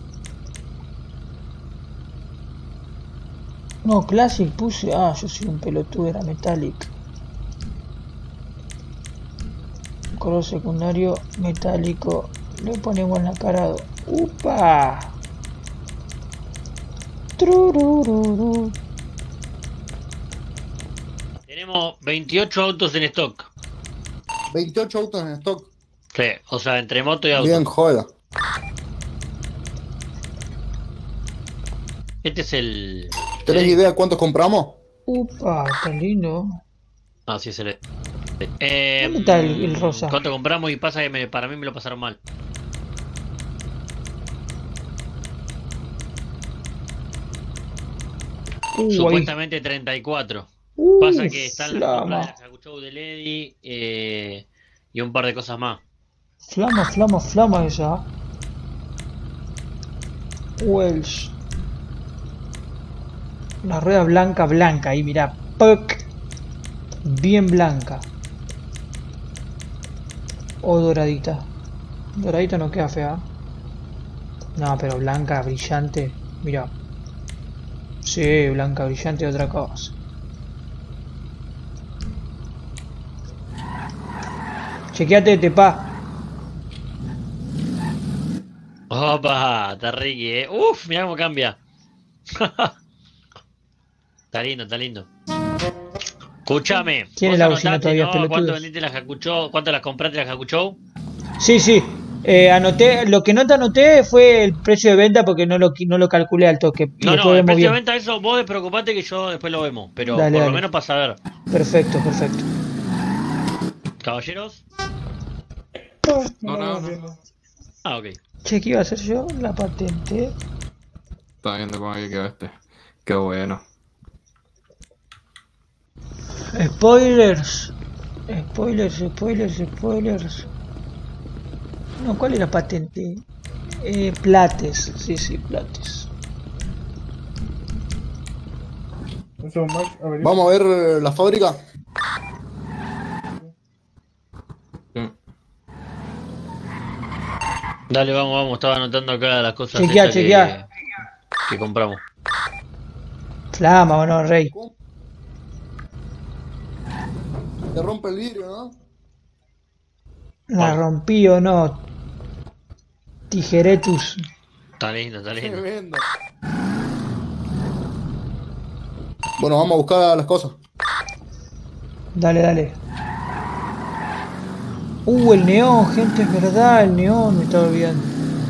No, Classic puse. Ah, yo soy un pelotudo, era Metallic. Color secundario metálico. Le ponemos en la cara. ¡Upa! Trurururu. Tenemos 28 autos en stock. 28 autos en stock. Sí, o sea, entre moto y auto. Bien, joda. Este es el... ¿Tenés idea cuántos compramos? Upa, está lindo. Ah, sí, es el... ¿Dónde está el rosa? ¿Cuánto compramos? Y pasa que para mí me lo pasaron mal. Supuestamente 34. Pasa que están las compras de la Hakuchou de Lady y un par de cosas más. Flama esa. Welsh. Una rueda blanca ahí, mirá. ¡Puck! Bien blanca. O doradita. Doradita no queda fea. No, pero blanca, brillante. Mirá. Sí, blanca, brillante, otra cosa. Chequeate este, pa. Opa, está Ricky, Uf, mirá cómo cambia. Está lindo, está lindo. Escúchame. ¿Quién es la bocina todavía, pelotudo? ¿Cuánto vendiste la Hakuchou? ¿Cuánto las compraste la Hakuchou? Sí, sí. Anoté, lo que no te anoté fue el precio de venta porque no lo calculé al toque. No, el precio de venta, eso vos despreocupate que yo después lo vemos, pero dale, por lo menos para saber. Perfecto. ¿Caballeros? No. Ah, ok. Che, ¿qué iba a hacer yo? La patente. Estaba viendo cómo había quedado este. Qué bueno. Spoilers. No, ¿cuál es la patente? Plates. Sí, plates. Vamos a ver la fábrica. Dale, vamos. Estaba anotando acá las cosas chequea. Que compramos. Flama o no, Rey. Te rompe el vidrio, ¿no? La rompí o no. Tijeretus. Está lindo. Tremendo. Bueno, vamos a buscar las cosas. Dale. El neón, gente, es verdad, el neón, me estaba olvidando.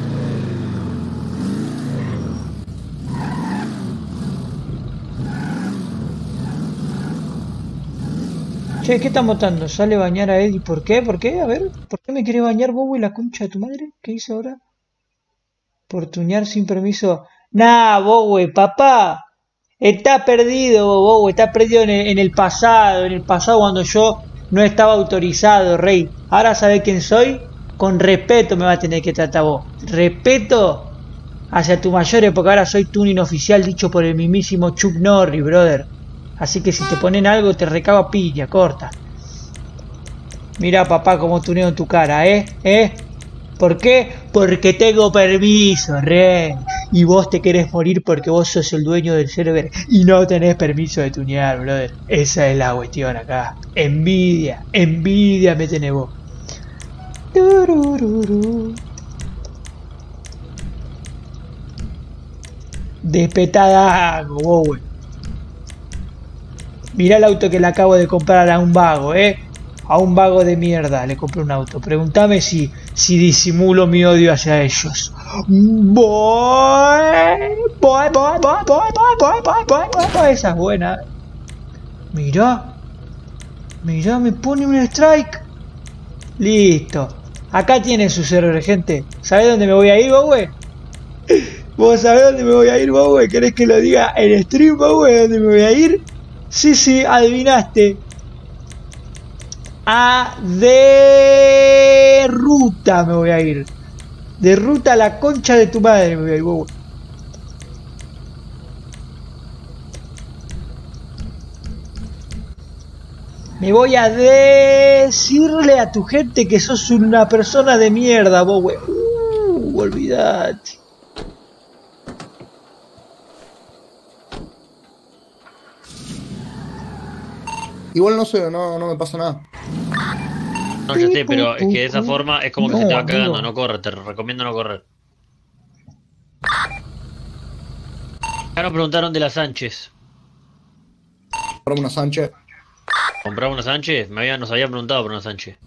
Che, ¿qué están votando? ¿Sale bañar a Eddie? ¿Por qué? A ver, ¿por qué me quiere bañar Bowie, la concha de tu madre? ¿Qué hizo ahora? Por tuñar sin permiso. Nah, Bowie, papá. Está perdido, Bowie, está perdido en el pasado. En el pasado cuando yo no estaba autorizado, Rey. Ahora sabés quién soy. Con respeto me va a tener que tratar vos. Respeto hacia tus mayores, porque ahora soy tuning oficial dicho por el mismísimo Chuck Norris, brother. Así que si te ponen algo te recago a pilla, corta. Mira, papá, cómo tuneo en tu cara, ¿Por qué? Porque tengo permiso, Rey. Y vos te querés morir porque vos sos el dueño del server y no tenés permiso de tunear, brother. Esa es la cuestión acá. Envidia me tenés vos. Despetada, Bowie. Mirá el auto que le acabo de comprar a un vago, A un vago de mierda le compré un auto. Pregúntame si disimulo mi odio hacia ellos. Voy. Esa es buena. Mirá, me pone un strike. Listo. Acá tienen sus errores, gente. ¿Sabés dónde me voy a ir, Bowe? ¿Vos sabés dónde me voy a ir, Bowe? ¿Querés que lo diga en stream, Bowe? ¿Dónde me voy a ir? Sí, adivinaste. De ruta me voy a ir. De ruta a la concha de tu madre me voy a ir, Bowe. Me voy a decirle a tu gente que sos una persona de mierda, Bowe. Olvidate. Igual no sé, no me pasa nada. No, yo sé, pero es que de esa forma es como que se te va cagando, no corre, te recomiendo no correr. Acá nos preguntaron de la Sánchez. Comprame una Sánchez. ¿Compraba una Sánchez? Nos habían preguntado por una Sánchez.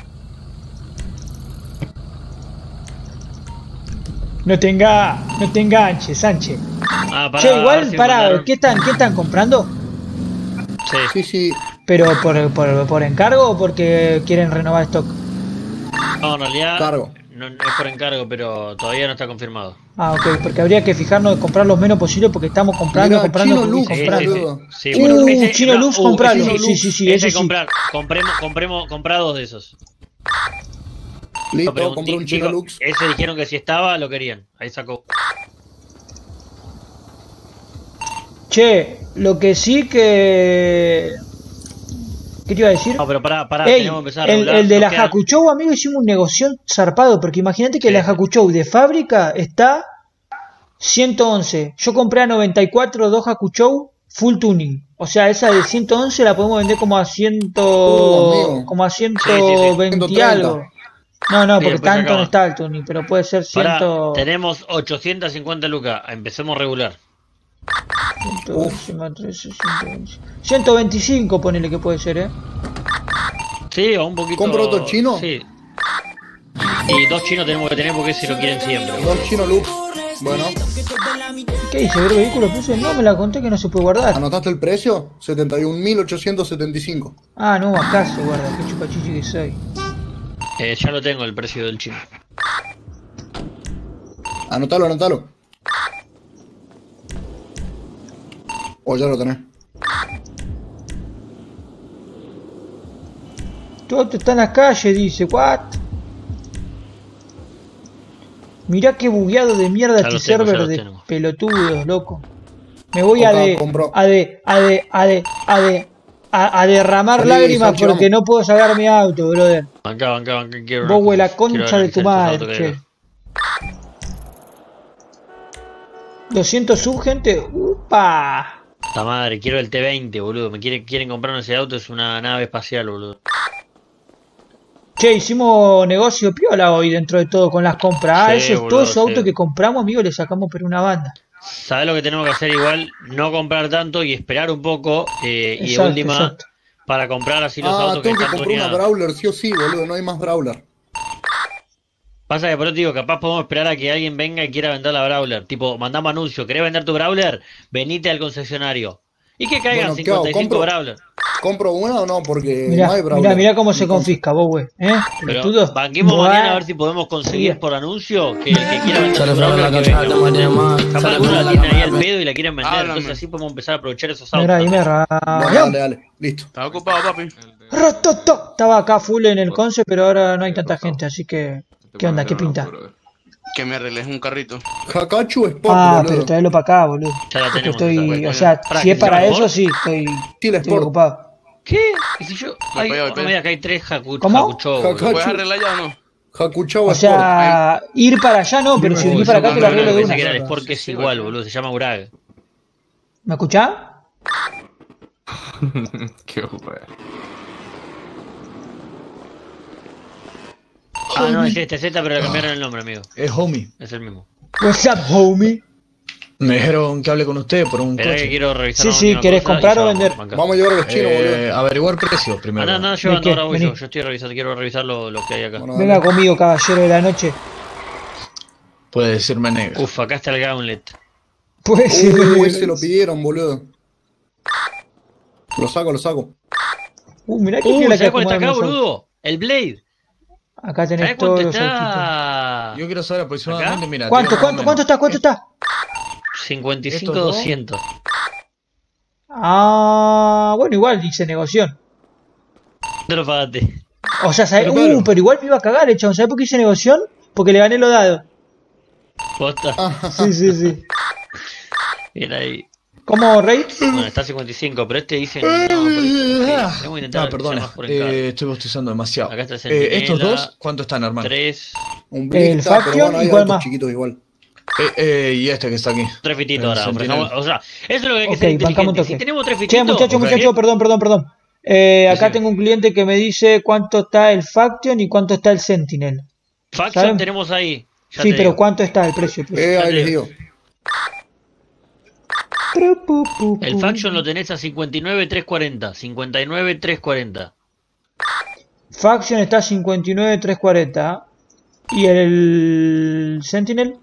No te enganches, Sánchez. Pará, che, igual, pará, ¿qué están comprando? Sí. ¿Pero por encargo o porque quieren renovar stock? No, en realidad Cargo. no es por encargo, pero todavía no está confirmado. Ok, porque habría que fijarnos de comprar lo menos posible porque estamos comprando. Chino Lux, Sí, bueno, ese, Chino Lux, compralo. Sí, ese sí. comprá dos de esos. Listo, compré un Chino Lux. Ese dijeron que si estaba, lo querían. Ahí sacó. Che, lo que sí que... ¿Qué te iba a decir? No, pero pará, Ey, tenemos que empezar a regular. el de la Hakuchou, amigo, hicimos un negocio zarpado, porque imagínate que la Hakuchou de fábrica está 111. Yo compré a 94 dos Hakuchou full tuning. O sea, esa de 111 la podemos vender como a 120 y algo. No, porque tanto no está el tuning, pero puede ser 100. Tenemos 850 lucas, empecemos a regular. 125 ponele que puede ser, Sí, o un poquito. ¿Compro otro chino? Sí. Y dos chinos tenemos que tener porque si lo quieren siempre. Dos Chino Lux. Bueno. ¿Qué dice? ¿Ver vehículo puse? No, me la conté que no se puede guardar. ¿Anotaste el precio? 71.875. Ah, no, acá se guarda. Qué chupachichi que soy. Ya lo tengo, el precio del chino. Anotalo. O ya lo tenés. Todo está en la calle, dice. What? Mirá qué bugueado de mierda este server de pelotudos, loco. Me voy a derramar lágrimas porque no puedo sacar mi auto, brother. Banca, quiero. Vos, la concha de tu madre, che. 200 sub, gente. ¡Upa! Esta madre, quiero el T20, boludo. Quieren comprar ese auto, es una nave espacial, boludo. Che, hicimos negocio piola hoy dentro de todo con las compras. Sí, todo ese auto que compramos, amigo, le sacamos pero una banda. ¿Sabés lo que tenemos que hacer igual? No comprar tanto y esperar un poco. Y de última, para comprar así los autos que están comprar una Brawler, sí o sí, boludo. No hay más Brawler. Pasa que por eso te digo, capaz podemos esperar a que alguien venga y quiera vender la Brawler. Tipo, mandamos anuncio, ¿querés vender tu Brawler? Venite al concesionario. Y que caigan 55 Brawler. ¿Compro una o no? Porque no hay Brawler. Mirá cómo se confisca, vos, güey. Pero banquemos mañana a ver si podemos conseguir por anuncio que el que quiera vender su Brawler que venga. Capaz alguno la tiene ahí al pedo y la quieren vender. Entonces así podemos empezar a aprovechar esos autos. Dale. Listo. Estaba ocupado, papi. Estaba acá full en el conce, pero ahora no hay tanta gente, así que... ¿Qué onda? ¿Qué pinta? Que me arregles un carrito. Hakachu Sport, boludo. Pero traerlo para acá, boludo. Ya la tenemos. O sea, si es para eso, sí, estoy ocupado. ¿Qué? ¿Y si yo...? No me digas que hay 3 Hakuchou. ¿Puedes arreglar ya o no? Hakuchou o sea, ir para allá no, pero si venís para acá te lo arreglo de una. Pensé que era el Sport que es igual, boludo. Se llama Urag. ¿Me escuchás? Qué bueno. No, es este Z, pero le cambiaron el nombre, amigo. Es homie. Es el mismo. What's up, homie? Me dijeron que hable con usted por un coche. Que quiero revisar sí, ¿querés comprar o vender? Vamos a llevar a los chinos, boludo. Averiguar precios primero. No, yo ando ahora voy yo estoy revisando, quiero revisar lo que hay acá. Venga conmigo, caballero de la noche. Puede decirme negro. Uf, acá está el Gauntlet. Puede ser. Se lo pidieron, boludo. Lo saco. Mirá que ¿sabés cuál está acá, boludo? El Blade. Acá tenés ¿Sabés todos cuánto los autitos. está? Yo quiero saber aproximadamente, mira. ¿Cuánto está? ¿Cuánto está? 55.200. Ah, bueno, igual dice negoció. ¿Te lo pagaste? O sea, ¿sabes? Pero igual me iba a cagar, chabón. ¿Sabes por qué hice negocio? Porque le gané los dados. ¿Posta? Sí. Bien ahí. ¿Cómo, Rey? Bueno, está 55, pero este dice... tengo que intentar perdona. más por encargo. Estoy bostezando demasiado. Acá está el Centinela, ¿Estos dos cuánto están, hermano? 3. Un Blista, pero bueno, hay autos chiquitos igual. Y este que está aquí. 3 fititos ahora. O sea, eso es lo que hay que Ok, ser bancamos inteligente. un Si toque. tenemos 3 fititos... Muchachos, perdón. Acá tengo un cliente que me dice cuánto está el Faction y cuánto está el Sentinel. Faction ¿Saben? tenemos ahí. Ya Sí, te pero digo. ¿cuánto está el precio? Ahí les digo. El Faction lo tenés a 59.340. 59.340. Faction está a 59.340. ¿Y el Sentinel?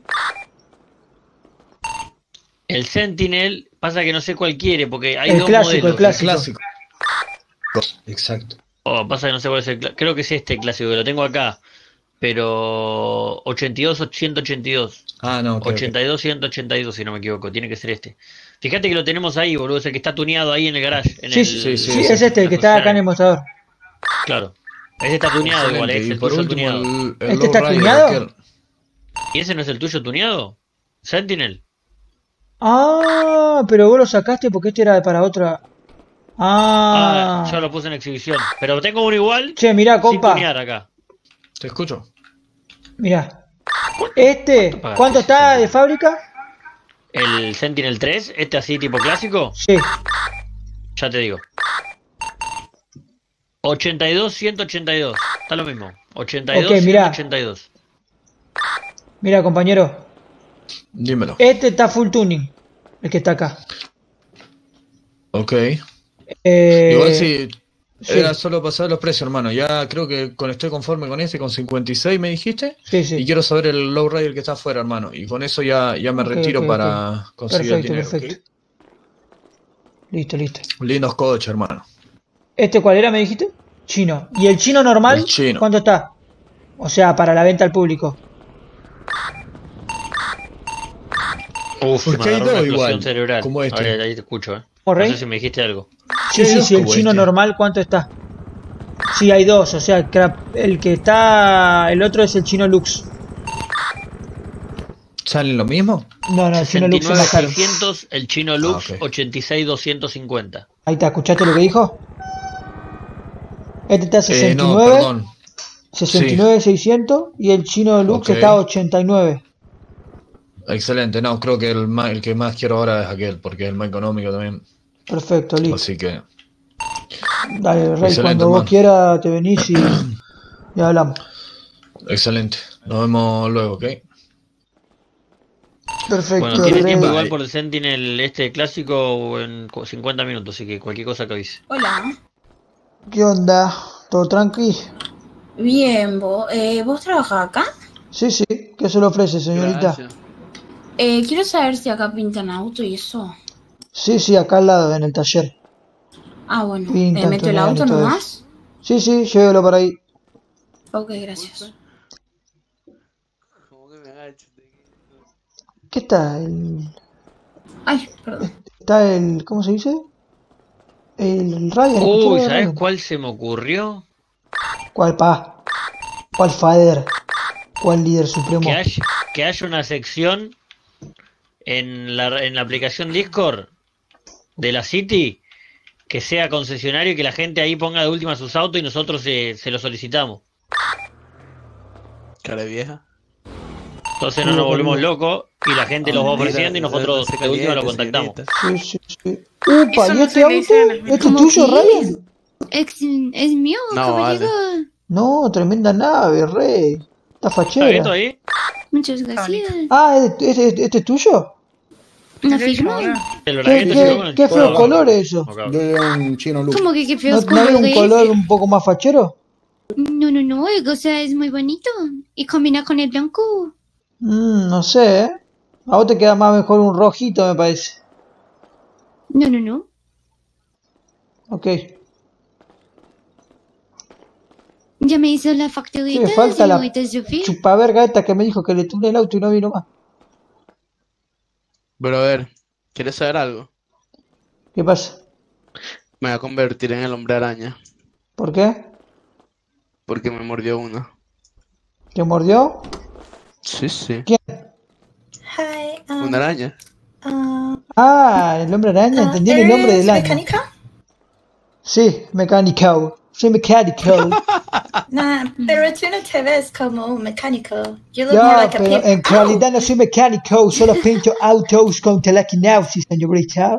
El Sentinel, pasa que no sé cuál quiere, porque hay El dos clásico, modelos. el clásico. Exacto. Oh, pasa que no sé cuál es creo que es este clásico, que lo tengo acá. Pero 82-182. Ah, no, okay, 82-182, si no me equivoco. Tiene que ser este. Fíjate que lo tenemos ahí, boludo. Es el que está tuneado ahí en el garage. Sí, es este, el que está acá en el mostrador. Claro. Ese está tuneado igual, es el tuyo tuneado. ¿Este está tuneado? ¿Y ese no es el tuyo tuneado? Sentinel. Ah, pero vos lo sacaste porque este era para otra. Ah, yo lo puse en exhibición. Pero tengo uno igual. Che, mirá, compa. Sin tunear acá. Te escucho. Mirá. ¿Cuánto está de fábrica? ¿El Sentinel 3? ¿Este así tipo clásico? Sí. Ya te digo. 82-182. Está lo mismo. 82-182. Mira, compañero. Dímelo. Este está full tuning. El que está acá. Ok. Igual si era solo pasar los precios, hermano. Ya creo que estoy conforme con este, con 56 me dijiste. Sí. Y quiero saber el lowrider que está afuera, hermano. Y con eso ya me retiro para conseguir el dinero. Perfecto. Listo. Lindos coches, hermano. ¿Este cuál era, me dijiste? Chino. ¿Y el chino normal? El chino. ¿Cuánto está? O sea, para la venta al público. Porque hay dos igual. Cerebral. Como este. Ahí te escucho, ¿O Rey? No sé si me dijiste algo. Sí, el chino normal, ¿cuánto está? Sí, hay dos, o sea, el que está... El otro es el chino Lux. ¿Salen lo mismo? No, el chino Lux es más caro. 600, el chino Lux 86.250. Ahí está, ¿escuchaste lo que dijo? Este está a 69. No, perdón. 69.600 y el chino Lux está a 89. Excelente, no, creo que el que más quiero ahora es aquel, porque es el más económico también. Perfecto, listo. Así que... Dale, Rey, excelente, cuando hermano. vos quieras te venís y hablamos. Excelente, nos vemos luego, ¿ok? Perfecto. Bueno, tiene Rey. tiempo igual por el Sentinel este clásico en 50 minutos, así que cualquier cosa que avise. Hola. ¿Qué onda? ¿Todo tranqui? Bien, ¿vos trabajás acá? Sí, ¿qué se le ofrece, señorita? Quiero saber si acá pintan auto y eso. Sí, acá al lado, en el taller. Ah, bueno. Pintan, ¿Meto el tunean y auto todo nomás? eso. Sí, llévelo para ahí. Ok, gracias. ¿Qué está? Ay, perdón. Está el... ¿Cómo se dice? El Ryan. Uy, ¿sabes cuál se me ocurrió? ¿Cuál pa? ¿Cuál fader? ¿Cuál líder supremo? Que haya una sección en la aplicación Discord de la City que sea concesionario y que la gente ahí ponga de última sus autos y nosotros se lo solicitamos. Cara vieja. Entonces no nos volvemos locos y la gente los va ofreciendo y nosotros de última lo contactamos. Sí. Upa, ¿y este auto? ¿Este es tuyo, Ryan? Es mío, No, caballero. No, tremenda nave, Rey. Está fachera. ¿Está viendo ahí? Muchas gracias. Ah, ¿este es tuyo? ¿Una firma? ¿Qué feos colores eso? De un chino Lux. ¿Cómo que qué feos ¿No hay un colores? color un poco más fachero? No, o sea, es muy bonito. Y combina con el blanco. No sé, ¿eh? A vos te queda más mejor un rojito, me parece. No. Ok. Ya me hizo la facturita, me falta la señorita Sofía. chupaverga esta que me dijo que le tuve el auto y no vino más. Brother, ¿quieres saber algo? ¿Qué pasa? Me voy a convertir en el hombre araña. ¿Por qué? Porque me mordió uno. ¿Te mordió? Sí, sí. ¿Quién? Hi, Una araña. Ah, el hombre araña, entendí el nombre del año. ¿Mecánica? Sí, mecánico. Soy mecánico. Nah, pero tú no te ves como un mecánico. You look more Ya, like a pero en realidad no soy mecánico, solo pinto autos con telequinesis, señorita.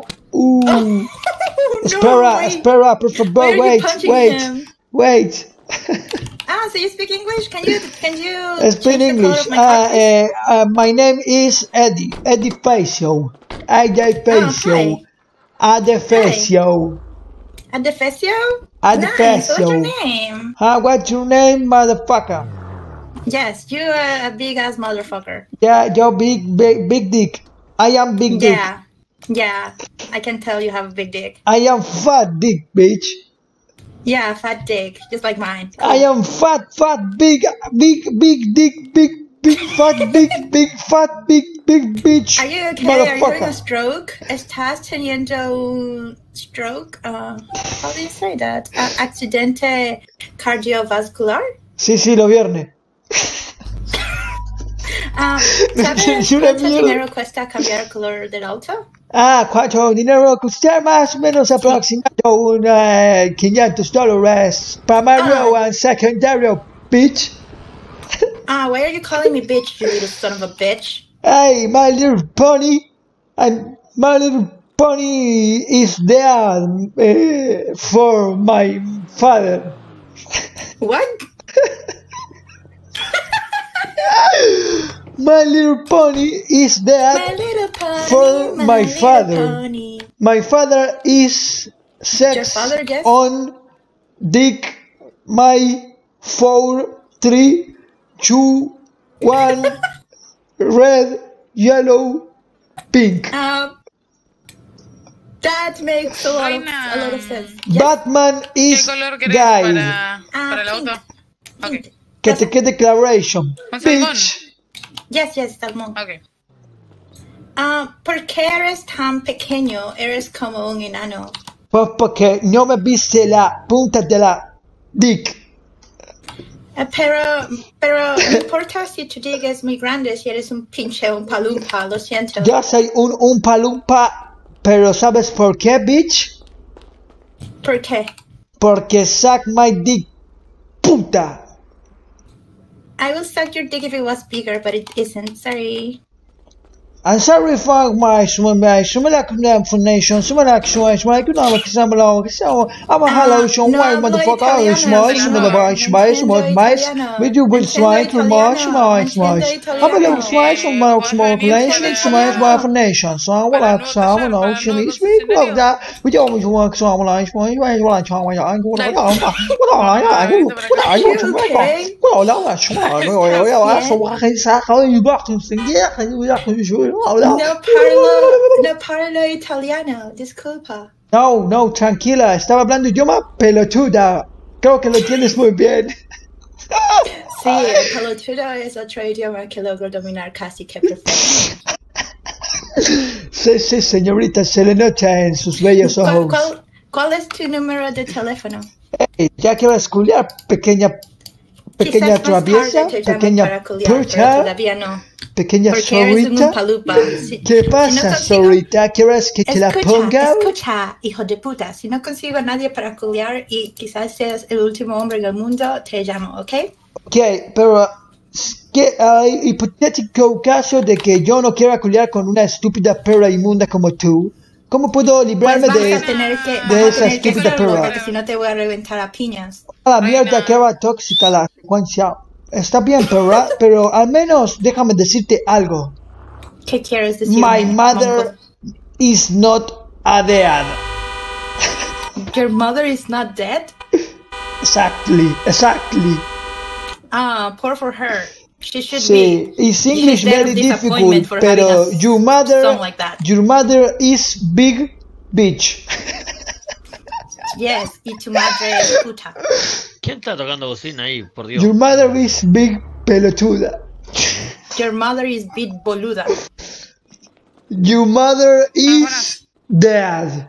Espera, por favor, wait. Ah, so you speak English? Can you Speak change the color English. of my car, My name is Eddie Facio. hi. Adefesio. Adefesio? Adefesio. Nice. What's your name? What's your name, motherfucker? Yes, you are a big ass motherfucker. Yeah, you're big dick. I am big dick. Yeah, I can tell you have a big dick. I am fat dick, bitch. Yeah, fat dick, just like mine. I am fat, big dick, big fat bitch. Are you okay? Are you having a stroke? ¿Estás teniendo stroke? How do you say that? Accidente cardiovascular? Sí, los viernes. ¿Sabes cuánto dinero cuesta cambiar el color del auto? ¿Cuánto dinero cuesta? Más o menos aproximado $500 primario and secundario, bitch. Why are you calling me bitch, you little son of a bitch? Hey, my little pony, and my little pony is there for my father. What? My little pony is there for my father. Pony. My father is sex on dick. My 4, 3, 2, 1, red, yellow, pink. That makes a lot of sense. Batman is gay. Para el auto. Okay. Que te quede declaration. Bitch. Yes, Salmón. Okay. ¿Por qué eres tan pequeño? Eres como un enano. Pues porque no me viste la punta de la dick. Pero no importa si tu dick es muy grande, si eres un pinche un palumpa, lo siento. Yo soy un palumpa, pero ¿sabes por qué, bitch? ¿Por qué? Porque suck my dick, puta. I will suck your dick if it was bigger, but it isn't. Sorry. I'm sorry for my information, I'm a hello, so why motherfucker, with you will smile to much, I'm a little smile from my relation, smile my nation, so I will like someone else, she needs me, love that, we don't work so I'm like, No parlo italiano, disculpa. No, tranquila, estaba hablando idioma pelotuda. Creo que lo tienes muy bien. Sí, el pelotudo es otro idioma que logro dominar casi que perfecto. Sí, señorita, se le nota en sus bellos ojos. ¿Cuál es tu número de teléfono? Ya que vas a culiar, pequeña traviesa, pequeña puta. Todavía no. Pequeña zorrita. ¿Qué pasa, zorrita? ¿Quieres que te la ponga? Escucha, hijo de puta. Si no consigo a nadie para culiar y quizás seas el último hombre en el mundo, te llamo, ¿ok? Ok, pero hipotético caso de que yo no quiera culiar con una estúpida perra inmunda como tú. ¿Cómo puedo librarme de esa estúpida perra? Porque si no te voy a reventar a piñas. A la mierda, que va tóxica la secuencia. Está bien, pero al menos déjame decirte algo. ¿Qué quieres decirme? My mother is not dead. Your mother is not dead? Exactly. Poor for her. She should be. It's English very difficult, pero your mother is big bitch. Yes, y tu madre es puta. ¿Quién está tocando bocina ahí? Por Dios. Your mother is big pelotuda. Your mother is big boluda. Your mother is dead.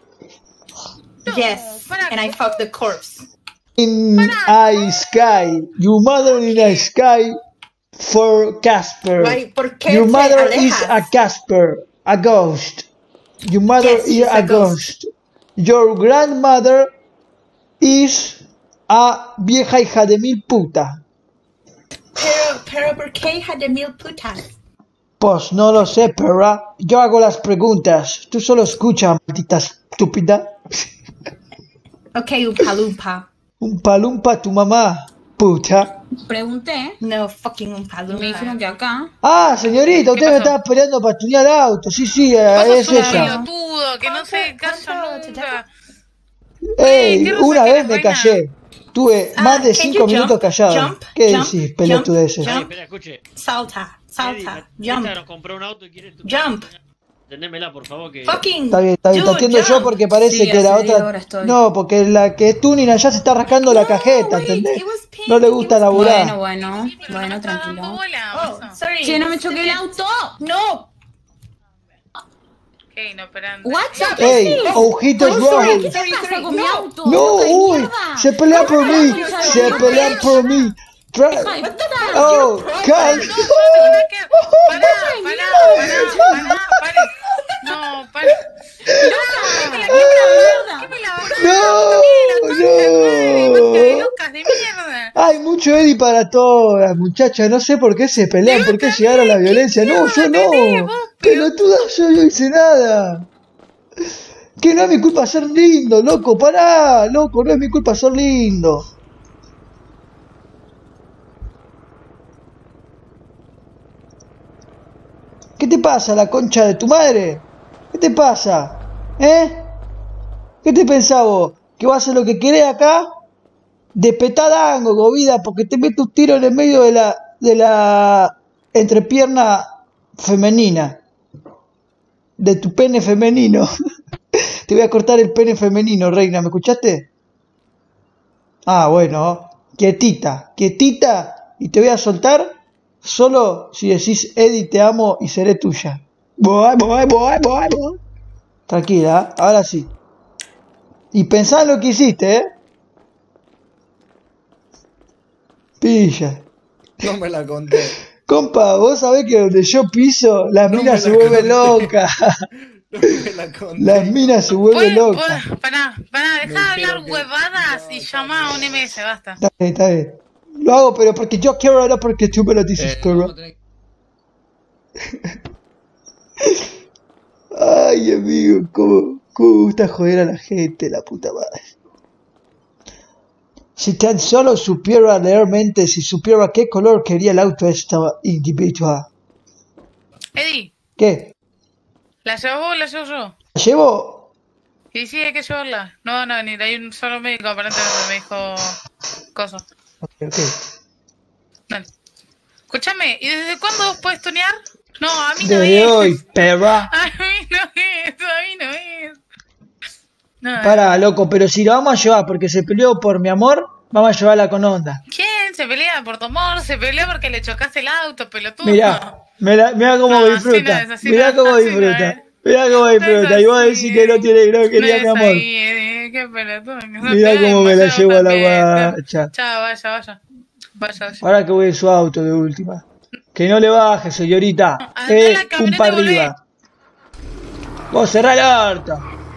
Yes, and I fucked the corpse. In a sky. Your mother in a sky for Casper. Why, ¿por qué Your te mother alejas? is a Casper. A ghost. Your mother Yes, is she's a a ghost. Your grandmother is a vieja hija de mil puta. Pero ¿por qué hija de mil putas? Pues no lo sé, perra. Yo hago las preguntas. Tú solo escucha, maldita estúpida. Ok, un palumpa. Un palumpa tu mamá, puta. Pregunté. No, fucking un palumpa. Me dijeron que acá. Ah, señorita, usted me estaba peleando para tunear auto. Sí, sí, es ella. Pelotudo, que no se calla nunca. Ey, una vez me callé. Tuve más de 5 minutos callado. ¿Qué decís, pelotudeces? Espera, escuche. Salta, Esta jump. nos compró un auto y quiere tu... Jump. Entendémela, por favor, que... Fucking. Está bien, te atiendo yo porque parece Sí, que la hace 10 otra... horas estoy. No, porque la que es tuning allá se está rascando la cajeta, ¿entendés? No le gusta laburar. Bueno, tranquilo. Oh, sorry. Che, no me choqué el auto. No. Ok, no, esperando. WhatsApp. Ey, ojitos rojos. ¿Qué pasa con mi auto? No, uy, se pelean por mí, se pelean por mí. Oh, cal. No, para. No. Hay mucho Eddie para todas, muchachas. No sé por qué se pelean, por qué llegaron a la violencia. No, yo no. Pelotuda, yo no hice nada. Que no es mi culpa ser lindo, loco. Pará, loco, no es mi culpa ser lindo. ¿Qué te pasa, la concha de tu madre? ¿Qué te pasa? ¿Eh? ¿Qué te pensás vos? ¿Que vas a hacer lo que querés acá? Despetadango, Govida, porque te meto un tiro en el medio de la entrepierna femenina. De tu pene femenino. Te voy a cortar el pene femenino, reina, ¿me escuchaste? Ah, bueno, quietita, quietita, y te voy a soltar solo si decís, Eddie, te amo y seré tuya. Voy. Tranquila, ahora sí. Y pensá en lo que hiciste, ¿eh? Pilla. No me la conté. Compa, vos sabés que donde yo piso, las minas se vuelven locas. No me la conté. Las minas se vuelven locas. Pará, deja de hablar huevadas y llama a un MS, basta. Está bien. Lo hago, pero porque yo quiero, no porque tú me lo dices, pero... Ay, amigo, cómo me gusta joder a la gente, la puta madre. Si tan solo supiera realmente, si supiera qué color quería el auto esta individual. Eddie, ¿Qué? ¿la llevo vos o la llevo yo? ¿La llevo? Y sí, hay que llevarla. No van a venir, hay un solo médico aparentemente, me dijo cosas. Ok. Dale. Escúchame, ¿y desde cuándo vos podés tunear? No, a mí no Desde es. hoy, perra. A mí no es. No, Pará, loco, pero si lo vamos a llevar porque se peleó por mi amor, vamos a llevarla con onda. ¿Quién se pelea por tu amor? Se pelea porque le chocaste el auto, pelotudo. Mirá cómo disfruta. Mirá cómo disfruta. Mirá cómo disfruta. Y vos decís que no quería mi amor. Qué pelotudo. Mirá cómo me la llevo a la guacha. Chao, vaya. Ahora que voy en su auto de última. Que no le baje, señorita. Un para arriba. Vos cerrá el orto.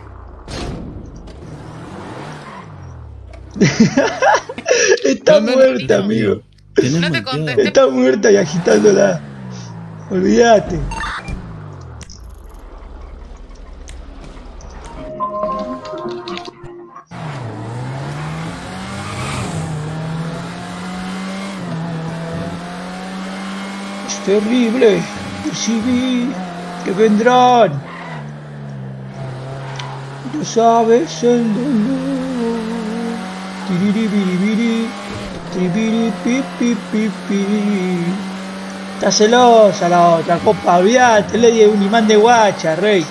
Está muerta, amigo. No te contesté. Está muerta y agitándola. Olvídate. Es terrible. Percibí que vendrán. No sabes el dolor. Tiriribiribiri, tiribiripipipipi. Está celosa la otra, copa, olvídate, le di un imán de guacha, rey.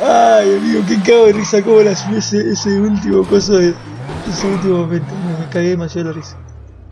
Ay, amigo, qué cago de risa cómo la subí ese último coso de... Ese último momento. Me cagué demasiado la risa.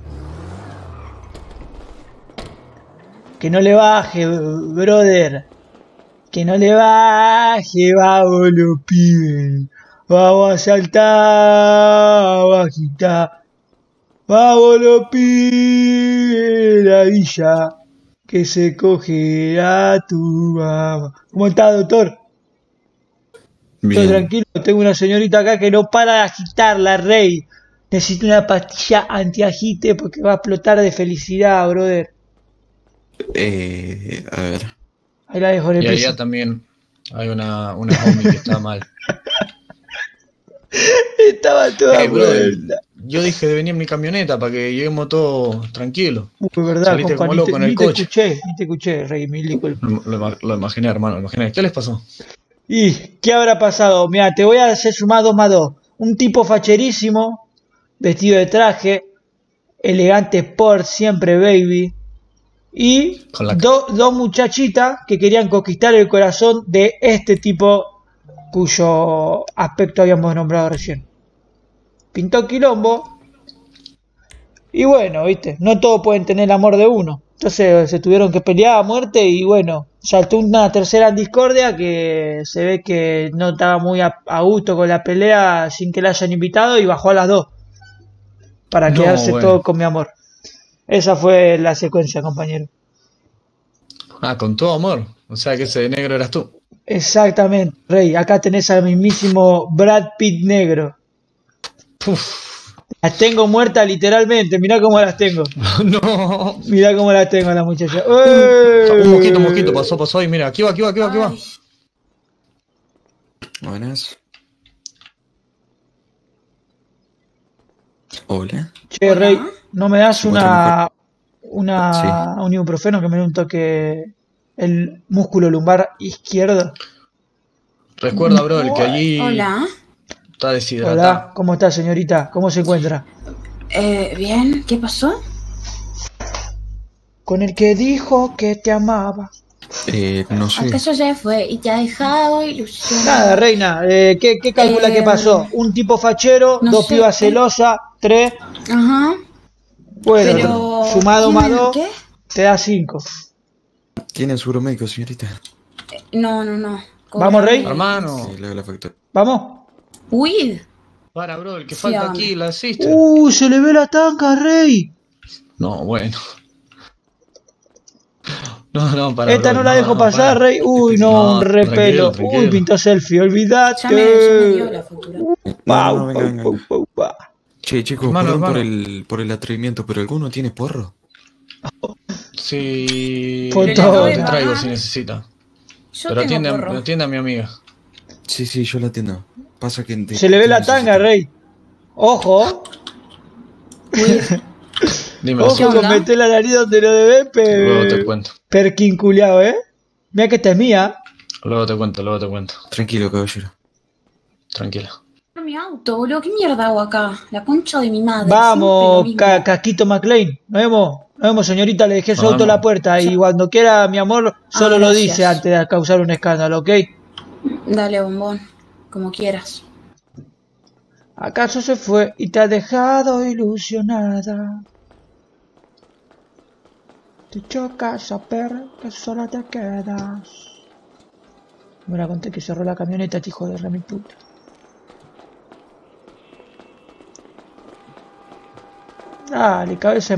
Que no le baje, brother. Que no le baje, vamos los pibes. Vamos a saltar, bajita. Vamos los pibes, la villa. Que se coge a tu mamá. ¿Cómo está, doctor? Bien. Estoy tranquilo, tengo una señorita acá que no para de agitarla, rey. Necesito una pastilla antiagite porque va a explotar de felicidad, brother. A ver. Ahí la dejo en el Y piso. allá también hay una homie que está mal. Estaba toda brother, vuelta. yo dije de venir en mi camioneta para que lleguemos todos tranquilos. Verdad, Saliste compa, como loco en el coche. Ni te escuché, rey, mil disculpas. Lo imaginé, hermano, lo imaginé. ¿Qué les pasó? ¿Y qué habrá pasado? Mira, te voy a hacer sumar 2 más 2. Un tipo facherísimo, vestido de traje, elegante por siempre, baby. Y dos muchachitas que querían conquistar el corazón de este tipo cuyo aspecto habíamos nombrado recién. Pintó quilombo. Y bueno, viste, no todos pueden tener el amor de uno. Entonces se tuvieron que pelear a muerte y bueno, saltó una tercera en discordia que se ve que no estaba muy a gusto con la pelea sin que la hayan invitado y bajó a las 2 para quedarse todo con mi amor. Esa fue la secuencia, compañero. Ah, con todo amor. O sea que ese de negro eras tú. Exactamente, rey. Acá tenés al mismísimo Brad Pitt negro. Uf. Las tengo muertas literalmente, mirá cómo las tengo. No. Mirá cómo las tengo las muchachas. Un mosquito, pasó y mira, aquí va. Buenas. Hola. Che, rey, ¿no me das un ibuprofeno que me dé un toque el músculo lumbar izquierdo? Recuerda, bro, que allí Hola. está deshidratado. Hola, ¿cómo está, señorita? ¿Cómo se encuentra? Bien, ¿qué pasó? Con el que dijo que te amaba. No sé. ¿Acaso ya fue y te ha dejado ilusión? Nada, reina, ¿qué calcula que pasó? Un tipo fachero, no 2 sé, pibas celosas, 3. Ajá. Bueno, Pero, sumado más 2, ¿qué? te da 5. ¿Tiene seguro médico, señorita? No. ¿Vamos, rey? Hermano. Sí, le hago la factura. ¿Vamos? Uy. Para, bro, el que falta aquí, la asiste. Se le ve la tanca, rey. No, bueno. No, para. Esta bro, no la dejo pasar, para. rey. Uy, no, un repelo. Tranquilo. Uy, pintó selfie, olvidate. Ya me dio la factura. Venga. Che, chicos, Hermano, perdón por el atrevimiento, pero ¿alguno tiene porro? Sí. Foto. Te traigo si necesita. Pero atiende a mi amiga. Sí, yo la atiendo. Pasa que... Se le ve la tanga, rey. Ojo. Dime, ojo con meter la nariz donde lo debe, luego te cuento. Perquinculeado, Mira que esta es mía. Luego te cuento. Tranquilo, caballero. Tranquila. Mi auto, boludo, ¿qué mierda hago acá? La concha de mi madre. Vamos, Casquito McLean. Nos vemos, señorita. Le dejé su auto a la puerta y cuando quiera, mi amor, solo lo dice antes de causar un escándalo, ¿ok? Dale, bombón, como quieras. ¿Acaso se fue y te ha dejado ilusionada? Te choca saber que sola te quedas. Me la conté que cerró la camioneta, hijo de re mi puta. Dale, cabeza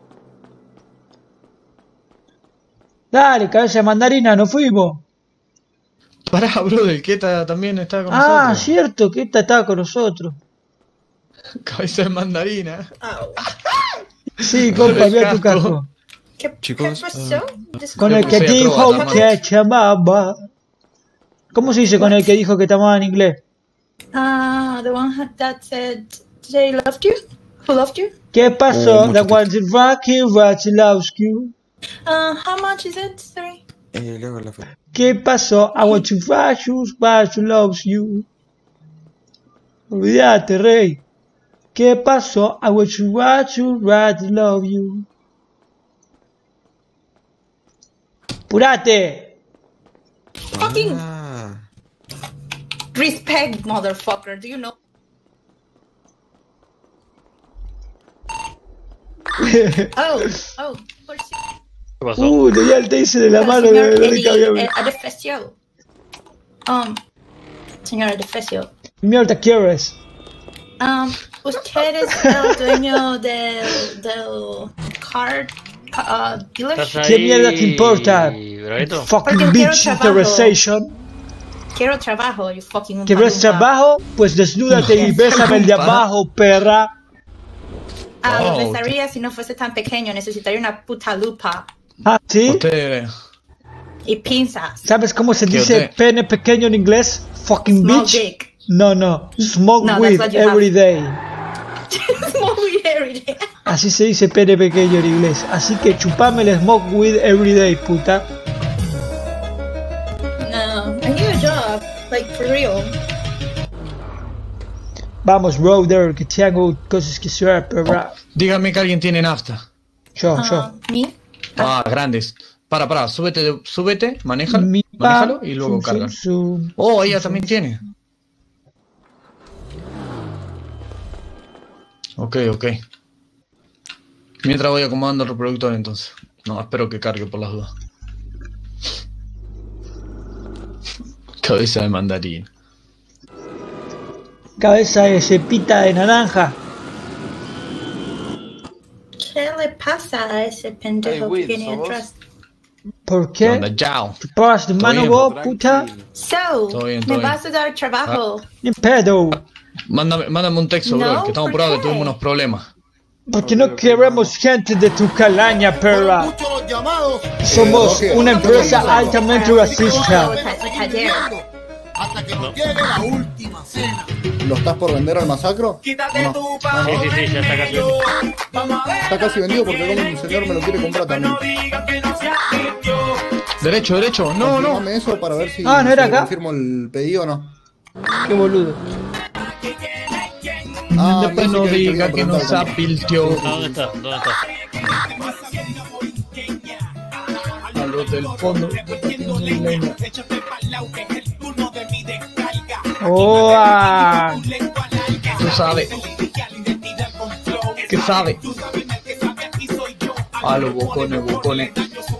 de mandarina, nos fuimos. Pará, brother, Keta también está con nosotros. Ah, cierto, Keta estaba con nosotros. Cabeza de mandarina. Sí, compa, mira tu casco. Chicos, con el que dijo que te amaba. ¿Cómo se dice con el que dijo que te amaba en inglés? The one that said they loved you. Who loved you? ¿Qué pasó? The one that rocky loves you. How much is it? Sorry. Le hago la foto. ¿Qué pasó? I want to watch you, but she loves you. Olvídate, rey. ¿Qué pasó? I want to watch you, but she love you. ¡Purate! Respect, motherfucker. Do you know? Oh, por si. ¿Qué pasó? Tenía el taser en la mano. Señor Eddie, Adefesio. Señor Adefesio. Señor, ¿te quieres? Usted es el dueño del dealership. ¿Qué mierda te importa? Fucking bitch interesation. Quiero trabajo, you fucking. ¿Quieres trabajo? Pues desnúdate y bésame el de abajo, perra. Lo besaría si no fuese tan pequeño. Necesitaría una puta lupa. Ah, ¿sí? Y pinzas. ¿Sabes cómo se dice pene pequeño en inglés? Fucking Small bitch. dick. No. Smoke No, weed that's what you every have. day. Smoke weed every day. Así se dice pene pequeño en inglés. Así que chupame el smoke weed every day, puta. No, I need a job, like for real. Vamos, brother, que tengo cosas que hacer, perra. Dígame que alguien tiene nafta. Yo. ¿Me? Grandes. Para, súbete, manéjalo y luego carga. Oh, ella también tiene. Ok. Mientras voy acomodando el reproductor entonces. No, espero que cargue por las dudas. Cabeza de mandarín. Cabeza de cepita de naranja. ¿Qué le pasa a ese pendejo que tiene atrás? ¿Por qué? ¿Te paras de mano vos, puta? Me vas a dar trabajo. Ni pedo. Mándame un texto, bro, que estamos probados que tuvimos unos problemas. Porque no queremos gente de tu calaña, perra. Somos una empresa altamente racista. Hasta que nos llegue la última cena. ¿Lo estás por vender al masacro? Sí, ya está casi vendido. Está casi vendido porque como un señor me lo quiere comprar también. Derecho. No. Dame eso para ver si ¿no era acá? confirmo el pedido o no. Qué boludo. Después no diga que nos apiltió. ¿Dónde está? A los del fondo. Tú sabes. ¿Qué sabe? A los bocones.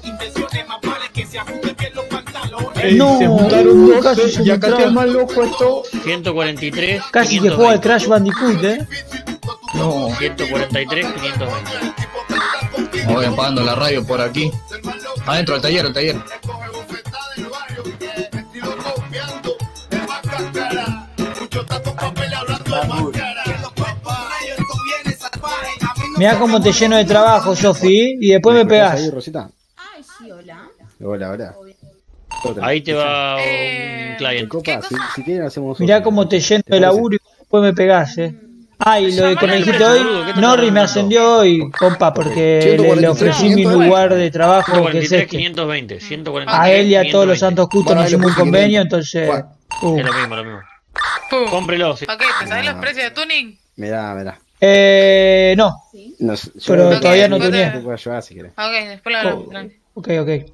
No, se juntaron dos, casi se ya casi el más loco esto. 143. Casi que juega al Crash Bandicoot, No. 143, 520. Voy apagando la radio por aquí. Adentro, al taller. Mirá cómo te lleno de trabajo, Sofi, y después me pegás. Ay, sí, hola. Hola. Ahí te va un cliente. Si quieren hacemos. Mirá cómo te lleno de laburo y después me pegás, y lo de que me dijiste hoy, Norris me ascendió hoy, compa, porque le ofrecí mi lugar de trabajo, que es 520, 143, a él y a todos los santos justos nos hicimos un convenio, entonces... Es lo mismo. Cómprelo. Ok, ¿te sabes los precios de tuning? Mirá. No. Pero todavía no tenía. Te puedo ayudar si querés. Ok, después lo hablamos. Ok.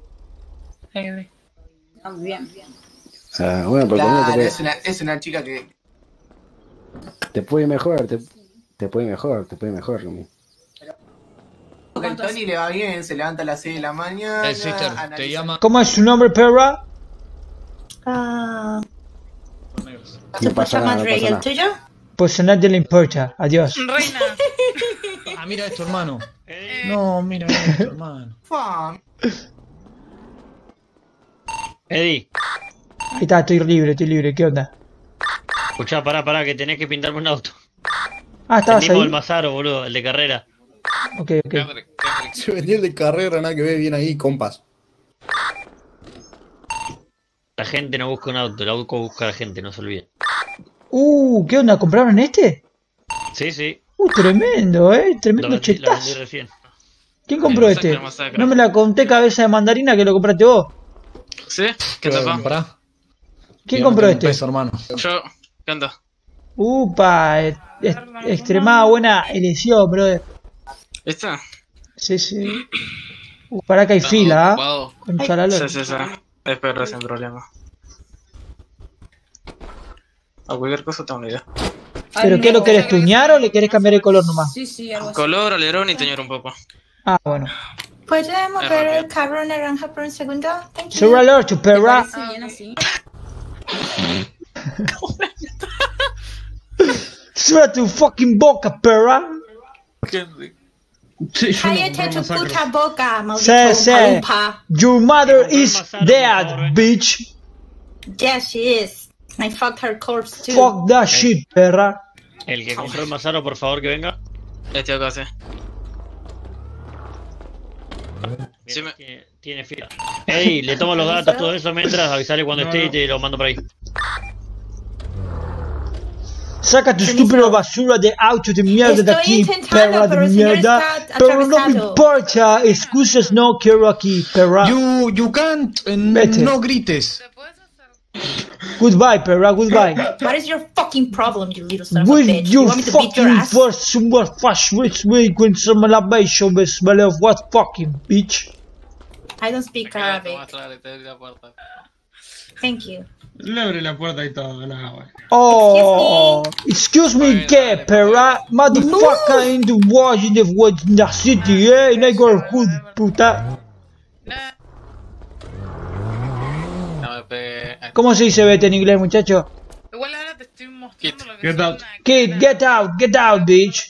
Bien. Bueno, porque claro, es una chica que... Te puede ir mejor, te puede ir mejor, Rumi. Porque el Tony le va bien, se levanta a las 6 de la mañana. Sister, te llama... ¿Cómo es su nombre, perra? ¿Se puede llamar Rey el tuyo? Pues a nadie le importa, adiós. Reina. Mira esto, hermano. No, mira esto, hermano. Eddie. Ahí está, estoy libre, ¿qué onda? Escuchá, pará, que tenés que pintarme un auto. Estabas ahí. El Mazaro, boludo, el de carrera. Ok. Se vendió el de carrera, nada que ver, bien ahí, compas. La gente no busca un auto, el auto busca a la gente, no se olviden. ¿Qué onda? ¿Compraron este? Sí. Tremendo, tremendo chetazo. Lo vendí recién. ¿Quién compró este? No me la conté, cabeza de mandarina, que lo compraste vos. ¿Sí? ¿Qué te pasa? ¿Quién compró este? Hermano. Yo, ¿qué onda? Extremada buena elección, brother. ¿Esta? Sí. Pará que hay fila, Con Sí. Espero, sin problema. A cualquier cosa tengo una idea. ¿Pero qué lo querés tunear o le querés cambiar el color nomás? Sí, algo así. Color, alerón y teñir un poco. Ah, bueno. ¿Puede mover el carro naranja por un segundo? Thank you. Sure alert, tu perra. Bien así. Cierra tu fucking boca, perra. Cállate tu puta boca, maldito Sí. palumpa. Your mother is dead, bitch. Yes, she is. I fucked her corpse too. Fuck that shit, perra. El que compró el Mazaro, por favor, que venga. Este acá, sí. Sí, tiene fila. Ey, le tomo los datos, todo eso mientras, avisale cuando esté y te lo mando por ahí. Saca tu estúpido basura de auto de mierda de aquí, perra de mierda. Pero no me importa, excusas no quiero aquí, perra. You can't, Vete. no grites. Goodbye, perra, goodbye. What is your fucking problem, you little son of a With bitch? You your want me to beat your fucking ass? first super fast rich week when some elevation with smell of what fucking bitch. I don't speak Arabic. Thank you. Le abre la puerta y todo, nada, güey. Oh, excuse me, ¿qué, perra? Motherfucker in the watch in the city, eh? Neighborhood, puta. ¿Cómo se dice vete en inglés, muchacho? Igual ahora te estoy mostrando lo que Get out. Kid, get out, bitch.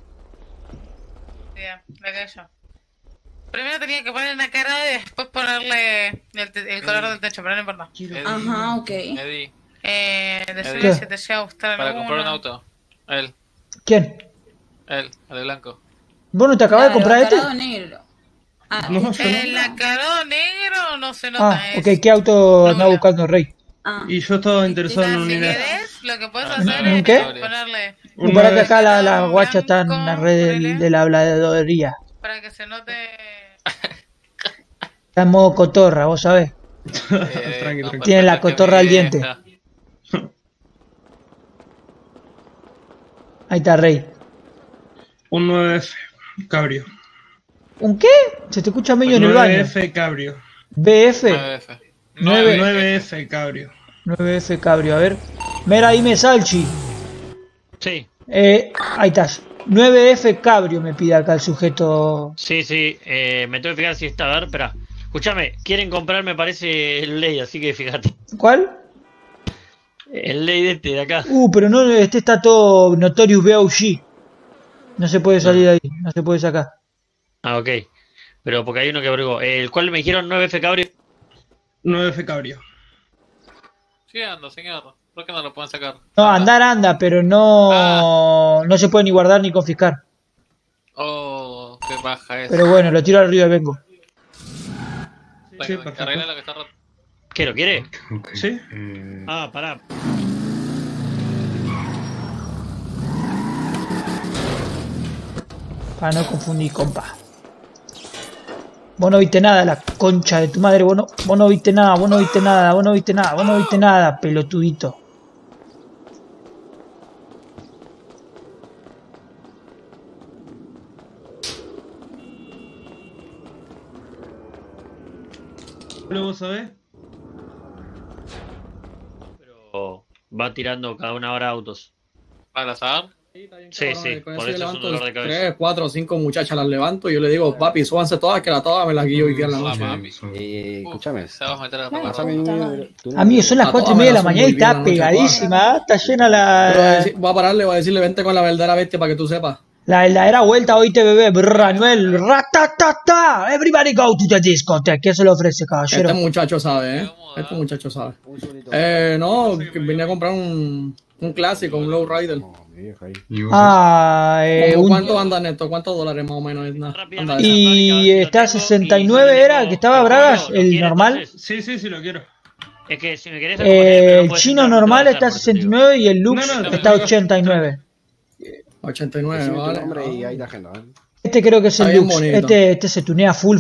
Ya, la que yo. Primero tenía que poner una cara y después ponerle el color del techo, pero no importa. Ajá, ok. Eddie. Decirle si te llega a gustar Para alguno. comprar un auto. Él, ¿Quién? el de blanco. ¿Vos no te acabas de comprar este? Acarado negro. Ah, No, yo no. El acarado negro no se nota. Ah, ok, ¿qué auto anda buscando Rey? Y yo estaba interesado en una Si unidad. querés, lo que puedes hacer ¿Un es qué? ponerle Y para que acá la guacha está en la red de la habladoría. para que se note. Está en modo cotorra, vos sabés. Tranqui. Tiene la cotorra al diente. Ahí está Rey. Un 9F Cabrio. ¿Un qué? Se te escucha medio en el baño. 9F Cabrio. BF. 9F Cabrio. 9F Cabrio, a ver. Mira, dime Salchi. Sí. Ahí estás. 9F Cabrio me pide acá el sujeto. Sí, me tengo que fijar si está, a ver, espera. Escúchame, quieren comprar, me parece, el ley, así que fíjate. ¿Cuál? El ley de este de acá. Pero no, este está todo Notorious B.O.G. No se puede salir de ahí, no se puede sacar. Ah, ok. Pero porque hay uno que abrigó. ¿El cual me dijeron 9F Cabrio? 9F Cabrio. Sí, anda, señor. ¿Por qué no lo pueden sacar? No, anda, pero no no se puede ni guardar ni confiscar. Oh, qué baja es. Pero bueno, lo tiro al río y vengo. Sí, perfecto. Arregla lo que está roto. ¿Qué, lo quiere? ¿Sí? Ah, pará. Para no confundir, compa. Vos no viste nada, la concha de tu madre. Vos no viste nada, vos no viste nada, pelotudito. ¿Vos sabés? Pero va tirando cada una hora autos. ¿Al azar? Sí, Con por eso eso es un levanto dolor de cabeza. 3, 4 o 5 muchachas las levanto y yo le digo, papi, súbanse todas, que la toda me la guío hoy día en la noche. Escúchame. Se va a meter a la Pásame mi número. Amigo, son las 4:30 de la mañana y está pegadísima, está llena la... Voy a pararle, voy a decirle, vente con la verdadera bestia para que tú sepas. La verdadera vuelta, oíste, bebé. Anuel, ratatata. Everybody go to the discotheque. ¿Qué se le ofrece, caballero? Este muchacho sabe, Este muchacho sabe. No, que vine a comprar un clásico, un lowrider. ¿Cuánto anda neto? ¿Cuántos dólares más o menos? Anda Y está a 69, ¿era? ¿Que estaba Bragas? ¿El normal? Sí, lo quiero. Es que si me querés El chino normal está a 69 y el Lux está a 89. 89, vale. Y ahí la agenda, Este creo que es el Lux. Este se tunea full.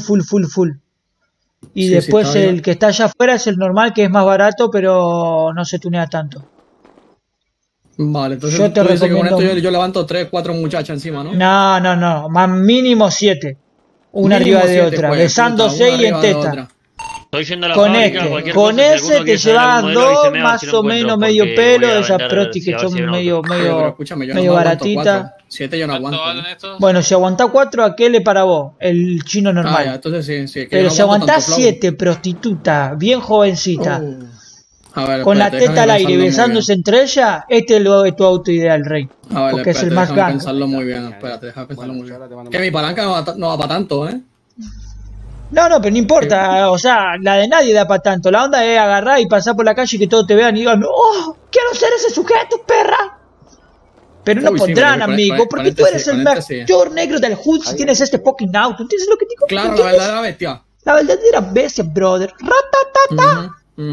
Y después el que está allá afuera es el normal, que es más barato, pero no se tunea tanto. Vale, entonces yo te recomiendo... con esto yo levanto 3, 4 muchachas encima, ¿no? No, más mínimo 7. Una Mínimo arriba de 7, otra, pues, besándose puta, y en teta. Estoy yendo a la Con fábrica, este, cualquier con cosa, si ese alguno te quiere saber llevas algún modelo, dos avíseme, a ver más si lo o menos encuentro, medio porque pelo, voy a esas vender, Proti si que a ver si son hay un medio, auto. Pero medio, escúchame, yo medio no aguanto baratitas. 4. 7 yo no aguanto. Bueno, si aguantás 4, aquel es para vos, el chino Ah, ya, normal. entonces sí, sí. Que Pero yo si no aguanto aguantás tanto flow. 7, prostituta, bien jovencita, A ver, con la espérate, teta al déjame aire, pensarlo muy besándose entre ellas, este es tu auto ideal, Rey. bien. A ver, Porque es el espérate, más déjame grande. pensarlo muy bien. Espérate, déjame pensarlo muy bien. Que mi palanca no va para tanto, ¿eh? No, pero no importa, o sea, la de nadie da para tanto. La onda es agarrar y pasar por la calle y que todos te vean y digan, ¡oh! ¡Quiero ser ese sujeto, perra! Pero no Uy, sí, pondrán, pero amigo, con porque este tú eres sí, el con este mayor negro del hood si tienes este fucking auto. ¿Entiendes lo que digo? Claro, la ¿Entiendes? verdadera bestia. La verdadera bestia, brother. ¡Ratatata!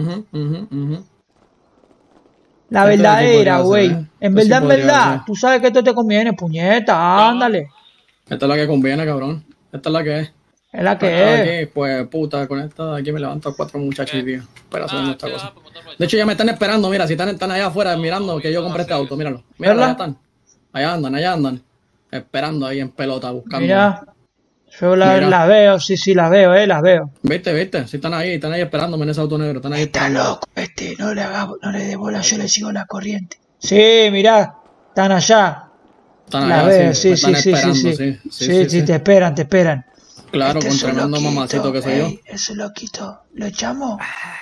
La Entonces sí verdadera, podría güey. ser, ¿eh? En Entonces sí verdad, podría ser. tú sabes que esto te conviene, puñeta, ándale. Esta es la que conviene, cabrón. Esta es la que es. Es la que es. Aquí, pues puta, con esta de aquí me levanto a 4 muchachos, tío. Espera, haciendo esta cosa. De hecho, ya me están esperando, mira, si están allá afuera mirando que yo compré este auto, míralo. Míralo, allá están. Allá andan. Esperando ahí en pelota, buscando. Mira, yo Mira. la veo, sí, las veo, las veo. ¿Viste? Sí, están ahí esperándome en ese auto negro. Están ahí esperando. Loco, no le dé bola, yo le sigo la corriente. Sí, mirá, están allá. Están La allá, veo, sí, sí, me están esperando, sí, te esperan. Claro, Este con es un tremendo loquito, mamacito que soy yo. Ese loquito, ¿lo echamos?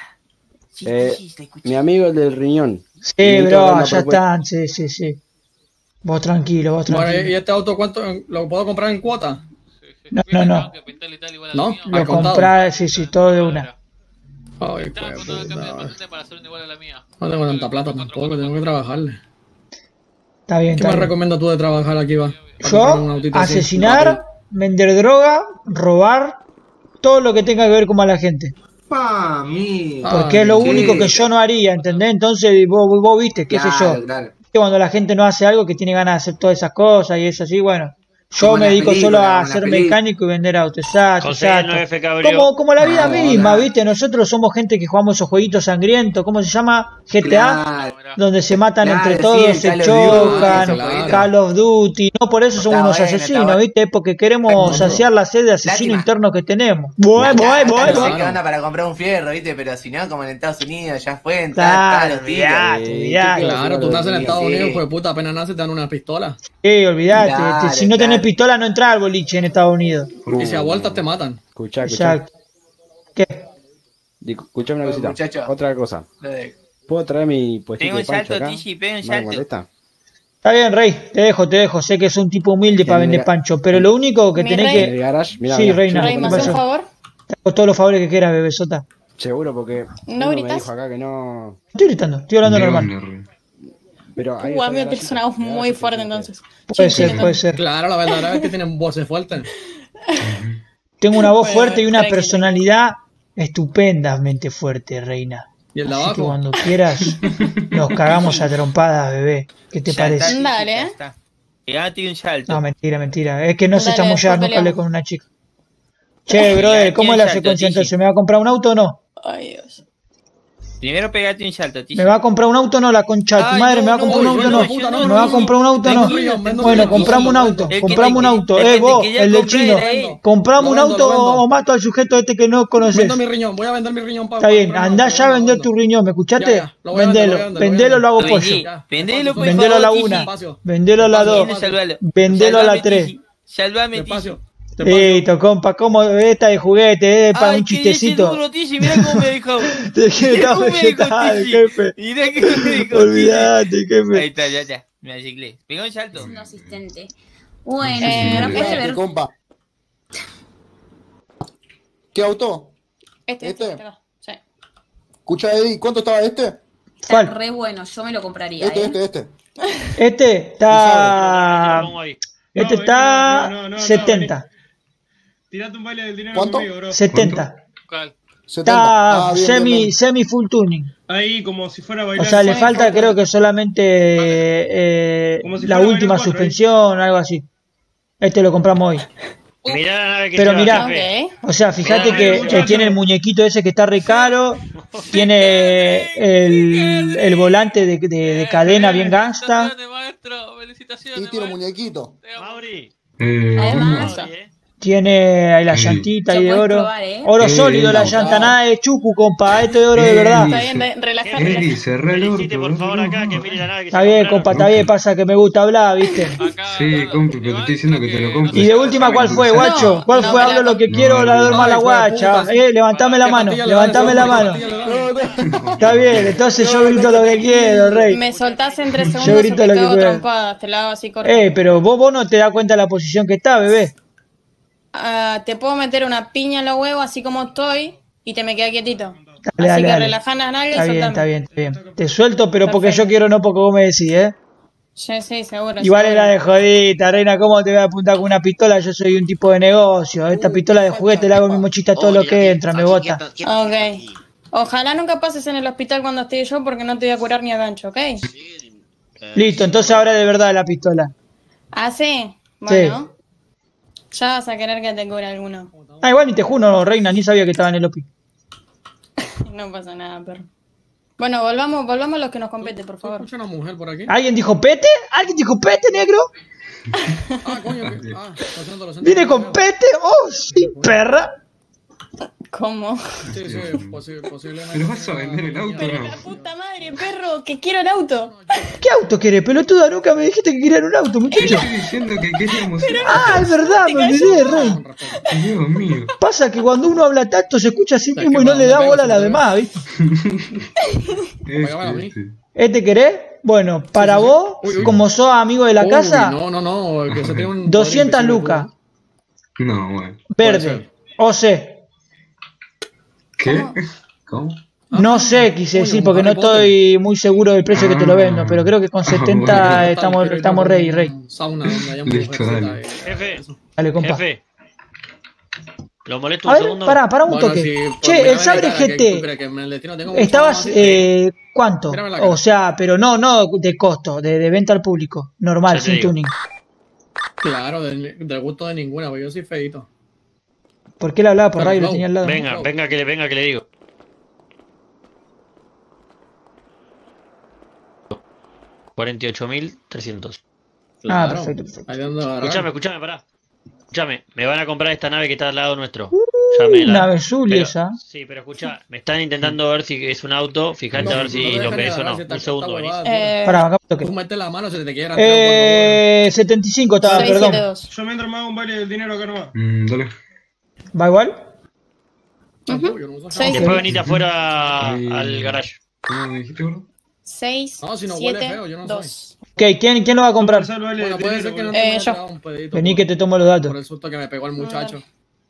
Mi amigo el del riñón. Sí, Necesito ver bro, una ya propuesta. están, sí. Vos tranquilo, Bueno, ¿y este auto cuánto lo puedo comprar en cuota? No. ¿No? Lo ¿Al contado? comprás, sí, todo de una. Ay, pues, puta. No tengo tanta plata tampoco, tengo que trabajarle. Está bien, ¿Qué está me bien. recomiendas tú de trabajar aquí, va? Para comprarme un Yo, autito así, asesinar, rápido. vender droga, robar, todo lo que tenga que ver con mala gente. Porque es lo único que yo no haría, ¿entendés? Entonces vos viste, qué sé yo. Claro. Cuando la gente no hace algo que tiene ganas de hacer todas esas cosas y es así, bueno. Yo Como me en la dedico película, solo a como en la ser película. mecánico y vender autos. Exacto, José, exacto. 9F cabrió. Como la vida No, misma, no. ¿viste? Nosotros somos gente que jugamos esos jueguitos sangrientos, ¿cómo se llama? GTA, Claro. donde se matan Claro, entre sí, todos, el se Call of Duty, chocan, esos jueguitos. Call of Duty, no por eso somos Está unos bueno, asesinos, está bueno. ¿viste? Porque queremos saciar la sed de asesino Lástima. interno que tenemos. No sé Bueno. qué onda para comprar un fierro, ¿viste? Pero si no, como en Estados Unidos, ya fue, Claro, los tiros. olvidate. Claro, tú naces en Estados Sí. Unidos, pues puta, apenas naces te dan una pistola. Sí, olvidate. Claro, Si no tenés claro. pistola, no entras al boliche en Estados Unidos. Y si a vueltas te matan. Escuchá. Exacto. ¿Qué? Escuchame una cosita. Muchacho. Otra cosa. ¿Puedo traer mi puestito Tengo de un pancho salto, acá? Tishi, pega un ¿No salto. molesta? Está bien, Rey, te dejo. Sé que es un tipo humilde para vender pancho, pero lo único que Mi tenés Rey. que. ¿En el garage? Mirá, Sí, mirá. Reina. Rey, ¿qué ¿me haces pasó? un favor? Te hago todos los favores que quieras, bebesota. Seguro, porque ¿No uno me gritas? dijo acá que no... Estoy gritando, estoy hablando normal. Pero ahí Amigo, tienes una voz muy fuerte entonces. Puede ser. Claro, la verdad es que tienen voces fuertes. Tengo una voz Bueno, fuerte y una tranquilo. personalidad estupendamente fuerte, Reina. ¿Y el de Así abajo? que cuando quieras, nos cagamos a trompadas, bebé. ¿Qué te parece? Dale, Pegate un salto. No, mentira. Es que no sé Dale, chamullar, después nunca hablé peleamos. con una chica. Che, brother, ¿cómo es la secuencia entonces? ¿Me va a comprar un auto o no? Ay, Dios. Primero pegate un salto, Tishi. ¿Me va a comprar un auto o no? La concha de tu Ay, madre, ¿me va a no, comprar un no, auto o yo no? no, ¿Me va a comprar un auto o no? Bueno, compramos un auto, El que compramos un te- auto. el que te Vos, quería el del comprar chino. era él. Compramos Lo un vendo, auto lo vendo. o mato al sujeto este que no conoces. Vendo mi riñón, voy a vender mi riñón para. Está bien, andá ya a vender tu riñón, ¿me escuchaste? Ya, lo voy a vender, Vendelo, lo voy a vender, vendelo, lo hago Oye, pollo. vendelo, por Vendelo a la favor, 1, Tishi. vendelo a la 2, Salvalo. vendelo a la Salvame, 3. Tishi. Salvame, Tishi. Listo, compa, ¿cómo esta de juguete, para un que ese chistecito? duro, Tishi, mirá cómo me dejó. Te quiero Mirá estar cómo me dejó, vegetal, Tishi. jefe. Mirá cómo me dejó, Olvídate, Tishi. jefe. Ahí está, ya. Me arreglé. Pegó un salto. Un asistente. Bueno, ¿nos puede ver? compa. ¿Qué auto? Este. Sí. Escucha, Eddie, ¿cuánto estaba este? Está re bueno, yo me lo compraría. Este. Este está. Este está 70. Tirate un baile del dinero ¿Cuánto? conmigo, bro. 70. ¿Cuál? Está bien, bien. semi full tuning. Ahí, como si fuera a O bailar. sea, le falta creo que solamente Como si la fuera última bailar cuatro, suspensión, algo así. Este lo compramos hoy. Mirá la nave que Pero lleva, mirá, jefe. o sea, fíjate Mirá, que tiene el muñequito ese que está re caro, tiene el volante de cadena bien gangsta. Y tiene muñequito. Mauri. Además, Tiene ahí la llantita ahí de puedes oro. probar, ¿eh? Oro sólido la llanta, nada de chucu, compa. Esto es oro de verdad. Está bien, relájate. cerrá el orto. Por favor, acá, que mire la nave que Está bien, compa, está bien. Pasa que me gusta hablar, ¿viste? Sí, compre, pero te estoy diciendo que te lo compres. Y de última, ¿cuál fue, guacho? ¿Cuál fue? Hablo lo que quiero, la duerma la guacha. Levantame la mano, levantame la mano. Está bien, entonces yo grito lo que quiero, rey. Me soltás en 3 segundos Yo o grito te lo que cago pueda. trompadas. Te la hago así corto. Pero vos no te das cuenta de la posición que está, bebé. Te puedo meter una piña en los huevos así como estoy y te me queda quietito. Dale, Así que dale. relajá las nalgas y Está bien, soltame. está bien, está bien. Te suelto, pero porque Perfecto. yo quiero, no porque vos me decís, ¿eh? Sí, sí, seguro. Igual seguro. era de jodita, reina, ¿cómo te voy a apuntar con una pistola? Yo soy un tipo de negocio. Esta pistola de juguete le hago mi mochita a todo lo que entra, me bota. Ok. Ojalá nunca pases en el hospital cuando esté yo porque no te voy a curar ni a gancho, ¿ok? Listo, entonces ahora de verdad la pistola. ¿Ah, sí? Bueno. Ya vas a querer que te cure alguno. Ah, igual ni te juro, reina, ni sabía que estaba en el OPI. No pasa nada, perro. Bueno, volvamos a los que nos compete, por favor. Escucha una mujer por aquí. ¿Alguien dijo pete? ¿Alguien dijo pete, negro? Ah, coño. Lo siento, lo siento. ¿Viene con pete? ¡Oh, sí, perra! ¿Cómo? Sí, posiblemente. ¿Pero vas a vender el auto Pero no? la puta madre, perro, que quiero el auto. ¿Qué auto querés, pelotuda? Nunca me dijiste que querían un auto, muchacho. Estoy diciendo que queríamos... Ah, es verdad, me olvidé, rey. Dios mío. Pasa que cuando uno habla tanto se escucha a sí mismo y no le da bola a la demás, ¿viste? ¿Este querés? Bueno, para vos, como sos amigo de la casa, No, que se tiene un 200 lucas, No, bueno. verde, OC. ¿Qué? ¿Cómo? No sé, quise decir, porque no estoy muy seguro del precio que te lo vendo, pero creo que con 70 estamos rey. Sauna donde haya Listo, dale. Jefe, Dale, compa. jefe. ¿Lo molesto A un ver, segundo? pará un toque. Che, el Sabre GT, estabas, ¿cuánto? O sea, pero no de costo, de venta al público, normal, Ya te sin digo. tuning. Claro, del gusto de ninguna, porque yo soy feito. ¿Por qué le hablaba por radio y lo tenía al lado? Venga que le digo. $48.300. Ah, perfecto. Escuchame, pará. Escuchame, me van a comprar esta nave que está al lado nuestro. Nave Zully esa. Sí, pero escucha, me están intentando ver si es un auto. Fíjate a ver si lo que es o no. Un segundo, venís. Pará, acá toque. Tú metes la mano, se te quiere 75 estaba, perdón. Yo mientras me hago un baile del dinero acá nomás. Dale. ¿Va igual? Después venite afuera al garage. ¿Cómo me dijiste, bro? 6, No, si no huele 7, feo, yo no 2. Ok, ¿quién lo va a comprar? Bueno, puede ser que no yo. un pedito. Vení que te tomo los datos. Por el susto que me pegó el muchacho.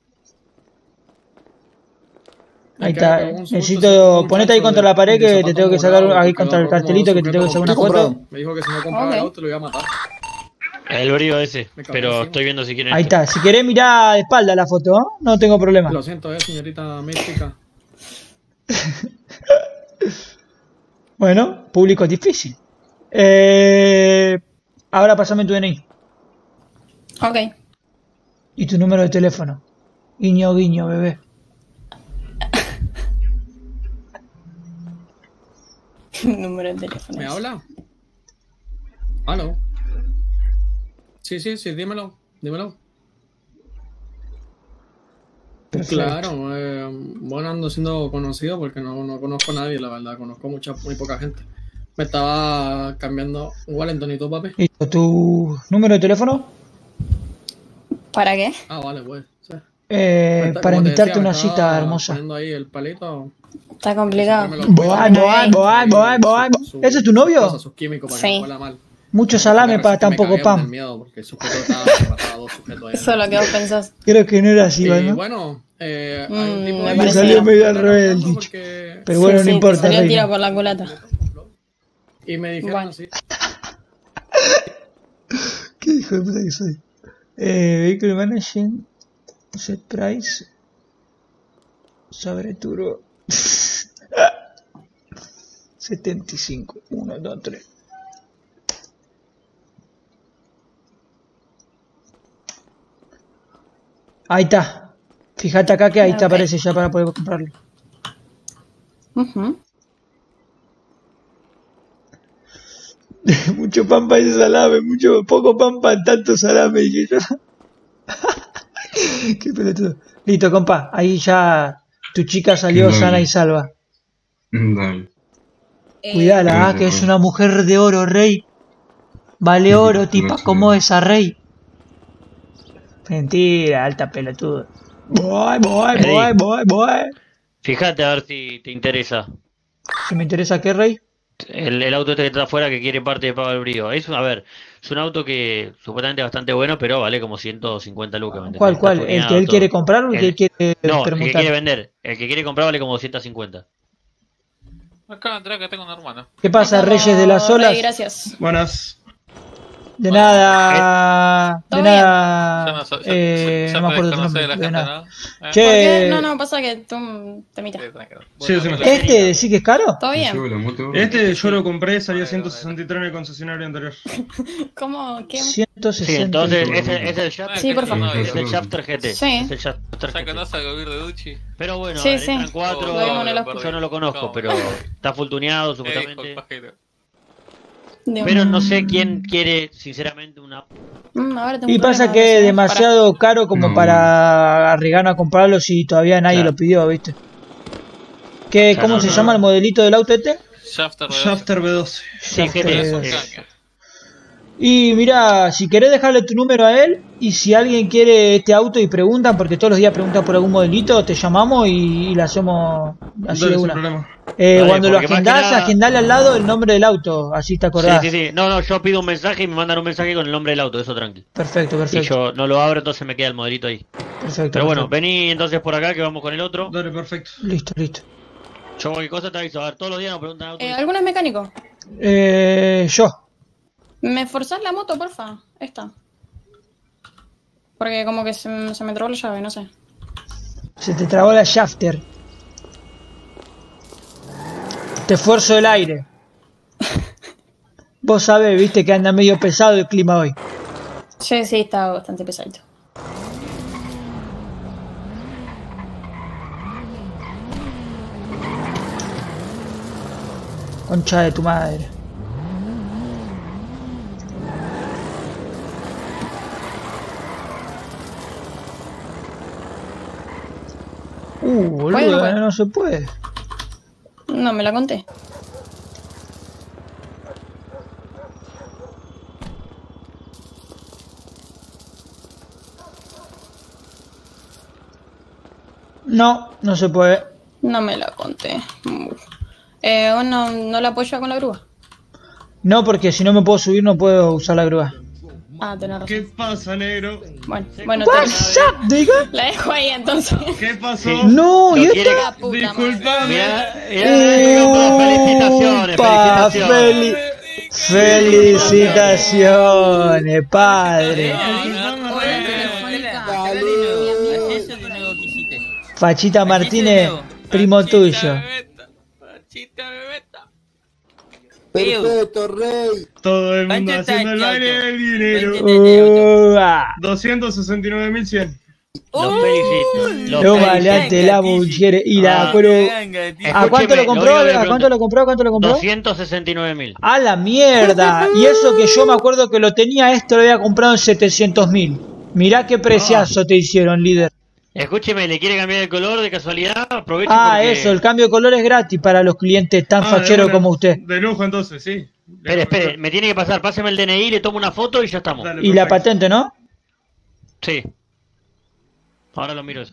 Ahí está. Necesito. Ponete ahí contra la pared que te tengo que sacar ahí contra el cartelito que te tengo que sacar una foto. Me dijo que si no compraba el auto lo iba a matar. El brío ese, pero estoy viendo si quieren. Ahí está. Si querés mirar de espalda la foto, ¿no? No tengo problema. Lo siento, señorita mística. Bueno, público es difícil. Ahora pásame tu DNI. Ok. Y tu número de teléfono. Guiño, guiño, bebé. Número de teléfono. ¿Me habla? ¿Aló? Sí, dímelo. Perfecto. Claro, bueno, ando siendo conocido porque no conozco a nadie, la verdad, conozco muy poca gente. Me estaba cambiando Wellington y tú, papi. Listo, ¿tu número de teléfono? ¿Para qué? Ah, vale, pues. Sí. Para invitarte a una cita hermosa. Poniendo ahí el palito. Está complicado. Boan. ¿Ese es tu novio? Sus químicos para Sí. que huela mal. Mucho salame para tan poco pan. Eso es lo que vos pensás. Creo que no era así, Y ¿no? bueno, hay un me tipo Me parece salió que medio al revés el dicho. Pero bueno, no te importa, salió reina. tiro por la culata. Y me dijeron Bueno. así. ¿Qué hijo de puta que soy? Vehicle Management, Set Price, sobre Turbo. 75, 1, 2, 3. Ahí está. Fíjate acá que ahí te aparece ya para poder comprarlo. Mucho pan para ese salame, poco pan para tanto salame, dije yo. Qué pelotudo. Listo, compa. Ahí ya tu chica salió Dale. sana y salva. Dale. Cuidala, que es una mujer de oro, rey. Vale oro, tipa, como esa, rey. Mentira, alta pelotudo. Voy. Fíjate a ver si te interesa. ¿Si me interesa qué, rey? El auto este que está afuera que quiere parte de pago del brío. A ver, es un auto que supuestamente es bastante bueno, pero vale como 150 lucas. ¿Me ¿Cuál? Está ¿El que tuneado él todo. quiere comprar o el que él quiere No, el que permutar? quiere vender. El que quiere comprar vale como 250. Acá entra que tengo un hermano. ¿Qué pasa, Reyes de las Olas? Gracias. Buenas. De nada. De ¿Todo nada. Ya No me acuerdo tu desconoce nombre. de la De gente, nada. ¿no? ¿Por Che. qué? No, pasa que tú te miras. Sí, sí, ¿Este sí que es caro? ¿Todo bien? Este yo lo compré, salía 163 en el concesionario anterior. ¿Cómo? ¿Qué? 160. Sí, entonces es el Shafter. Sí, por favor. Es el Shafter GT. Sí. Es el Shafter Ya GT. conoce al gobierno de Duchi. Pero bueno, Sí, a ver, sí. entran 4. Lo vimos en el hospital. Yo no lo conozco, pero está full tuneado supuestamente. Dijo el pajero. Pero no sé quién quiere, sinceramente, una. A ver, tengo Y un pasa problema, que es ¿sí? demasiado caro como para arriesgarnos a comprarlo si todavía nadie lo pidió, ¿viste? ¿Qué, Claro, ¿Cómo se no. llama el modelito del auto este? Shafter B12. Shafter GT. B12. Y mira, si querés dejarle tu número a él, y si alguien quiere este auto y preguntan, porque todos los días preguntan por algún modelito, te llamamos y le hacemos así Dale, de sin una. problema. Cuando lo porque más que agendás, nada- agendale al lado el nombre del auto, así te acordás. Sí. No, yo pido un mensaje y me mandan un mensaje con el nombre del auto, eso tranqui. Perfecto, Y perfecto. yo no lo abro, entonces me queda el modelito ahí. Perfecto. Pero bueno, perfecto. vení entonces por acá que vamos con el otro. Dale, perfecto. Listo. Yo cualquier cosa te aviso. A ver, todos los días nos preguntan auto. ¿Alguno es mecánico? Yo. ¿Me forzás la moto, porfa? Esta. Porque como que se me trabó la llave, no sé. Se te trabó la shafter. Te esfuerzo el aire. Vos sabés, viste que anda medio pesado el clima hoy. Sí, está bastante pesadito. Concha de tu madre. Boludo, Bueno, pues. no se puede. No me la conté. No se puede. No me la conté. ¿No la apoyo con la grúa? No, porque si no me puedo subir no puedo usar la grúa. Ah, tenés razón. ¿Qué pasa, negro? Bueno, What's up, diga? la dejo ahí entonces. ¿Qué pasó? No, ¿y Lo esto? quiere- La puta Disculpame. Felicitaciones. Felicitaciones, padre. Fachita Martínez, primo tuyo. Perfecto, rey. Todo el mundo ¿Cuánto está haciendo el este baile auto? del dinero. 269.100. Los felicito. No Los valiante la mujer y la coro. ¿A cuánto lo compró? ¿A cuánto lo compró? ¿A cuánto lo compró? 269.000. A la mierda. Y eso que yo me acuerdo que lo tenía, esto lo había comprado en 700.000. Mirá qué preciazo te hicieron, líder. Escúcheme, ¿le quiere cambiar el color de casualidad? Aproveche porque... Eso, el cambio de color es gratis para los clientes tan facheros como usted. De lujo, entonces, sí. Espere, me tiene que pasar, páseme el DNI, le tomo una foto y ya estamos. Dale, Y la perfecto. patente, ¿no? Sí. Ahora lo miro eso.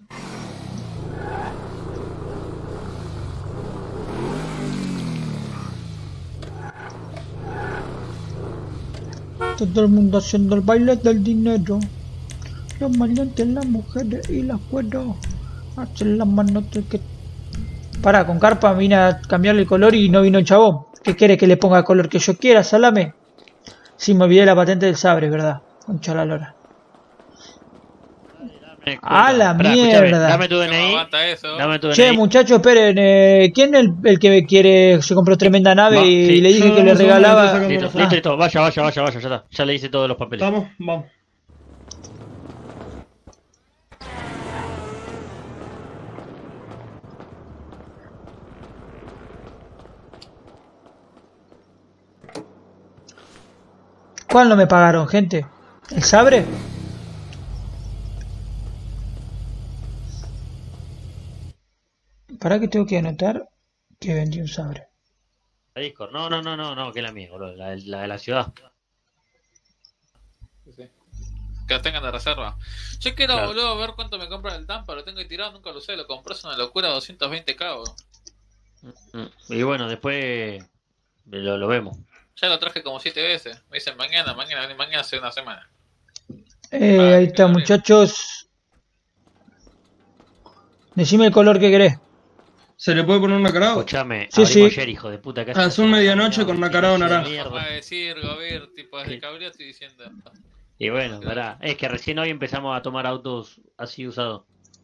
Todo el mundo haciendo el baile del dinero. Los maleantes, las mujeres y las cueros. Hacen las manos que... Pará, con carpa vine a cambiarle el color y no vino el chabón. ¿Qué quiere que le ponga el color que yo quiera, salame? Sí, me olvidé la patente del sabre, ¿verdad? Concha la lora. ¡A la Pará, escúchame, mierda! dame tu No DNI. aguanta eso. Dame tu Che, DNI. muchachos, esperen. ¿Quién es el que quiere, se compró tremenda nave Va, y sí. le dije Yo que le dame un segundo, regalaba? estoy sacando Listo, la foto. listo, listo. Vaya, ya está. Ya le hice todos los papeles. Vamos. ¿Cuál no me pagaron, gente? ¿El sabre? ¿Para qué tengo que anotar que vendí un sabre? La Discord. No, que es la mía, boludo. La de la ciudad. Sí. Que la tengan de reserva. Yo quiero, Claro. boludo, ver cuánto me compran el Tampa. Lo tengo ahí tirado, nunca lo sé. Lo compré, es una locura, 220k, boludo. Y bueno, después lo vemos. Ya lo traje como 7 veces. Me dicen mañana hace una semana. Ahí está, muchachos. Decime el color que querés. ¿Se le puede poner un nacarado? Escuchame, Sí, abrimos sí. ayer, hijo de puta. Azul medianoche con nacarado naranja. Vamos a decir, Gobir, tipo, desde cabreo estoy diciendo. Y bueno, pará. Es que recién hoy empezamos a tomar autos así usados.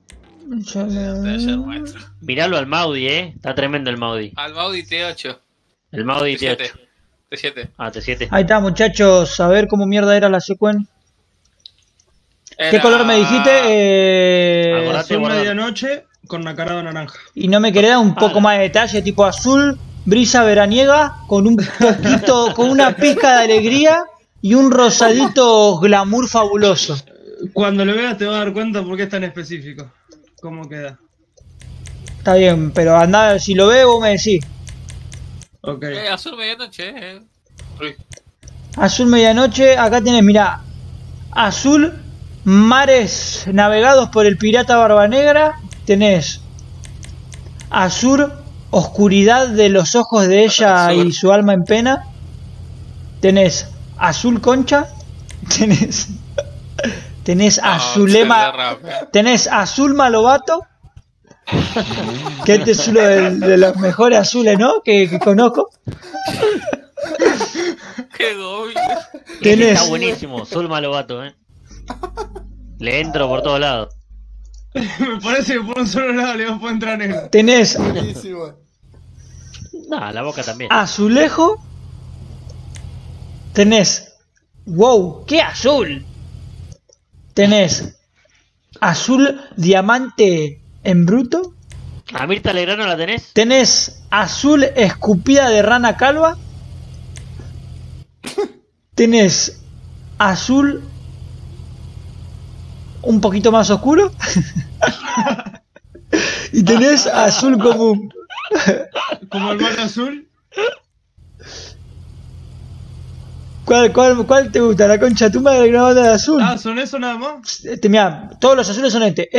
Miralo al Maudi, está tremendo el Maudi. Al Maudi T8. El Maudi T7. T8. T7. Ah, T7. Ahí está, muchachos. A ver cómo mierda era la secuen. ¿Qué Era- color me dijiste? Azul medianoche con nacarado naranja. Y no me quería un poco más de detalle, tipo azul, brisa veraniega, con un poquito, con una pizca de alegría y un rosadito glamour fabuloso. Cuando lo veas te vas a dar cuenta por qué es tan específico. ¿Cómo queda? Está bien, pero anda, si lo veo vos me decís. Ok. Azul medianoche, Uy. Azul medianoche, acá tenés, mirá, azul, mares navegados por el pirata Barba Negra, tenés azul, oscuridad de los ojos de ella Azul. y su alma en pena, tenés azul concha, tenés azulema, tenés azul malobato, que este es uno de los mejores azules, ¿no? que conozco. Qué Gobir. Tenés- Está buenísimo, Sol Malobato, Le entro por todos lados. Me parece que por un solo lado le vas a poder entrar negro. Tenés Nah, la boca también. azulejo, tenés, wow, qué azul, tenés azul diamante en bruto, ¿A Mirta Legrano la tenés? tenés azul escupida de rana calva, tenés azul un poquito más oscuro y tenés azul común. Como el mar azul. ¿Cuál te gusta? La concha de tu madre, una banda de azul. Ah, ¿son eso nada más? Mirá, todos los azules son este.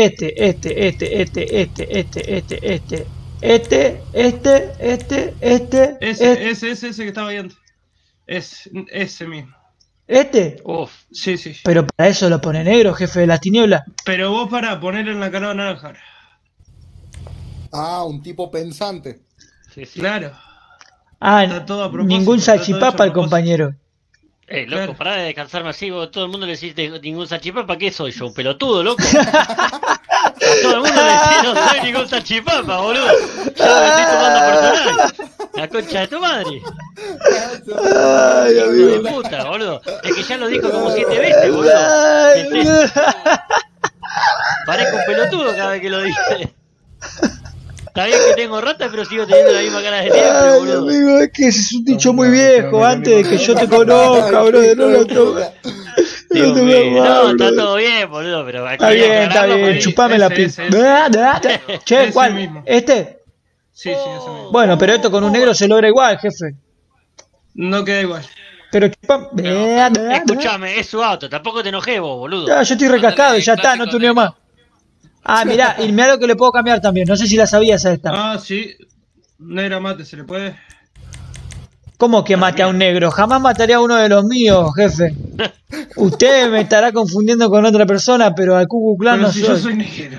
Ese que estaba ahí antes. Ese mismo. Uf. Sí, sí. Pero para eso lo pone negro, jefe de las tinieblas. Pero vos para poner el nacarado naranja. Ah, un tipo pensante. Claro. Ah, Está todo a propósito, ningún está todo hecho salchipapa a el propósito. compañero. Loco, Claro. pará de descansarme así, vos, todo el mundo le decís ningún salchipapa, ¿qué soy yo? ¿Un pelotudo, loco? A todo el mundo le decís no soy ningún salchipapa, boludo. Ya me estoy tomando personal. La concha de tu madre. Ay, Hijo amigo. de puta, boludo. Es que ya lo dijo como 7 veces, boludo. Parezco un pelotudo cada vez que lo dice. Está bien que tengo rata, pero sigo teniendo la misma cara de siempre, Ay, boludo. amigo, es que ese es un dicho muy viejo. Antes de que yo te conozca, bro, no lo tomes. Dios mío. No, está todo bien, boludo, pero Está bien, chupame la pizza. Che, Ese ¿cuál? mismo. ¿Este? Sí, ese mismo. Bueno, pero esto con un negro se logra igual, jefe. No queda igual. Pero chupame. Escuchame, es su auto, tampoco te enojé vos, boludo. Ya, yo estoy recascado y ya está, no tuneo más. Ah, mirá, y mirá lo que le puedo cambiar también. No sé si la sabías a esta. Ah, sí. Negra mate, ¿se le puede? ¿Cómo que mate a un negro? Jamás mataría a uno de los míos, jefe. Usted me estará confundiendo con otra persona, pero al Ku Klux Klan Pero no si soy. yo soy negro.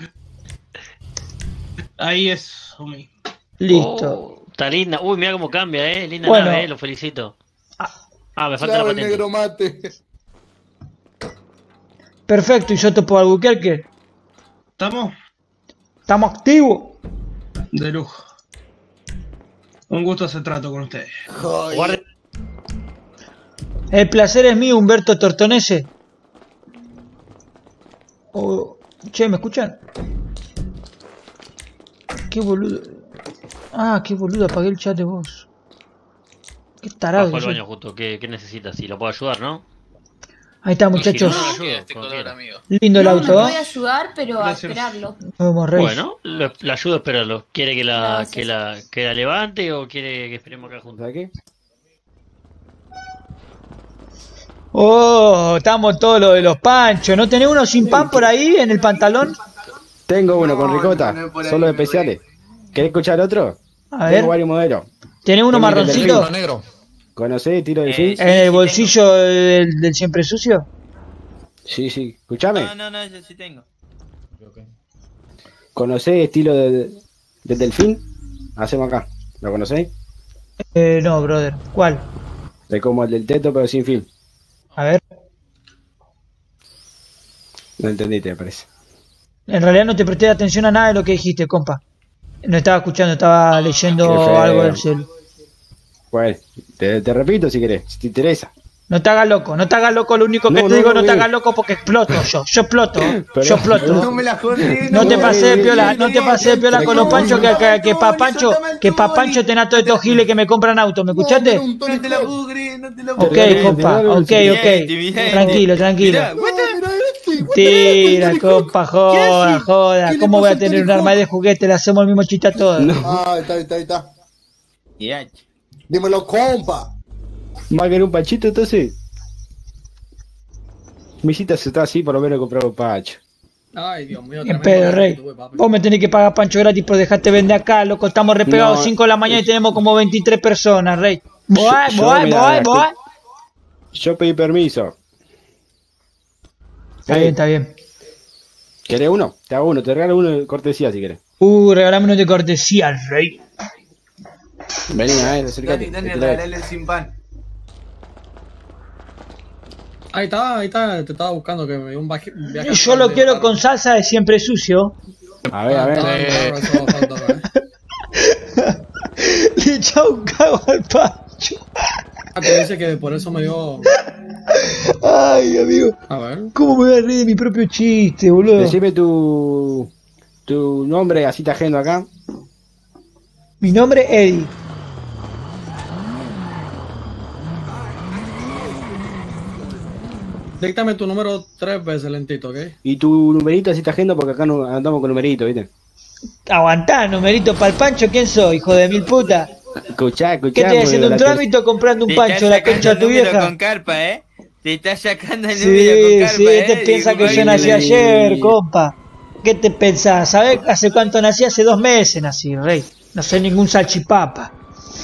Ahí es, Umi. Listo. Oh, está linda. Uy, mira cómo cambia, linda Bueno. nave, lo felicito. Ah, me falta la Claro, el patente. negro mate. Perfecto, y yo topo Albuquerque. ¿Estamos? Estamos activos. De lujo. Un gusto hacer trato con ustedes. Guarde- El placer es mío, Humberto Tortonese. Oh, che, ¿me escuchan? Qué boludo. Ah, qué boludo, apagué el chat de voz. Qué tarado. Bajo que al soy. baño justo, ¿qué necesitas? Si lo puedo ayudar, ¿no? Ahí está, muchachos. Este color, amigo. Lindo el No, auto, me ¿eh? voy a ayudar, pero a esperarlo. Vamos, Rey. Bueno, la ayudo a esperarlo. ¿Quiere que la levante o quiere que esperemos acá juntos? ¿Aquí? Oh, estamos todos los de los panchos. ¿No tenés uno sin pan por ahí en el pantalón? Tengo uno con ricota, solo de especiales. ¿Querés escuchar otro? A ver. Tengo varios modelos. ¿Tenés uno marroncito? ¿Conocés tiro del fin? ¿En el bolsillo del siempre sucio? Sí, sí. Escuchame. No, yo sí tengo. ¿Conocés estilo del delfín? Hacemos acá. ¿Lo conocéis? No, brother. ¿Cuál? Es como el del teto, pero sin fin. A ver. No entendiste, me parece. En realidad no te presté atención a nada de lo que dijiste, compa. No estaba escuchando, estaba leyendo Qué feo. algo del celu. Bueno, te repito si querés, si te interesa. No te hagas loco, no te hagas loco, lo único que te digo, no te hagas loco porque exploto yo exploto, yo exploto. No me la jodí. No te pases de piola, no te pases de piola con los panchos que pa' Pancho tenés todos estos giles que me compran autos, ¿me escuchaste? No te la pudre, no te la Ok, pudre. compa, ok. Tranquilo. Tira, compa, joda. ¿Cómo voy a tener un arma de juguete? Le hacemos el mismo chiste a todos. Ah, ahí está. Dímelo, compa. ¿Va a querer un panchito entonces? Mi cita se está así, por lo menos comprar un pancho. Ay, Dios mío. En pedo, Rey. Vos me tenés que pagar pancho gratis por dejarte vender acá, loco. Estamos repegados No. 5 de la mañana y tenemos como 23 personas, Rey. Voy. Yo pedí permiso. Está bien. ¿Querés uno? Te hago uno, te regalo uno de cortesía si querés. Regalame uno de cortesía, Rey. Vení, a ver, acércate. Dani, regalale el sin pan. Ahí está, te estaba buscando que me dio un viaje. Yo lo quiero con salsa de siempre sucio. A ver. Le echaba un cago al pancho. Te dice que por eso me dio. Ay, amigo. A ver. ¿Cómo me voy a reír de mi propio chiste, boludo? Decime tu nombre, así te agendo acá. Mi nombre es Eddie. Díctame tu número 3 veces lentito, ¿ok? Y tu numerito, así te agendo, porque acá no andamos con numerito, ¿viste? Aguantá, numerito para el pancho. ¿Quién soy, hijo de mil puta? Escuchá. ¿Qué estoy haciendo un trámite o comprando un pancho? La concha de tu vieja. Con carpa, Te estás sacando el Sí, número con carpa, te piensa que yo nací ayer, compa. ¿Qué te pensás? ¿Sabés hace cuánto nací? Hace 2 meses nací, Rey. No soy ningún salchipapa.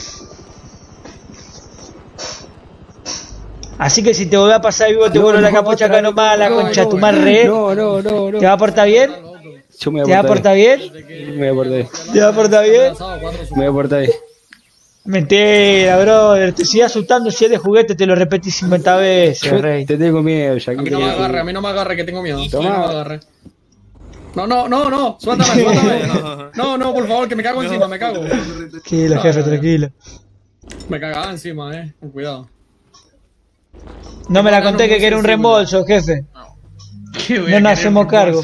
Así que si te volvés a pasar vivo, te vuelvo la capucha acá nomás, la concha de tu madre. No. ¿Te va a portar bien? Yo me ¿Te va a portar bien? Me voy a portar bien. ¿Te va a portar bien? Me voy a portar bien. Mentira, brother. Te sigue asustando si es de juguete, te lo repetí 50 veces, Rey. Te tengo miedo, ya. A mí no me agarre, que tengo miedo. Toma. No me agarre. No, suéltame. No, por favor, que me cago encima, me cago. Tranquilo, jefe, tranquilo. Me cagaba encima, con cuidado. No me la conté que era un reembolso, jefe. No nos hacemos cargo.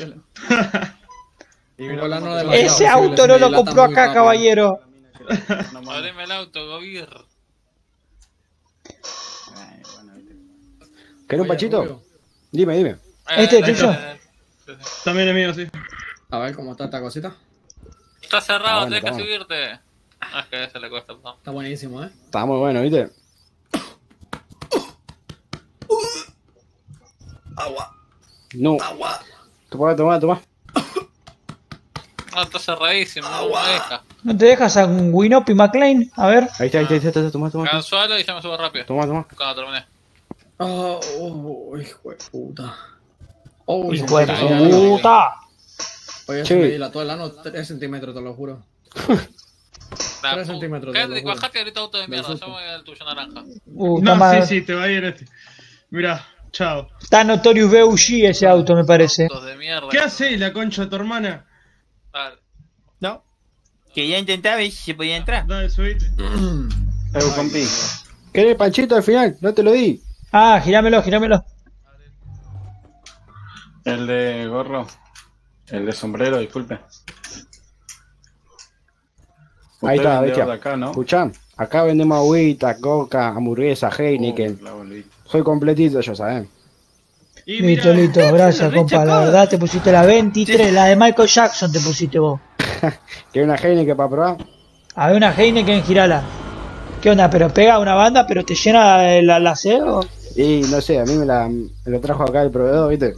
Ese auto no lo compró acá, caballero. Abreme el auto, gobierno. ¿Querés un panchito? Dime. ¿Este es tuyo? También es mío, sí. A ver cómo está esta cosita. Está cerrado, bueno, tenés que subirte. Es que a ese le cuesta. No. Está buenísimo, Está muy bueno, ¿viste? Agua. No. Toma. No, está cerradísimo, no me deja. ¿No te dejas a un Winopi McLean? A ver. Ahí está, toma. Cansualo y ya me subo rápido. Toma. Cuando terminé. Hijo de puta. Hijo de puta. Oye, se me dilató el ano 3 centímetros, te lo juro. 3 centímetros. Cállate, bajate ahorita auto de mierda, ya me voy al tuyo naranja. No, sí, te va a ir este. Mirá, chao. Está Notorious B.U.G. ese auto, me parece. ¿Qué hace la concha de tu hermana? Dale. No. Que ya intentaba ver si se podía entrar. Dale, subite. Compi. ¿Querés panchito al final? No te lo di. Ah, girámelo. El de gorro. El de sombrero, disculpe. Ahí está, Usted vendedor ¿viste? de acá, ¿no? Escuchá, acá vendemos agüita, coca, hamburguesa, Heineken. Soy completito, yo, ¿sabes? Listo, gracias, compa. La verdad te pusiste la 23, la de Michael Jackson te pusiste vos. ¿Quieres una Heineken para probar? A ver, una Heineken, girala. ¿Qué onda? ¿Pero pega una banda, pero te llena la sed o...? Y no sé, a mí me lo trajo acá el proveedor, ¿viste?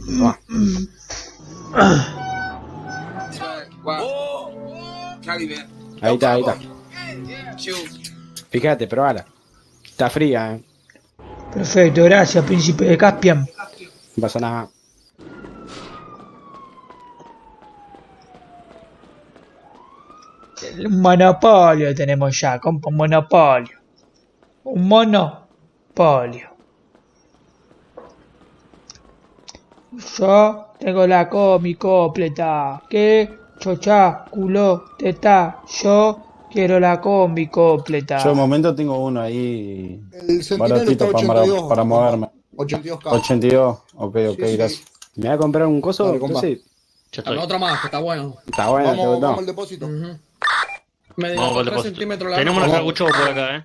Ahí está. Fíjate, probala. Está fría, Perfecto, gracias, príncipe de Caspian. No pasa nada. Un monopolio tenemos ya, compa, un monopolio. Un monopolio. Yo tengo la comi completa. ¿Qué? Chocha, culo, teta. Yo quiero la combi completa. Yo de momento tengo uno ahí El Sentinel baratito está 82, para moverme. 82K. 82, ok, gracias. ¿Me va a comprar un coso? Dale, compa. Sí. Dame otro más, que está bueno. Está bueno, Vamos al depósito. Me dio Vamos al 3 depósito. centímetros la Tenemos mano. una cargucho por acá,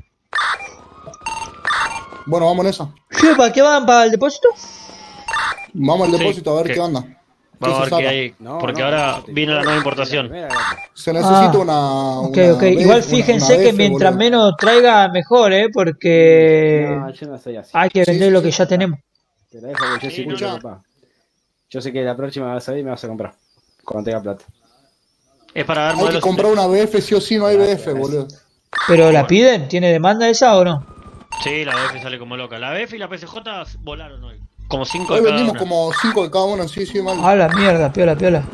Bueno, vamos en esa. ¿Qué, para qué van? ¿Para el depósito? Vamos al Sí, depósito a ver ¿qué? qué onda. Vamos a ver se qué saca? hay. Porque ahora viene la nueva importación. Se necesita una. Ok. una Igual BF, fíjense una que F, mientras boludo. menos traiga, mejor, porque No, yo no soy así. hay que vender lo que ya tenemos. Te la dejo porque yo sí quiero, papá. Yo sé que la próxima vas a ir y me vas a comprar. Cuando tenga plata. Es para dar Hay que modelos. comprar una BF, sí o sí, no hay BF, boludo. ¿Pero la piden? ¿Tiene demanda esa o no? Sí, la BF sale como loca. La BF y la PCJ volaron hoy. Como 5 Hoy de cada vendimos una. como 5 de cada una, sí, mal. A la mierda, piola.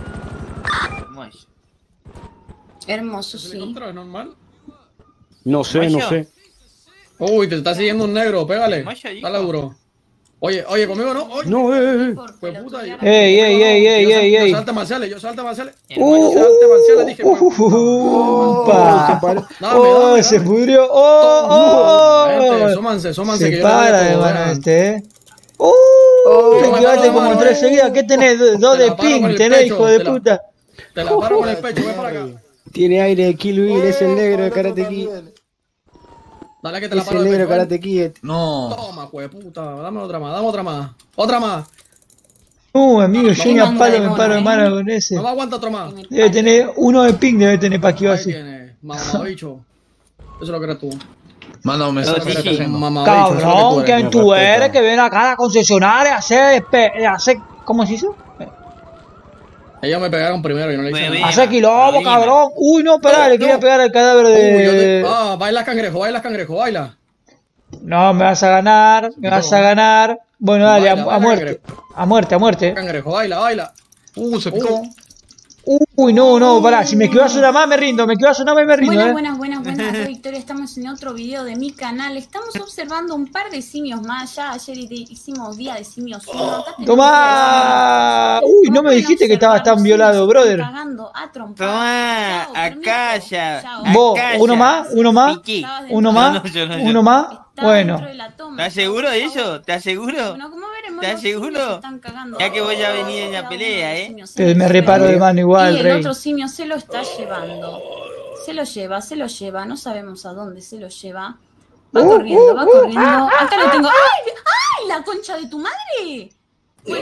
Hermoso, sí. ¿Es normal? No sé. Uy, te está siguiendo un negro, pégale. Dale duro. Oye, conmigo no. Oye. No, Pues puta, yo. Ey. Yo salta marciales. Yo salta marciales, dije. ¡Upa! Dame. Se pudrió. Gente, Sómanse Se que yo para le de doy todo, mano vean. este, Yo Te me llevaste paro, como mano, 3 seguidas. ¿Qué tenés? 2 Te de la paro ping con el tenés, pecho, hijo de te la- puta. Te la paro con el pecho, ven para acá. Tiene aire de Kill Bill, es el negro de Karate Kid. Dale que te la Es paro el de negro de pecho. Karate Kid. No. Toma, pues puta. Dame otra más. Otra más. Amigo, yo ni a manda palo de me mono, paro de ¿eh? mano con ese. No me aguanta otro más. Debe tener 1 de ping, debe tener pa' que Ahí así. tiene, mamabicho. Eso lo crees tú. Manda un mensaje. Sí, sí. Cabrón, ¿quién tú eres que viene acá a la concesionaria a hacer ¿cómo se hizo? Ellos me pegaron primero y no le hice nada. Hace quilombo, cabrón. Uy, no, espera, le quería pegar al cadáver de... Baila cangrejo, baila. No, me vas a ganar. Bueno, dale, Baila, a muerte. A muerte. Cangrejo, baila. Se picó. Uy, no, pará. Si me esquivas una más, me rindo. Me rindo, Buenas, Victoria. Estamos en otro video de mi canal. Estamos observando un par de simios más. Ya ayer hicimos día de simios 1. Acá tenemos ¡Toma! Uy, no me dijiste que estabas tan violado, brother. cagando a trompadas. Toma, acá ya. Vos, acá uno ya. más. Piqui. Uno No, yo no. Uno más. Bueno. ¿Estás seguro de eso? ¿Estás seguro? Bueno, como veremos, ¿Estás los simios se seguro? están cagando. Ya que voy a venir en la pelea, Pero me reparo de mano igual, Y el rey. otro simio se lo está llevando. Se lo lleva. No sabemos a dónde se lo lleva. Va corriendo. Acá lo tengo. ¡Ay! ¡La concha de tu madre! Bueno,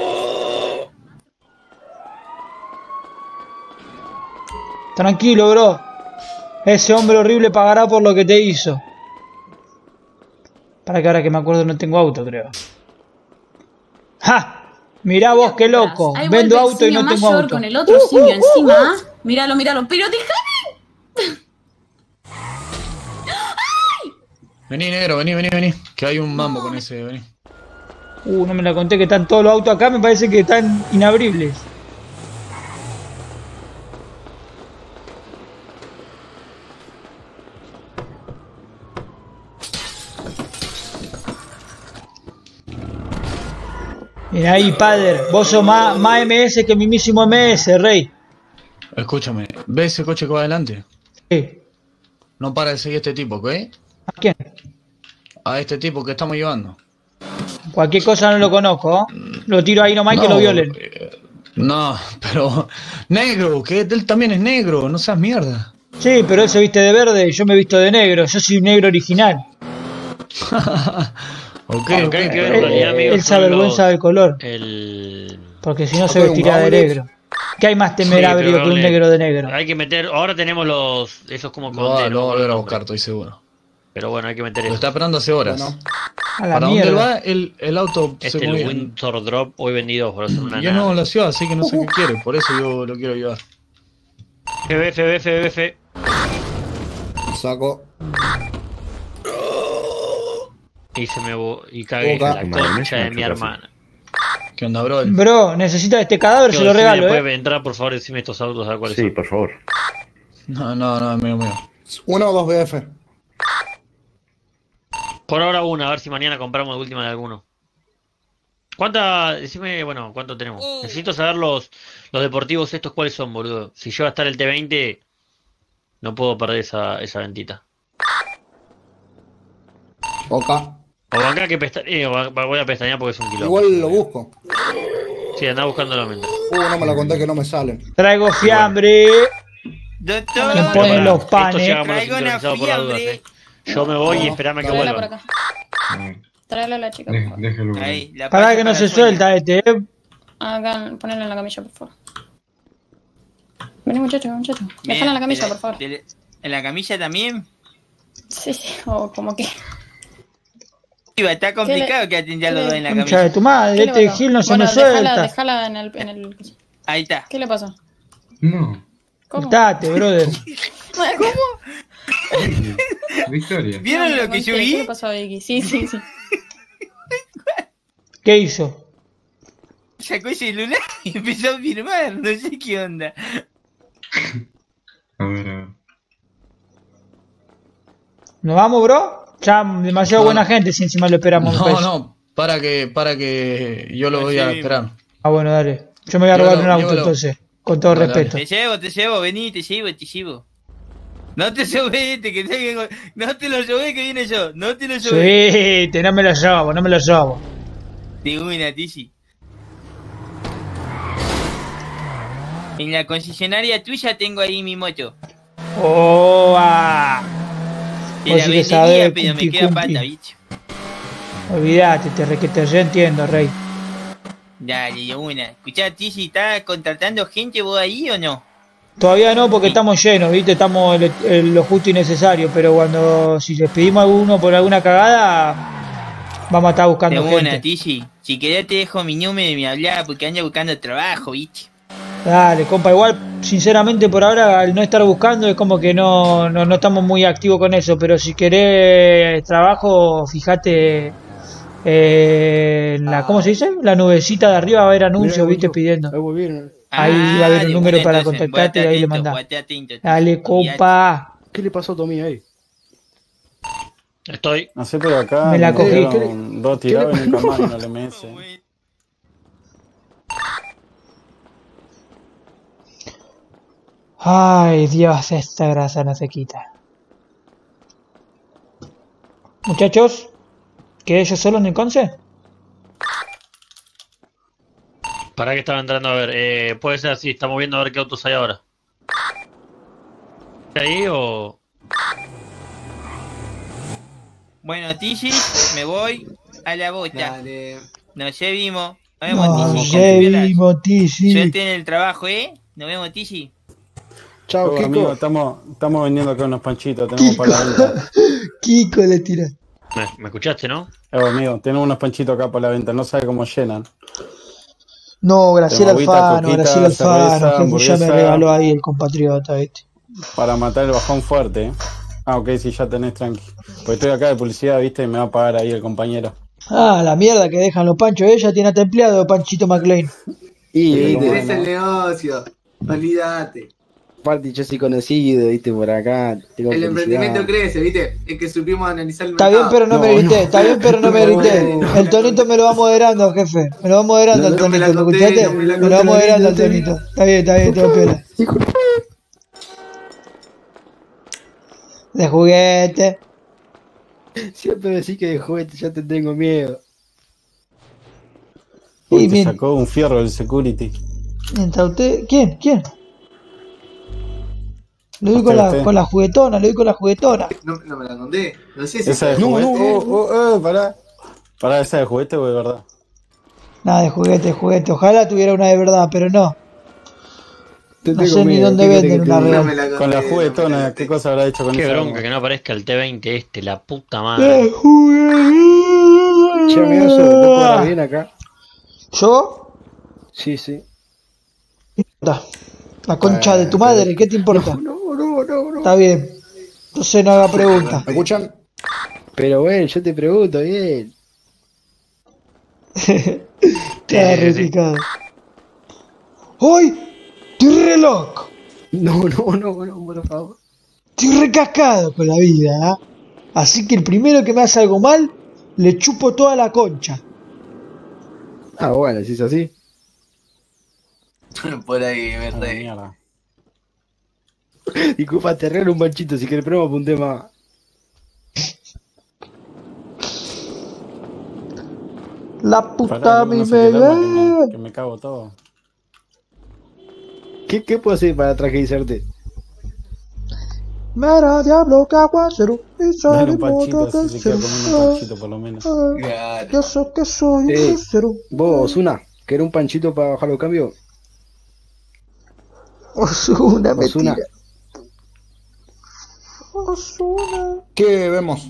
Tranquilo, bro. Ese hombre horrible pagará por lo que te hizo. Para que ahora que me acuerdo no tengo auto, creo. ¡Ja! Mirá vos, qué loco. ahí Vendo vuelve el auto y simio no tengo mayor auto. con el otro simio encima. Míralo. Pero déjame. Vení, negro, vení. Que hay un mambo con ese, vení. No me la conté que están todos los autos acá. Me parece que están inabribles. Mira ahí, padre. Vos sos más MS que mismísimo MS, rey. Escúchame, ¿ves ese coche que va adelante? Sí. No para de seguir a este tipo, ¿ok? ¿A quién? A este tipo que estamos llevando. Cualquier cosa no lo conozco. Lo tiro ahí nomás y que lo violen. No, pero... Negro, que él también es negro, no seas mierda. Sí, pero él se viste de verde y yo me he visto de negro. Yo soy un negro original. Ok, Él se avergüenza del color. Porque si no se vestirá de negro. ¿Qué hay más temerario que un negro de negro? Hay que meter, ahora tenemos esos como Lo va a volver a buscar, estoy seguro. Pero bueno, hay que meter Lo eso. está esperando hace horas. A la ¿Para mierda. dónde va? El auto se El mueve. Winter Drop hoy vendido por hacer una Yo no en la ciudad, así que no sé qué quiere. Por eso yo lo quiero ayudar. FBF. Saco. Y y cagué la concha de mi hermana. ¿Qué onda, bro? Bro, necesita este cadáver, se lo regalo, ¿Puede entrar, por favor, decime estos autos a cuáles son? Sí, por favor. No, mío. 1 o 2 BF. Por ahora una, a ver si mañana compramos de última de alguno. Decime, bueno, ¿cuánto tenemos? Necesito saber los deportivos estos cuáles son, boludo. Si yo voy a estar el T20, no puedo perder esa ventita. Oca. O acá que voy a pestañear porque es un kilómetro. Igual lo busco. Sí, andá buscando la mente. No me la conté que no me salen. Traigo fiambre. Doctor, Me ponen los panes. traigo una fiambre. Yo me voy y esperame que Tráela por vuelvan. acá. Tráela a la chica, por favor. Déjalo. Ahí, la Para paso que no para se la sueña. suelta este, Hagan, ponela en la camilla, por favor. Vení, muchacho. Déjala en la camilla, por favor. ¿En la camilla también? Sí, o como que. Está complicado que atender los dos en la concha camilla. de tu madre, ¿Qué le este pasó? Gil no se Bueno, me suelta. Déjala en el. Ahí está. ¿Qué le pasó? No. ¿Cómo? Soltate, brother. ¿Cómo? Victoria. ¿Vieron lo que yo vi? ¿Qué le pasó a Vicky? Sí. ¿Qué hizo? Sacó el celular y empezó a firmar. No sé qué onda. A ver. ¿Nos vamos, bro? Ya demasiado buena gente si encima lo esperamos. No, para que yo lo voy a esperar. Ah, bueno, dale. Yo me voy a robar un auto entonces, con todo respeto. Te llevo, vení, te llevo. No te subiste, que tengo. No te lo llevé que viene yo. No te lo llevé. Sí, no me lo llevo. De una, Tizi. En la concesionaria tuya tengo ahí mi moto. Oh, ah. Te la vendería, pero me queda pata, bicho. Olvídate, te reentiendo, rey. Dale, de una. Escuchá, Tizi, ¿estás contratando gente vos ahí o no? Todavía no, porque estamos llenos, ¿viste? Estamos lo justo y necesario, pero si les pedimos a alguno por alguna cagada, vamos a estar buscando de gente. una, Tizi. Si querés te dejo mi número y me hablás porque ando buscando trabajo, bicho. Dale, compa, igual, sinceramente por ahora, al no estar buscando, es como que no estamos muy activos con eso, pero si querés trabajo, fíjate en la, ¿cómo se dice? La nubecita de arriba va a haber anuncios, ¿viste? Pidiendo. Ahí va a haber un número para contactarte y ahí le mandás. Dale, compa. ¿Qué le pasó a Tommy ahí? Estoy. No sé, pero acá Me la cogí. dieron dos tirados y nunca más en el MS. Ay, Dios, esta grasa no se quita. Muchachos, ¿quedé yo solo en el conce? Para que estaba entrando a ver, puede ser así, estamos viendo a ver qué autos hay ahora. ¿Ahí o...? Bueno, Tizi, me voy a la bota. Dale. Nos vimos. Nos vemos, Tizi. Suerte en el trabajo, Nos vemos, Tizi. Chao, Kiko. Amigo, estamos vendiendo acá unos panchitos, tenemos para la venta. Kiko le tira. Me escuchaste, ¿no? Amigo, tenemos unos panchitos acá para la venta, no sabe cómo llenan. No, Graciela Tenemos agüita, Alfano, coquita, Graciela Alfano, cerveza, jefe, ya me hamburguesa. regaló ahí el compatriota, ¿viste? Para matar el bajón fuerte. Ah, ok, sí, ya tenés tranqui. Pues estoy acá de publicidad, viste, y me va a pagar ahí el compañero. Ah, la mierda que dejan los panchos, ella tiene hasta empleado, Panchito McLean. Y te bueno. interesa el negocio, olvídate. Aparte, yo soy conocido, viste, por acá. Tengo El publicidad. emprendimiento crece, ¿viste? Es que supimos analizar el Está mercado. bien, pero no me grité, está bien, pero no me grité. El tonito me lo va moderando, jefe. Me lo va moderando el tonito, ¿me escuchaste? Me lo va moderando el tonito. Está bien, todo piola. De juguete. Siempre decís que de juguete ya te tengo miedo. Uy, Y te bien, sacó un fierro el security. mientras usted... ¿Quién? Lo doy Usted. con la juguetona, No me la conté. No sé si Esa es no, juguete. Pará. ¿Para esa de juguete o de verdad? Nada, de juguete. Ojalá tuviera una de verdad, pero no. No sé ni dónde venden una real. Con la juguetona, ¿qué cosa habrá hecho con Qué esa bronca arma? que no aparezca el T20 la puta madre. Che, amigazo, ¿vos cobras bien acá? ¿Yo? Sí, sí. La concha de tu madre, ¿qué te importa? No. Está bien. Entonces no haga preguntas. ¿Me escuchan? Pero bueno, yo te pregunto, bien. Está repicado. ¡Ay! ¡Estoy re loco! No, por favor. Estoy recascado con la vida, ¿eh? Así que el primero que me hace algo mal, le chupo toda la concha. Ah, bueno, si es así. Por ahí, verdad. Disculpa, te regalo un manchito si querés, pero me apunté más. La puta Pará, mi no sé qué mega. arma, que me cago todo. ¿Qué puedo hacer para tranquilizarte? Mira, diablo, caguacero. Y Dale sale un panchito, moto así se queda comiendo un panchito por lo menos. Yo sé que soy un cero. Vos, Osuna, ¿querés un panchito para bajar los cambios? Osuna, Osuna. mentira. Osuna. ¿Qué vemos?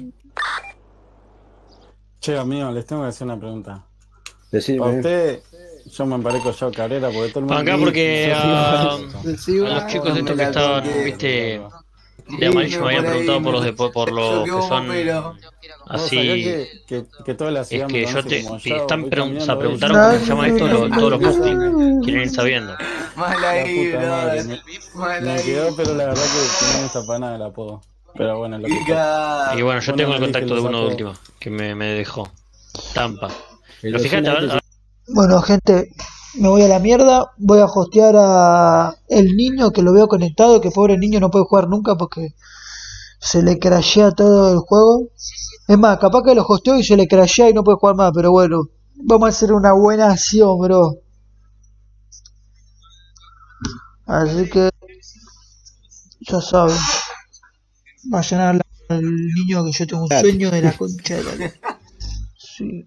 Che, amigo, les tengo que hacer una pregunta. Decime. A usted, yo me emparezco yo Cabrera porque todo el mundo... Acá porque a Decime. los chicos estos que estaban, viste, de amarillo me habían preguntado por los de por los que son así. Que toda la ciudad Es que me yo conoce como están voy preguntando, caminando, preguntaron cómo se llama esto todos los Muslim. Quieren ir sabiendo. Mal La ahí, puta madre, brother. me quedó, pero la verdad que no me gusta para nada el apodo. Pero bueno, lo que Y bueno, yo tengo el me dije contacto de los uno de apodos. último que me dejó. Tampa. El Pero fíjate, a Osuna ver, Bueno, gente, me voy a la mierda. Voy a hostear a el niño que lo veo conectado. Que pobre niño no puede jugar nunca porque se le crashea todo el juego. Es más, capaz que lo hosteo y se le crashea y no puede jugar más. Pero bueno, vamos a hacer una buena acción, bro. Así que ya saben. Vayan a hablar al niño que yo tengo un sueño de la concha de la... Sí.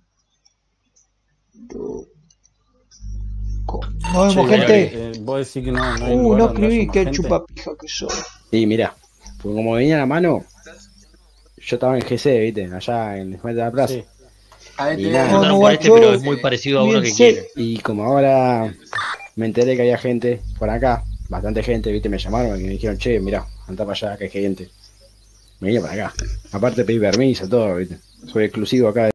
Nos vemos, gente. Vos decís que no hay lugar No donde escribí, haya más qué gente. chupapija que soy. Y mira, pues como venía a la mano, yo estaba en GC, viste, allá en el de la plaza. Sí. Y me nada, preguntaron por este, pero es muy parecido a uno que quiere. y como ahora me enteré que había gente por acá, bastante gente, viste, me llamaron y me dijeron, che, mirá, anda para allá que hay gente. Me vine para acá. Aparte pedí permiso, todo, viste. Soy exclusivo acá.